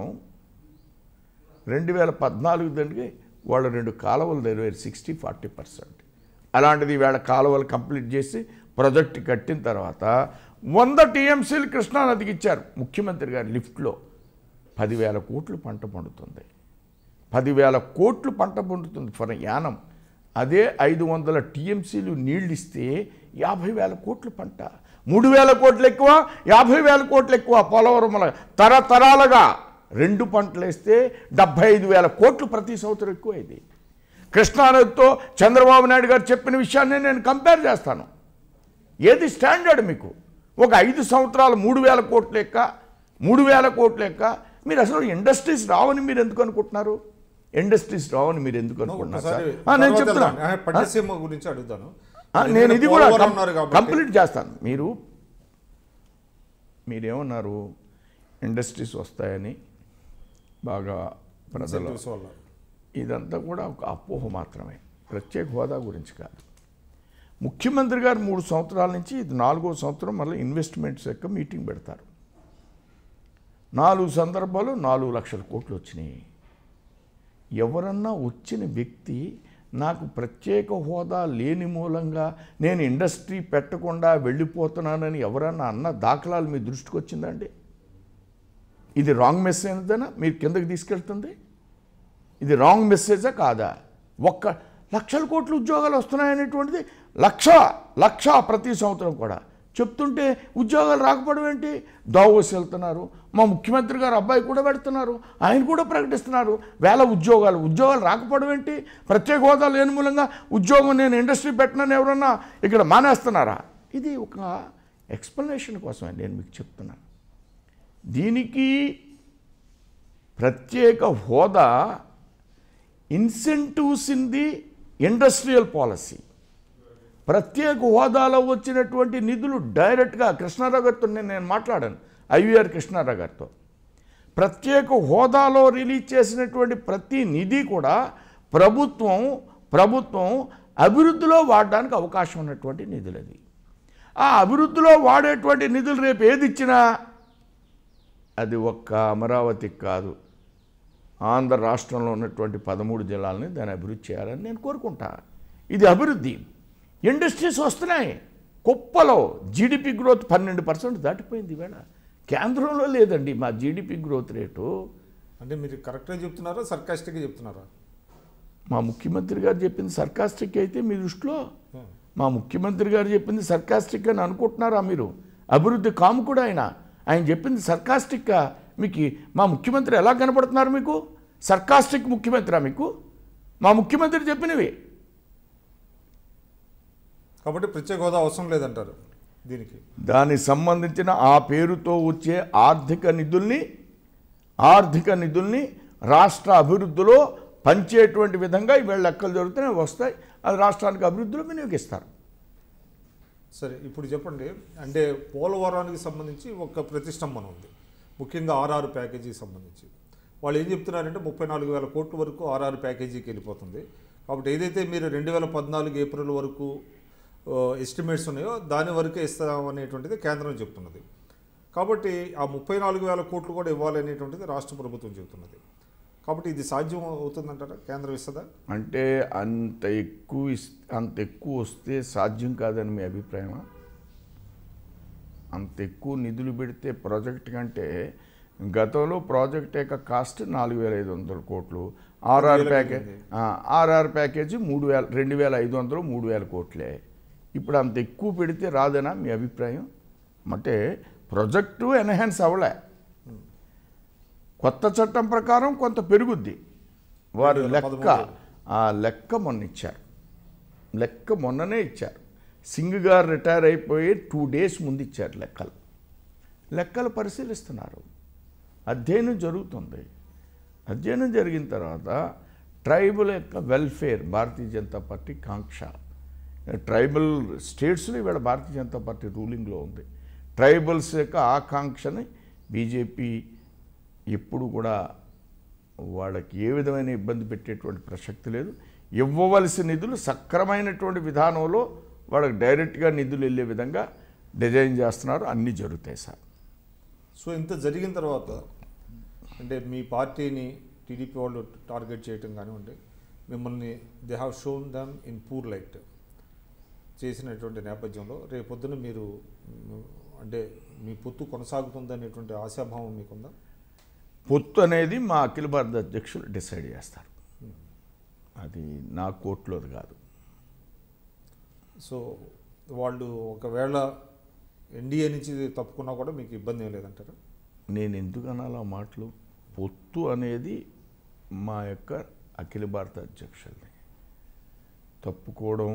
[SPEAKER 2] 2014 దానికి వాళ్ళు 2 కాలువలు నెరవేరు 60-40%. అలాంటిది ఈవేళ కాలువలు కంప్లీట్ చేసి ప్రాజెక్టు కట్టిన తర్వాత 100 టీఎంసీలు కృష్ణానదికి ఇచ్చారు ముఖ్యమంత్రి గారు లిఫ్ట్లో. 10,000 కోట్లు పంట పండుతుంది, 10,000 కోట్లు పంట పండుతుంది ఫర్ యానం. అదే 500 టీఎంసీలు నీళ్ళు ఇస్తే 50,000 కోట్లు పంట. 3,000 కోట్లు ఎక్కువ, 50,000 కోట్లు ఎక్కువ. పోలవరం తరతరాలుగా 2 పంటలు వేస్తే 75,000 కోట్లు ప్రతి సంవత్సరం ఎక్కువ. ఇది కృష్ణానదితో చంద్రబాబు నాయుడు గారు చెప్పిన విషయాన్ని నేను కంపేర్ చేస్తాను. ఏది స్టాండర్డ్ మీకు? ఒక 5 సంవత్సరాలు 3,000 కోట్లు లెక్క, 3,000 కోట్లు లెక్క. మీరు అసలు ఇండస్ట్రీస్ రావని మీరు ఎందుకు అనుకుంటున్నారు? ఇండస్ట్రీస్ రావని మీరు ఎందుకు అనుకుంటున్నారు? నేను చెప్తున్నాను,
[SPEAKER 1] గురించి అడుగుతాను.
[SPEAKER 2] నేను ఇది కూడా కంప్లీట్ చేస్తాను. మీరేమన్నారు? ఇండస్ట్రీస్ వస్తాయని బాగా ప్రజలు, ఇదంతా కూడా ఒక అపోహ మాత్రమే, ప్రత్యేక హోదా గురించి కాదు. ముఖ్యమంత్రి గారు 3 సంవత్సరాల నుంచి ఇది 4వ సంవత్సరం మళ్ళీ ఇన్వెస్ట్మెంట్స్ యొక్క మీటింగ్ పెడతారు. 4 సందర్భాలు 4 లక్షల కోట్లు వచ్చినాయి. ఎవరన్నా వచ్చిన వ్యక్తి నాకు ప్రత్యేక హోదా లేని మూలంగా నేను ఇండస్ట్రీ పెట్టకుండా వెళ్ళిపోతున్నానని ఎవరన్నా అన్న దాఖలాలు మీ దృష్టికి వచ్చిందండి? ఇది రాంగ్ మెసేజ్ అయినదేనా మీరు కిందకి తీసుకెళ్తుంది? ఇది రాంగ్ మెసేజా కాదా? 1 లక్షల కోట్ల ఉద్యోగాలు వస్తున్నాయనేటువంటిది లక్ష ప్రతి సంవత్సరం కూడా చెప్తుంటే ఉద్యోగాలు రాకపోవడం ఏంటి? దావోస్ వెళ్తున్నారు, మా ముఖ్యమంత్రి గారు అబ్బాయి కూడా పెడుతున్నారు, ఆయన కూడా ప్రకటిస్తున్నారు 1000 ఉద్యోగాలు రాకపోవడం ఏంటి? ప్రత్యేక హోదా లేని మూలంగా ఉద్యోగం నేను ఇండస్ట్రీ పెట్టనని ఎవరన్నా ఇక్కడ మానేస్తున్నారా? ఇది ఒక ఎక్స్ప్లెనేషన్ కోసమే నేను మీకు చెప్తున్నాను. దీనికి ప్రత్యేక హోదా incentives in the industrial policy. ప్రత్యేక హోదాలో వచ్చినటువంటి నిధులు డైరెక్ట్గా కృష్ణారావు గారితో నేను మాట్లాడాను, ఐవీఆర్ కృష్ణారావు గారితో. ప్రత్యేక హోదాలో రిలీజ్ చేసినటువంటి ప్రతి నిధి కూడా ప్రభుత్వం అభివృద్ధిలో వాడడానికి అవకాశం ఉన్నటువంటి నిధులు. అది ఆ అభివృద్ధిలో వాడేటువంటి నిధులు రేపు ఏది ఇచ్చినా అది ఒక్క అమరావతికి కాదు, ఆంధ్ర రాష్ట్రంలో ఉన్నటువంటి 13 జిల్లాలని దాన్ని అభివృద్ధి చేయాలని నేను కోరుకుంటా. ఇది అభివృద్ధి. ఇండస్ట్రీస్ వస్తున్నాయి కుప్పలో. జీడిపి గ్రోత్ 12% దాటిపోయింది. ఈవేళ కేంద్రంలో లేదండి మా జీడిపి గ్రోత్ రేటు.
[SPEAKER 1] అంటే మీరు కరెక్ట్గా చెప్తున్నారా, సర్కాస్టిక్గా చెప్తున్నారా?
[SPEAKER 2] మా ముఖ్యమంత్రి గారు చెప్పింది సర్కాస్టిక్ అయితే మీ దృష్టిలో, మా ముఖ్యమంత్రి గారు చెప్పింది సర్కాస్టిక్ అని అనుకుంటున్నారా మీరు? అభివృద్ధి కాముకుడు ఆయన చెప్పింది సర్కాస్టిక్గా మీకు మా ముఖ్యమంత్రి ఎలా కనపడుతున్నారు మీకు? సర్కాస్టిక్ ముఖ్యమంత్రి మీకు? మా ముఖ్యమంత్రి చెప్పినవి.
[SPEAKER 1] కాబట్టి ప్రత్యేక హోదా అవసరం లేదంటారు. దీనికి
[SPEAKER 2] దానికి సంబంధించిన ఆ పేరుతో వచ్చే ఆర్థిక నిధుల్ని రాష్ట్ర అభివృద్ధిలో పంచేటువంటి విధంగా ఇవాళ లెక్కలు జరుగుతున్నాయి, వస్తాయి, అది రాష్ట్రానికి అభివృద్ధిలో వినియోగిస్తారు.
[SPEAKER 1] సరే, ఇప్పుడు చెప్పండి, అంటే పోలవరానికి సంబంధించి ఒక ప్రతిష్టంభన ఉంది, ముఖ్యంగా ఆర్ఆర్ ప్యాకేజీకి సంబంధించి. వాళ్ళు ఏం చెప్తున్నారంటే 34,000 కోట్ల వరకు ఆర్ఆర్ ప్యాకేజీకి వెళ్ళిపోతుంది. కాబట్టి ఏదైతే మీరు 2014 ఏప్రిల్ వరకు ఎస్టిమేట్స్ ఉన్నాయో దాని వరకే ఇస్తామనేటువంటిది కేంద్రం చెప్తున్నది. కాబట్టి ఆ 34,000 కోట్లు కూడా ఇవ్వాలనేటువంటిది రాష్ట్ర ప్రభుత్వం చెబుతున్నది. కాబట్టి ఇది సాధ్యం అవుతుందంటారా? కేంద్రం ఇస్తుందా?
[SPEAKER 2] అంటే అంత ఎక్కువ వస్తే సాధ్యం కాదని మీ అభిప్రాయమా? అంత ఎక్కువ నిధులు పెడితే ప్రాజెక్ట్ కంటే గతంలో ప్రాజెక్ట్ యొక్క కాస్ట్ 4,500 కోట్లు, ఆర్ఆర్ ప్యాకేజీ 2,500 3,000 కోట్లే. ఇప్పుడు అంత ఎక్కువ పెడితే రాదనా మీ అభిప్రాయం? అంటే ప్రాజెక్టు ఎన్హాన్స్ అవ్వలే, కొత్త చట్టం ప్రకారం కొంత పెరుగుద్ది. వారు లెక్క మొన్ననే ఇచ్చారు. సింగ్ గారు రిటైర్ అయిపోయి 2 days ముందు ఇచ్చారు లెక్కలు పరిశీలిస్తున్నారు. అధ్యయనం జరుగుతుంది. అధ్యయనం జరిగిన తర్వాత ట్రైబల్ యొక్క వెల్ఫేర్ భారతీయ జనతా పార్టీ కాంక్ష. ట్రైబల్ స్టేట్స్లో ఇవాళ భారతీయ జనతా పార్టీ రూలింగ్లో ఉంది. ట్రైబల్స్ యొక్క ఆకాంక్షని బీజేపీ ఎప్పుడు కూడా వాళ్ళకి ఏ విధమైన ఇబ్బంది పెట్టేటువంటి ప్రసక్తి లేదు. ఇవ్వవలసిన నిధులు సక్రమైనటువంటి విధానంలో వాళ్ళకి డైరెక్ట్గా నిధులు వెళ్ళే విధంగా డిజైన్ చేస్తున్నారు. అన్నీ జరుగుతాయి సార్.
[SPEAKER 1] సో ఇంత జరిగిన తర్వాత అంటే మీ పార్టీని టీడీపీ వాళ్ళు టార్గెట్ చేయటం కానివ్వండి, మిమ్మల్ని they have shown them in poor light చేసినటువంటి నేపథ్యంలో రేపొద్దున మీరు అంటే మీ పొత్తు కొనసాగుతుందనేటువంటి ఆశాభావం మీకుందా?
[SPEAKER 2] పొత్తు అనేది మా అఖిల భారత అధ్యక్షులు డిసైడ్ చేస్తారు. అది నా కోర్టులోది కాదు.
[SPEAKER 1] సో వాళ్ళు ఒకవేళ ఎన్డీఏ నుంచి తప్పుకున్నా కూడా మీకు ఇబ్బంది ఏం లేదంటారా?
[SPEAKER 2] నేను ఎందుకు అనాలా మాటలు? పొత్తు అనేది మా యొక్క అఖిల భారత అధ్యక్షుల్ని తప్పుకోవడం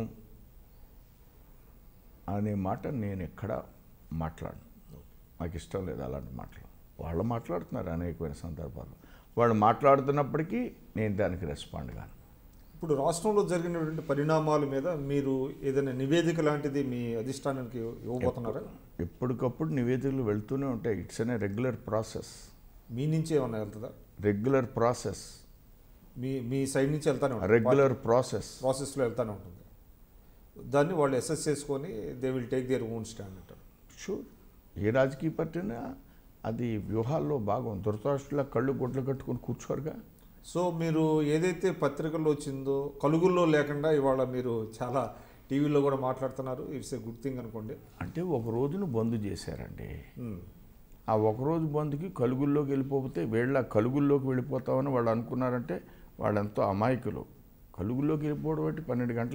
[SPEAKER 2] అనే మాట నేను ఎక్కడ మాట్లాడను. నాకు ఇష్టం లేదు అలాంటి మాటలు. వాళ్ళు మాట్లాడుతున్నారు అనేకమైన సందర్భాల్లో. వాళ్ళు మాట్లాడుతున్నప్పటికీ నేను దానికి రెస్పాండ్ కాను.
[SPEAKER 1] ఇప్పుడు రాష్ట్రంలో జరిగినటువంటి పరిణామాల మీద మీరు ఏదైనా నివేదిక లాంటిది మీ అధిష్టానానికి ఇవ్వబోతున్నారా?
[SPEAKER 2] ఎప్పటికప్పుడు నివేదికలు వెళ్తూనే ఉంటాయి. ఇట్స్ అనే రెగ్యులర్ ప్రాసెస్.
[SPEAKER 1] మీ నుంచి ఏమన్నా వెళ్తుందా?
[SPEAKER 2] Regular process.
[SPEAKER 1] మీ సైడ్ నుంచి వెళ్తానే ఉంటుంది.
[SPEAKER 2] రెగ్యులర్ ప్రాసెస్లో
[SPEAKER 1] వెళ్తానే ఉంటుంది. దాన్ని వాళ్ళు అసెస్ చేసుకొని they will take their own stand అంటారు.
[SPEAKER 2] షూర్. ఏ రాజకీయ పార్టీనా అది వ్యూహాల్లో భాగం. దురదృష్టంలో కళ్ళు గుడ్లు కట్టుకొని కూర్చోరుగా.
[SPEAKER 1] సో మీరు ఏదైతే పత్రికల్లో వచ్చిందో కలుగుల్లో లేకుండా ఇవాళ మీరు చాలా టీవీలో కూడా మాట్లాడుతున్నారు. ఇట్స్ ఏ గుడ్ థింగ్ అనుకోండి.
[SPEAKER 2] అంటే ఒక రోజును బంద్ చేశారండి. ఆ ఒకరోజు బంద్కి కలుగుల్లోకి వెళ్ళిపోతే వీళ్ళ కలుగుల్లోకి వెళ్ళిపోతామని వాళ్ళు అనుకున్నారంటే వాళ్ళెంతో అమాయకులు. కలుగుల్లోకి వెళ్ళిపోవడం బట్టి 12 గంటల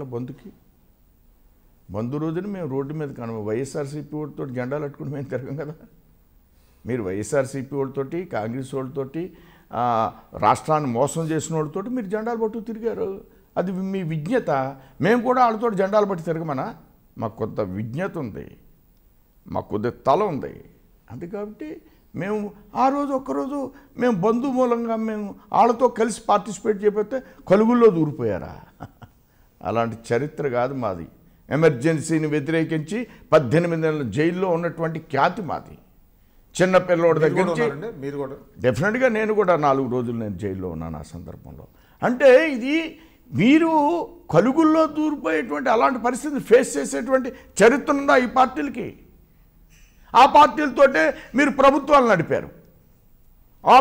[SPEAKER 2] బంద్ రోజున మేము రోడ్డు మీద కనము. వైఎస్ఆర్సీపీ వాళ్ళతో జెండాలు అట్టుకుని మేము తిరగం కదా. మీరు వైఎస్ఆర్సీపీ వాళ్ళతోటి కాంగ్రెస్ వాళ్ళతోటి రాష్ట్రాన్ని మోసం చేసిన వాళ్ళతో మీరు జెండాలు పట్టు తిరిగారు. అది మీ విజ్ఞత. మేము కూడా వాళ్ళతో జెండాలు పట్టి తిరగమనా? మాకు కొంత విజ్ఞత ఉంది, మాకు కొద్ది తల ఉంది. అంతే కాబట్టి మేము ఆ రోజు ఒక్కరోజు మేము బంధు మూలంగా మేము వాళ్ళతో కలిసి పార్టిసిపేట్ చేయకపోతే కలుగుల్లో దూరిపోయారా? అలాంటి చరిత్ర కాదు మాది. ఎమర్జెన్సీని వ్యతిరేకించి 18 నెలల జైల్లో ఉన్నటువంటి ఖ్యాతి మాది. చిన్నపిల్లోడి దగ్గర నుంచి
[SPEAKER 1] మీరు కూడా
[SPEAKER 2] డెఫినెట్గా నేను కూడా 4 రోజులు నేను జైల్లో ఉన్నాను ఆ సందర్భంలో. అంటే ఇది మీరు కలుగుల్లో దూరిపోయేటువంటి అలాంటి పరిస్థితిని ఫేస్ చేసేటువంటి చరిత్ర ఉందా ఈ పార్టీలకి? ఆ పార్టీలతోటే మీరు ప్రభుత్వాలు నడిపారు. ఆ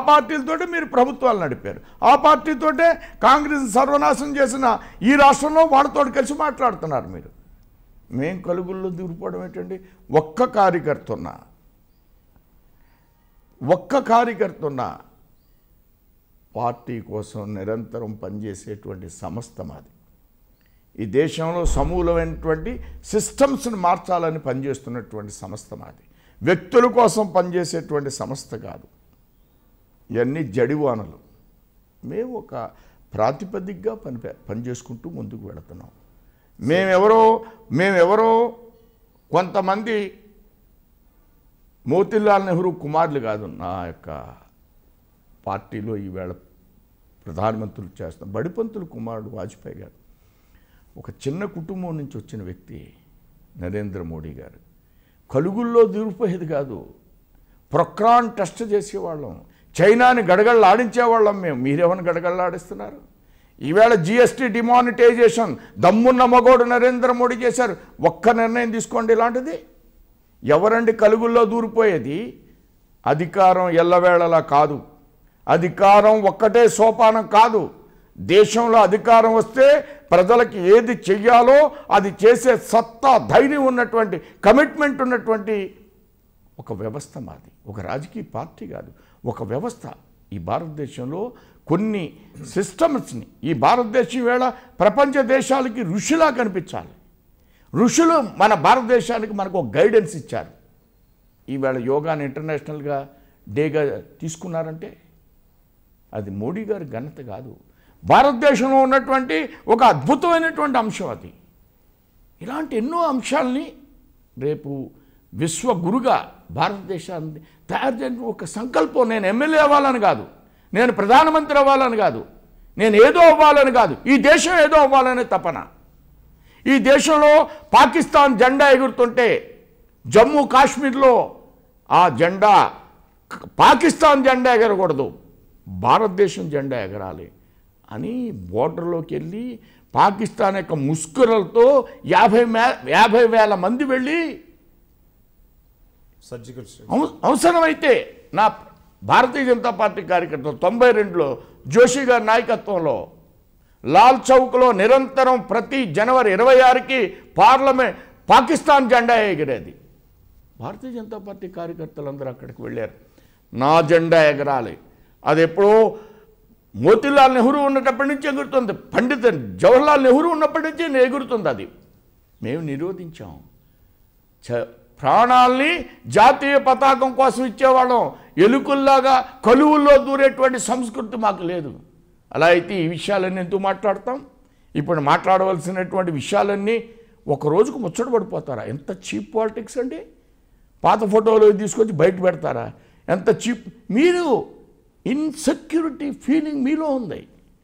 [SPEAKER 2] పార్టీతోటే కాంగ్రెస్ సర్వనాశనం చేసిన ఈ రాష్ట్రంలో వాళ్ళతో కలిసి మాట్లాడుతున్నారు మీరు. మేం కలుగుల్లో దూరిపోవడం ఏంటండి? ఒక్క కార్యకర్త ఉన్న పార్టీ కోసం నిరంతరం పనిచేసేటువంటి సంస్థ మాది. ఈ దేశంలో సమూలమైనటువంటి సిస్టమ్స్ని మార్చాలని పనిచేస్తున్నటువంటి సంస్థ మాది. వ్యక్తుల కోసం పనిచేసేటువంటి సంస్థ కాదు. ఇవన్నీ జడివానలు. మేము ఒక ప్రాతిపదికగా పనిచేసుకుంటూ ముందుకు వెళుతున్నాం. మేమెవరో కొంతమంది మోతీలాల్ నెహ్రూ కుమారులు కాదు నా యొక్క పార్టీలో ఈవేళ ప్రధానమంత్రులు చేస్తాం. బడిపంతులు కుమారుడు వాజ్పేయి గారు ఒక చిన్న కుటుంబం నుంచి వచ్చిన వ్యక్తి. నరేంద్ర మోడీ గారు కలుగుల్లో దూరిపోయేది కాదు, ప్రొక్రాన్ టెస్ట్ చేసేవాళ్ళం, చైనాని గడగళ్ళాడించేవాళ్ళం మేము. మీరేమని గడగళ్ళాడిస్తున్నారు? ఈవేళ జిఎస్టీ డిమానిటైజేషన్ దమ్మున్న మగోడు నరేంద్ర మోడీ చేశారు. ఒక్క నిర్ణయం తీసుకోండి ఇలాంటిది. ఎవరండి కలుగుల్లో దూరిపోయేది? అధికారం ఎల్లవేళలా కాదు, అధికారం ఒక్కటే సోపానం కాదు. దేశంలో అధికారం వస్తే ప్రజలకి ఏది చెయ్యాలో అది చేసే సత్తా, ధైర్యం ఉన్నటువంటి, కమిట్మెంట్ ఉన్నటువంటి ఒక వ్యవస్థ మాది. ఒక రాజకీయ పార్టీ కాదు, ఒక వ్యవస్థ. ఈ భారతదేశంలో కొన్ని సిస్టమ్స్ని, ఈ భారతదేశం వేళ ప్రపంచ దేశాలకి ఋషిలా కనిపించాలి. ఋషులు మన భారతదేశానికి మనకు ఒక గైడెన్స్ ఇచ్చారు. ఈవేళ యోగాని ఇంటర్నేషనల్గా డేగా తీసుకున్నారంటే అది మోడీ గారి ఘనత కాదు, భారతదేశంలో ఉన్నటువంటి ఒక అద్భుతమైనటువంటి అంశం అది. ఇలాంటి ఎన్నో అంశాలని రేపు విశ్వగురుగా భారతదేశాన్ని తయారు చేయడం ఒక సంకల్పం. నేను ఎమ్మెల్యే అవ్వాలని కాదు, నేను ప్రధానమంత్రి అవ్వాలని కాదు, నేను ఏదో అవ్వాలని కాదు, ఈ దేశం ఏదో అవ్వాలనే తపన. ఈ దేశంలో పాకిస్తాన్ జెండా ఎగురుతుంటే జమ్మూ కాశ్మీర్లో ఆ జెండా పాకిస్తాన్ జెండా ఎగరకూడదు, భారతదేశం జెండా ఎగరాలి అని బోర్డర్లోకి వెళ్ళి పాకిస్తాన్ యొక్క ముస్కురలతో 50,000 మంది వెళ్ళి
[SPEAKER 1] సర్జికల్
[SPEAKER 2] అవసరమైతే నా భారతీయ జనతా పార్టీ కార్యకర్తలు 92లో జోషి గారి నాయకత్వంలో లాల్ చౌక్లో నిరంతరం ప్రతి జనవరి 26కి పార్లమెంట్ పాకిస్తాన్ జెండా ఎగిరేది. భారతీయ జనతా పార్టీ కార్యకర్తలందరూ అక్కడికి వెళ్ళారు. నా జెండా ఎగరాలి. అది ఎప్పుడో మోతీలాల్ నెహ్రూ ఉన్నప్పటి నుంచి ఎగురుతుంది, పండిత్ జవహర్లాల్ నెహ్రూ ఉన్నప్పటి నుంచి ఎగురుతుంది. అది మేము నిరోధించాం. ప్రాణాల్ని జాతీయ పతాకం కోసం ఇచ్చేవాళ్ళం. ఎలుకల్లాగా కలువుల్లో దూరేటువంటి సంస్కృతి మాకు లేదు. అలా అయితే ఈ విషయాలన్నీ ఎందుకు మాట్లాడతాం? ఇప్పుడు మాట్లాడవలసినటువంటి విషయాలన్నీ ఒక రోజుకు ముచ్చట పడిపోతారా? ఎంత చీప్ పాలిటిక్స్ అండి. పాత ఫోటోలు తీసుకొచ్చి బయట పెడతారా? ఎంత చీప్. మీరు ఇన్సెక్యూరిటీ ఫీలింగ్ మీలో ఉంది,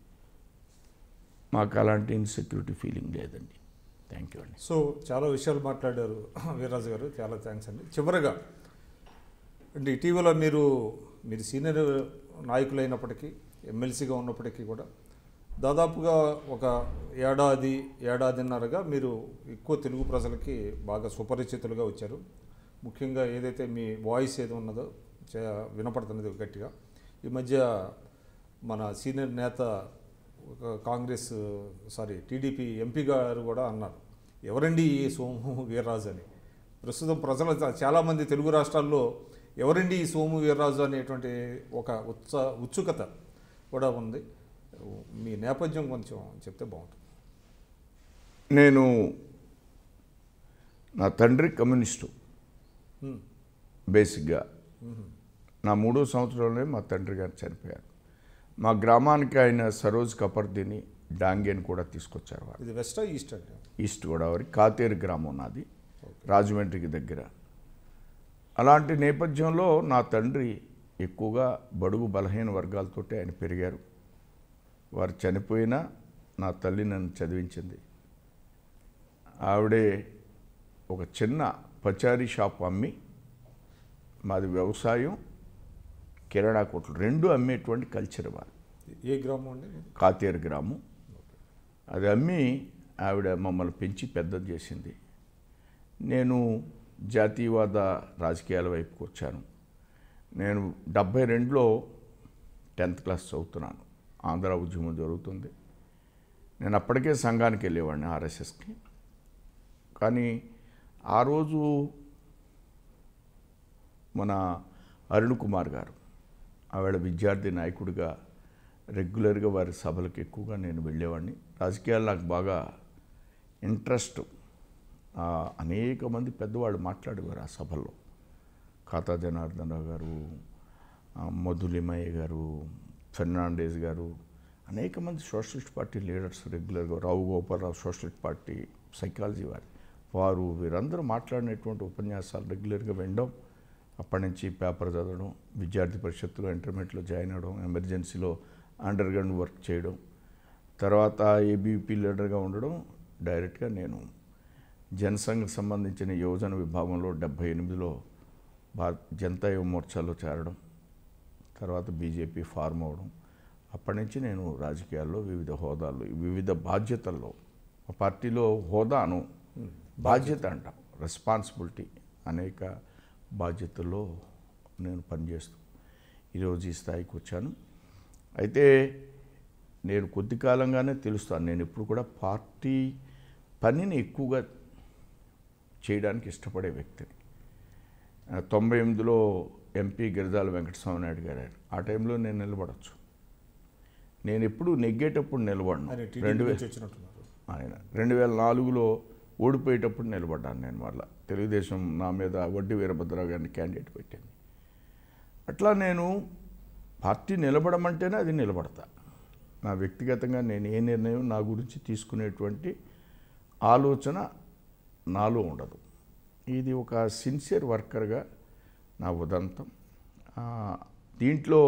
[SPEAKER 2] మాకు అలాంటి ఇన్సెక్యూరిటీ ఫీలింగ్ లేదండి. థ్యాంక్ యూ అండి.
[SPEAKER 1] సో చాలా విషయాలు మాట్లాడారు వీర్రాజు గారు, చాలా థ్యాంక్స్ అండి. చివరిగా అంటే ఇటీవల మీరు సీనియర్ నాయకులైనప్పటికీ, ఎమ్మెల్సీగా ఉన్నప్పటికీ కూడా దాదాపుగా ఒక ఏడాదిన్నరగా మీరు ఎక్కువ తెలుగు ప్రజలకి బాగా సుపరిచితులుగా వచ్చారు. ముఖ్యంగా ఏదైతే మీ వాయిస్ ఏదో ఉన్నదో వినపడుతున్నది గట్టిగా. ఈ మధ్య మన సీనియర్ నేత టీడీపీ ఎంపీ గారు కూడా అన్నారు, ఎవరండి ఈ సోము వీర్రాజు అని. ప్రస్తుతం ప్రజలు చాలామంది తెలుగు రాష్ట్రాల్లో ఎవరండి ఈ సోము వీర్రాజు అనేటువంటి ఒక ఉత్సుకత కూడా ఉంది. మీ నేపథ్యం కొంచెం చెప్తే బాగుంటుంది.
[SPEAKER 2] నేను నా తండ్రి కమ్యూనిస్టు బేసిక్గా. నా 3వ సంవత్సరంలోనే మా తండ్రి గారు చనిపోయారు. మా గ్రామానికి ఆయన సరోజ్ కపర్దిని డాంగేని కూడా తీసుకొచ్చారు.
[SPEAKER 1] ఇది వెస్టా ఈస్ట్ అంటే?
[SPEAKER 2] ఈస్ట్ గోదావరి కాతేరు గ్రామం నాది, రాజమండ్రికి దగ్గర. అలాంటి నేపథ్యంలో నా తండ్రి ఎక్కువగా బడుగు బలహీన వర్గాలతోటి ఆయన పెరిగారు. వారు చనిపోయినా నా తల్లి నన్ను చదివించింది. ఆవిడే ఒక చిన్న పచారీ షాప్ అమ్మి, మాది వ్యవసాయం, కిరాణా కొట్లు 2 అమ్మేటువంటి కల్చర్ వారు.
[SPEAKER 1] ఏ గ్రామం అండి?
[SPEAKER 2] కాతేరు గ్రామం. అది అమ్మి ఆవిడ మమ్మల్ని పెంచి పెద్దది చేసింది. నేను జాతీయవాద రాజకీయాల వైపుకి వచ్చాను. నేను 72లో 10th క్లాస్ చదువుతున్నాను. ఆంధ్ర ఉద్యమం జరుగుతుంది. నేను అప్పటికే సంఘానికి వెళ్ళేవాడిని, ఆర్ఎస్ఎస్కి. కానీ ఆ రోజు మన అరుణ్ కుమార్ గారు ఆవిడ విద్యార్థి నాయకుడిగా రెగ్యులర్గా వారి సభలకు ఎక్కువగా నేను వెళ్ళేవాడిని. రాజకీయాలు నాకు బాగా ఇంట్రెస్ట్. అనేక మంది పెద్దవాళ్ళు మాట్లాడేవారు ఆ సభల్లో. ఖాతా జనార్దనరావు గారు, మధులిమయ్య గారు, ఫెర్నాండేజ్ గారు, అనేక మంది సోషలిస్ట్ పార్టీ లీడర్స్ రెగ్యులర్గా, Rao Gopalarao socialist party psychology వారు వీరందరూ మాట్లాడినటువంటి ఉపన్యాసాలు రెగ్యులర్గా వినడం. అప్పటి నుంచి పేపర్ చదవడం, విద్యార్థి పరిషత్తులో ఇంటర్మీడియట్లో జాయిన్ అవ్వడం, ఎమర్జెన్సీలో అండర్ గ్రౌండ్ వర్క్ చేయడం, తర్వాత ఏబీపీ లీడర్గా ఉండడం. డైరెక్ట్గా నేను జనసంఘకు సంబంధించిన యువజన విభాగంలో 78లో జనతా యువ మోర్చాలో చేరడం, తర్వాత బీజేపీ ఫార్మ్ అవడం. అప్పటి నుంచి నేను రాజకీయాల్లో వివిధ హోదాల్లో వివిధ బాధ్యతల్లో, ఆ పార్టీలో హోదాను బాధ్యత అంటాం, రెస్పాన్సిబిలిటీ, అనేక బాధ్యతల్లో నేను పనిచేస్తూ ఈరోజు ఈ స్థాయికి వచ్చాను. అయితే నేను కొద్ది కాలంగానే తెలుస్తాను, నేను ఇప్పుడు కూడా పార్టీ పనిని ఎక్కువగా చేయడానికి ఇష్టపడే వ్యక్తిని. 98లో ఎంపీ గిరిజాల వెంకటస్వామి నాయుడు గారు, ఆ టైంలో నేను నిలబడచ్చు. నేను ఎప్పుడు నెగ్గేటప్పుడు నిలబడను. ఆయన 2004లో ఓడిపోయేటప్పుడు నిలబడ్డాను నేను. మళ్ళీ తెలుగుదేశం నా మీద వడ్డీ వీరభద్రరావు గారిని క్యాండిడేట్ పెట్టింది. అట్లా నేను పార్టీ నిలబడమంటేనే అది నిలబడతా. నా వ్యక్తిగతంగా నేను ఏ నిర్ణయం నా గురించి తీసుకునేటువంటి ఆలోచన నాలో ఉండదు. ఇది ఒక సిన్సియర్ వర్కర్గా నా ఉదంతం. దీంట్లో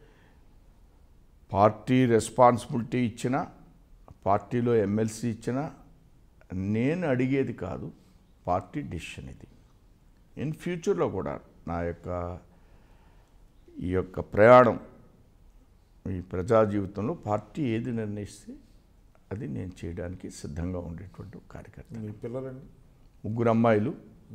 [SPEAKER 2] పార్టీ రెస్పాన్సిబిలిటీ ఇచ్చిన, పార్టీలో ఎమ్మెల్సీ ఇచ్చిన, నేను అడిగేది కాదు, పార్టీ డిసిషన్ ఇది. ఇన్ ఫ్యూచర్లో కూడా నా యొక్క ఈ యొక్క ప్రయాణం, ఈ ప్రజా జీవితంలో పార్టీ ఏది నిర్ణయిస్తే అది నేను చేయడానికి సిద్ధంగా ఉండేటువంటి కార్యకర్త.
[SPEAKER 1] మీ పిల్లలండి?
[SPEAKER 2] 3 అమ్మాయిలు,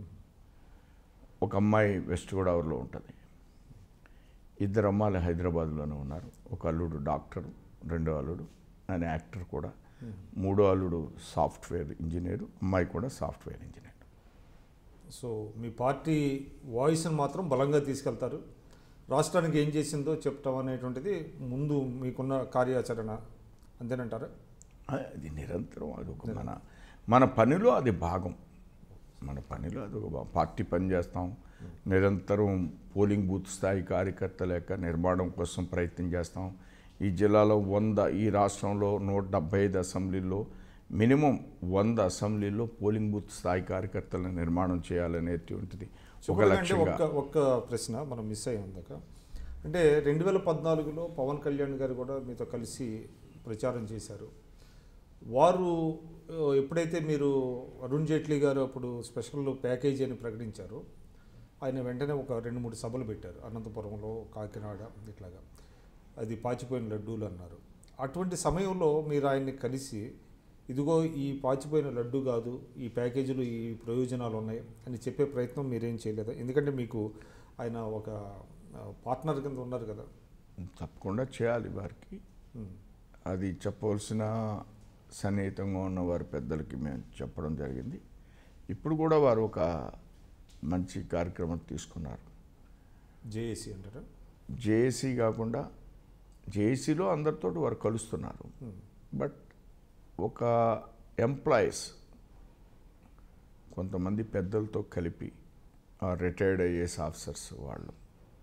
[SPEAKER 2] ఒక అమ్మాయి వెస్ట్ గోదావరిలో ఉంటుంది, 2 అమ్మాయిలు హైదరాబాద్లోనే ఉన్నారు. ఒక అల్లుడు డాక్టరు, 2వ అల్లుడు ఆయన యాక్టర్ కూడా, 3వ అల్లుడు సాఫ్ట్వేర్ ఇంజనీరు, అమ్మాయి కూడా సాఫ్ట్వేర్ ఇంజనీర్.
[SPEAKER 1] సో మీ పార్టీ వాయిస్ని మాత్రం బలంగా తీసుకెళ్తారు. రాష్ట్రానికి ఏం చేసిందో చెప్పటం అనేటువంటిది ముందు మీకున్న కార్యాచరణ, అంతేనంటారా?
[SPEAKER 2] అది నిరంతరం, అదొక మన పనిలో అది భాగం. మన పనిలో అదొక పార్టీ పని చేస్తాం. నిరంతరం పోలింగ్ బూత్ స్థాయి కార్యకర్తల యొక్క నిర్మాణం కోసం ప్రయత్నం చేస్తాం. ఈ జిల్లాలో 100, ఈ రాష్ట్రంలో 175 అసెంబ్లీల్లో మినిమం 100 అసెంబ్లీల్లో పోలింగ్ బూత్ స్థాయి కార్యకర్తలను నిర్మాణం చేయాలనేటువంటిది ఒక లక్ష్యంగా.
[SPEAKER 1] ఒక్క ప్రశ్న మనం మిస్ అయ్యి ఉందాక, అంటే 2014లో పవన్ కళ్యాణ్ గారు కూడా మీతో కలిసి ప్రచారం చేశారు. వారు ఎప్పుడైతే మీరు అరుణ్ జైట్లీ గారు అప్పుడు స్పెషల్ ప్యాకేజీ అని ప్రకటించారో, ఆయన వెంటనే ఒక 2-3 సభలు పెట్టారు. అనంతపురంలో, కాకినాడ, ఇట్లాగా. అది పాచిపోయిన లడ్డూలు అన్నారు. అటువంటి సమయంలో మీరు ఆయన్ని కలిసి, ఇదిగో ఈ పాచిపోయిన లడ్డు కాదు, ఈ ప్యాకేజీలు ఈ ప్రయోజనాలు ఉన్నాయి అని చెప్పే ప్రయత్నం మీరేం చేయలేదా? ఎందుకంటే మీకు ఆయన ఒక పార్ట్నర్ కింద ఉన్నారు కదా.
[SPEAKER 2] తప్పకుండా చేయాలి వారికి. అది చెప్పవలసిన సన్నిహితంగా ఉన్న వారి పెద్దలకి మేము చెప్పడం జరిగింది. ఇప్పుడు కూడా వారు ఒక మంచి కార్యక్రమం తీసుకున్నారు.
[SPEAKER 1] జేఏసీ అంటారా?
[SPEAKER 2] జేఏసీ కాకుండా జేఏసీలో అందరితో వారు కలుస్తున్నారు. బట్ ఒక ఎంప్లాయీస్ కొంతమంది పెద్దలతో కలిపి, రిటైర్డ్ ఐఏఎస్ ఆఫీసర్స్ వాళ్ళు,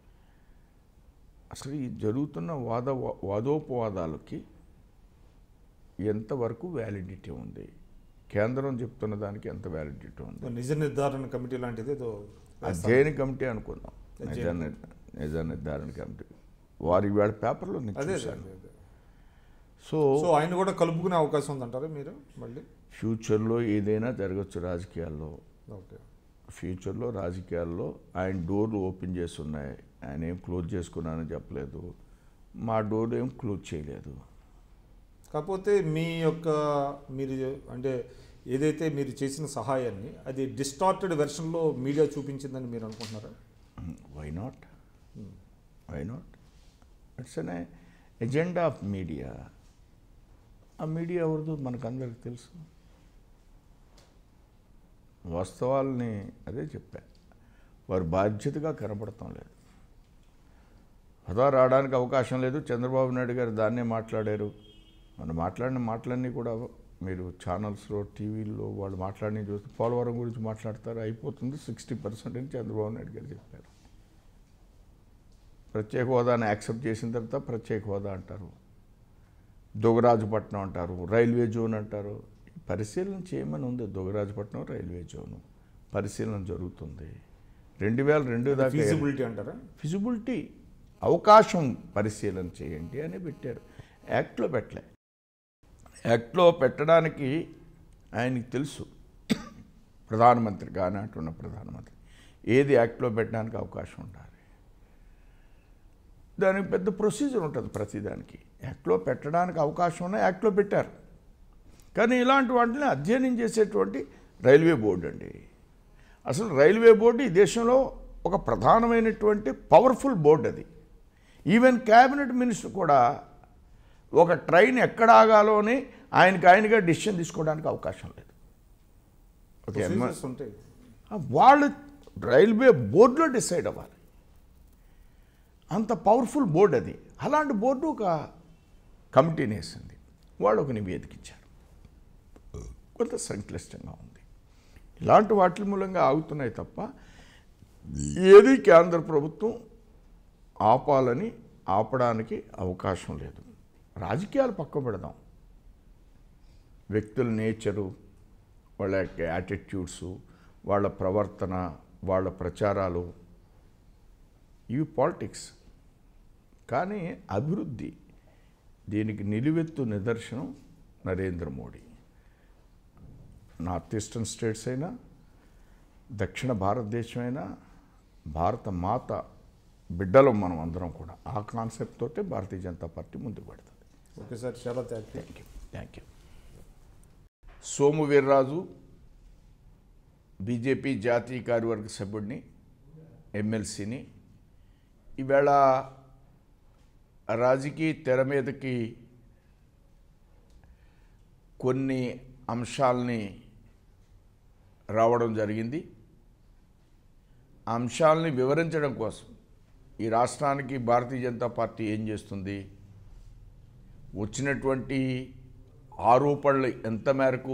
[SPEAKER 2] అసలు ఈ జరుగుతున్న వాదోపవాదాలకి ఎంతవరకు వ్యాలిడిటీ ఉంది, కేంద్రం చెప్తున్న దానికి ఎంత వ్యాలిడిటీ ఉంది.
[SPEAKER 1] నిజ నిర్ధారణ కమిటీ లాంటిది ఏదో
[SPEAKER 2] అధ్యయన కమిటీ అనుకుందాం, నిజ నిర్ధారణ కమిటీ. వారి ఇవాళ పేపర్లో చూశాను. సో
[SPEAKER 1] ఆయన కూడా కలుపుకునే అవకాశం ఉందంటారా మీరు? మళ్ళీ
[SPEAKER 2] ఫ్యూచర్లో ఏదైనా జరగచ్చు రాజకీయాల్లో.
[SPEAKER 1] ఓకే,
[SPEAKER 2] ఫ్యూచర్లో రాజకీయాల్లో ఆయన డోర్లు ఓపెన్ చేసి ఉన్నాయి. ఆయన ఏం క్లోజ్ చేసుకున్నానని చెప్పలేదు, మా డోర్లు ఏం క్లోజ్ చేయలేదు.
[SPEAKER 1] కాకపోతే మీరు అంటే ఏదైతే మీరు చేసిన సహాయాన్ని అది డిస్టార్టెడ్ వెర్షన్లో మీడియా చూపించిందని మీరు అనుకుంటున్నారా?
[SPEAKER 2] Why not, it's an agenda of media. ఆ మీడియా ఎవరిదో మనకు అందరికి తెలుసు. వాస్తవాలని అదే చెప్పా, వారు బాధ్యతగా కనబడటం లేదు. హోదా రావడానికి అవకాశం లేదు. చంద్రబాబు నాయుడు గారు దాన్నే మాట్లాడారు. మనం మాట్లాడిన మాటలన్నీ కూడా మీరు ఛానల్స్లో, టీవీల్లో వాళ్ళు మాట్లాడిన చూస్తే పోలవరం గురించి మాట్లాడతారు, అయిపోతుంది 60% అని చంద్రబాబు నాయుడు గారు చెప్పారు. ప్రత్యేక హోదాని యాక్సెప్ట్ చేసిన తర్వాత ప్రత్యేక హోదా అంటారు, దొగరాజుపట్నం అంటారు, రైల్వే జోన్ అంటారు. పరిశీలన చేయమని ఉంది. దొగరాజుపట్నం రైల్వే జోను పరిశీలన జరుగుతుంది. 2002 దాకా
[SPEAKER 1] ఫిజిబిలిటీ అంటారా?
[SPEAKER 2] ఫిజిబిలిటీ అవకాశం పరిశీలన చేయండి అని పెట్టారు. యాక్ట్లో పెట్టలే. యాక్ట్లో పెట్టడానికి ఆయనకి తెలుసు, ప్రధానమంత్రి కానీ అంటున్న ప్రధానమంత్రి ఏది యాక్ట్లో పెట్టడానికి అవకాశం ఉండాలి. దానికి పెద్ద ప్రొసీజర్ ఉంటుంది ప్రతిదానికి. యాక్ట్లో పెట్టడానికి అవకాశం ఉన్న యాక్ట్లో పెట్టారు. కానీ ఇలాంటి వాటిని అధ్యయనం చేసేటువంటి రైల్వే బోర్డు అండి. అసలు రైల్వే బోర్డు ఈ దేశంలో ఒక ప్రధానమైనటువంటి పవర్ఫుల్ బోర్డు అది. ఈవెన్ క్యాబినెట్ మినిస్టర్ కూడా ఒక ట్రైన్ ఎక్కడ ఆగాలో అని ఆయనగా డిసిషన్ తీసుకోవడానికి అవకాశం లేదు. ఓకే, వాళ్ళు రైల్వే బోర్డులో డిసైడ్ అవ్వాలి. అంత పవర్ఫుల్ బోర్డు అది. అలాంటి బోర్డు ఒక కమిటీని వేసింది. వాళ్ళు ఒక నివేదిక ఇచ్చారు. కొంత సంక్లిష్టంగా ఉంది. ఇలాంటి వాటి మూలంగా ఆగుతున్నాయి తప్ప ఏది కేంద్ర ప్రభుత్వం ఆపడానికి అవకాశం లేదు. రాజకీయాలు పక్క పెడదాం. వ్యక్తుల నేచరు, వాళ్ళ యాటిట్యూడ్స్, వాళ్ళ ప్రవర్తన, వాళ్ళ ప్రచారాలు, ఇవి పాలిటిక్స్. కానీ అభివృద్ధి, దీనికి నిలువెత్తు నిదర్శనం Narendra Modi. North eastern states అయినా, దక్షిణ భారతదేశం అయినా, భారత మాత బిడ్డలు మనం అందరం కూడా ఆ కాన్సెప్ట్ తోటే భారతీయ జనతా పార్టీ ముందుకు పడుతుంది.
[SPEAKER 1] ఓకే సార్, చాలా థ్యాంక్ యూ.
[SPEAKER 2] సోము వీర్రాజు బీజేపీ జాతీయ కార్యవర్గ సభ్యుడిని, ఎమ్మెల్సీని ఈవేళ రాజకీయ తెర మీదకి కొన్ని అంశాలని రావడం జరిగింది. ఆ అంశాలని వివరించడం కోసం ఈ రాష్ట్రానికి భారతీయ జనతా పార్టీ ఏం చేస్తుంది, వచ్చినటువంటి ఆరోపణలు ఎంత మేరకు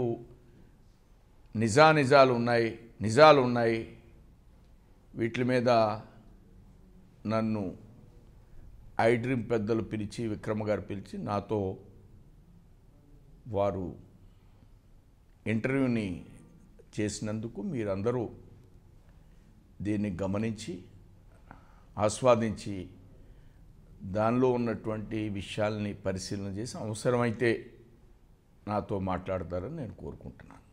[SPEAKER 2] నిజాలు ఉన్నాయి, వీటి మీద నన్ను iDream పెద్దలు పిలిచి, విక్రమ్ గారు పిలిచి నాతో వారు ఇంటర్వ్యూని చేసినందుకు మీరందరూ దీన్ని గమనించి ఆస్వాదించి దానిలో ఉన్నటువంటి విషయాల్ని పరిశీలన చేసి అవసరమైతే నాతో మాట్లాడతారని నేను కోరుకుంటున్నాను.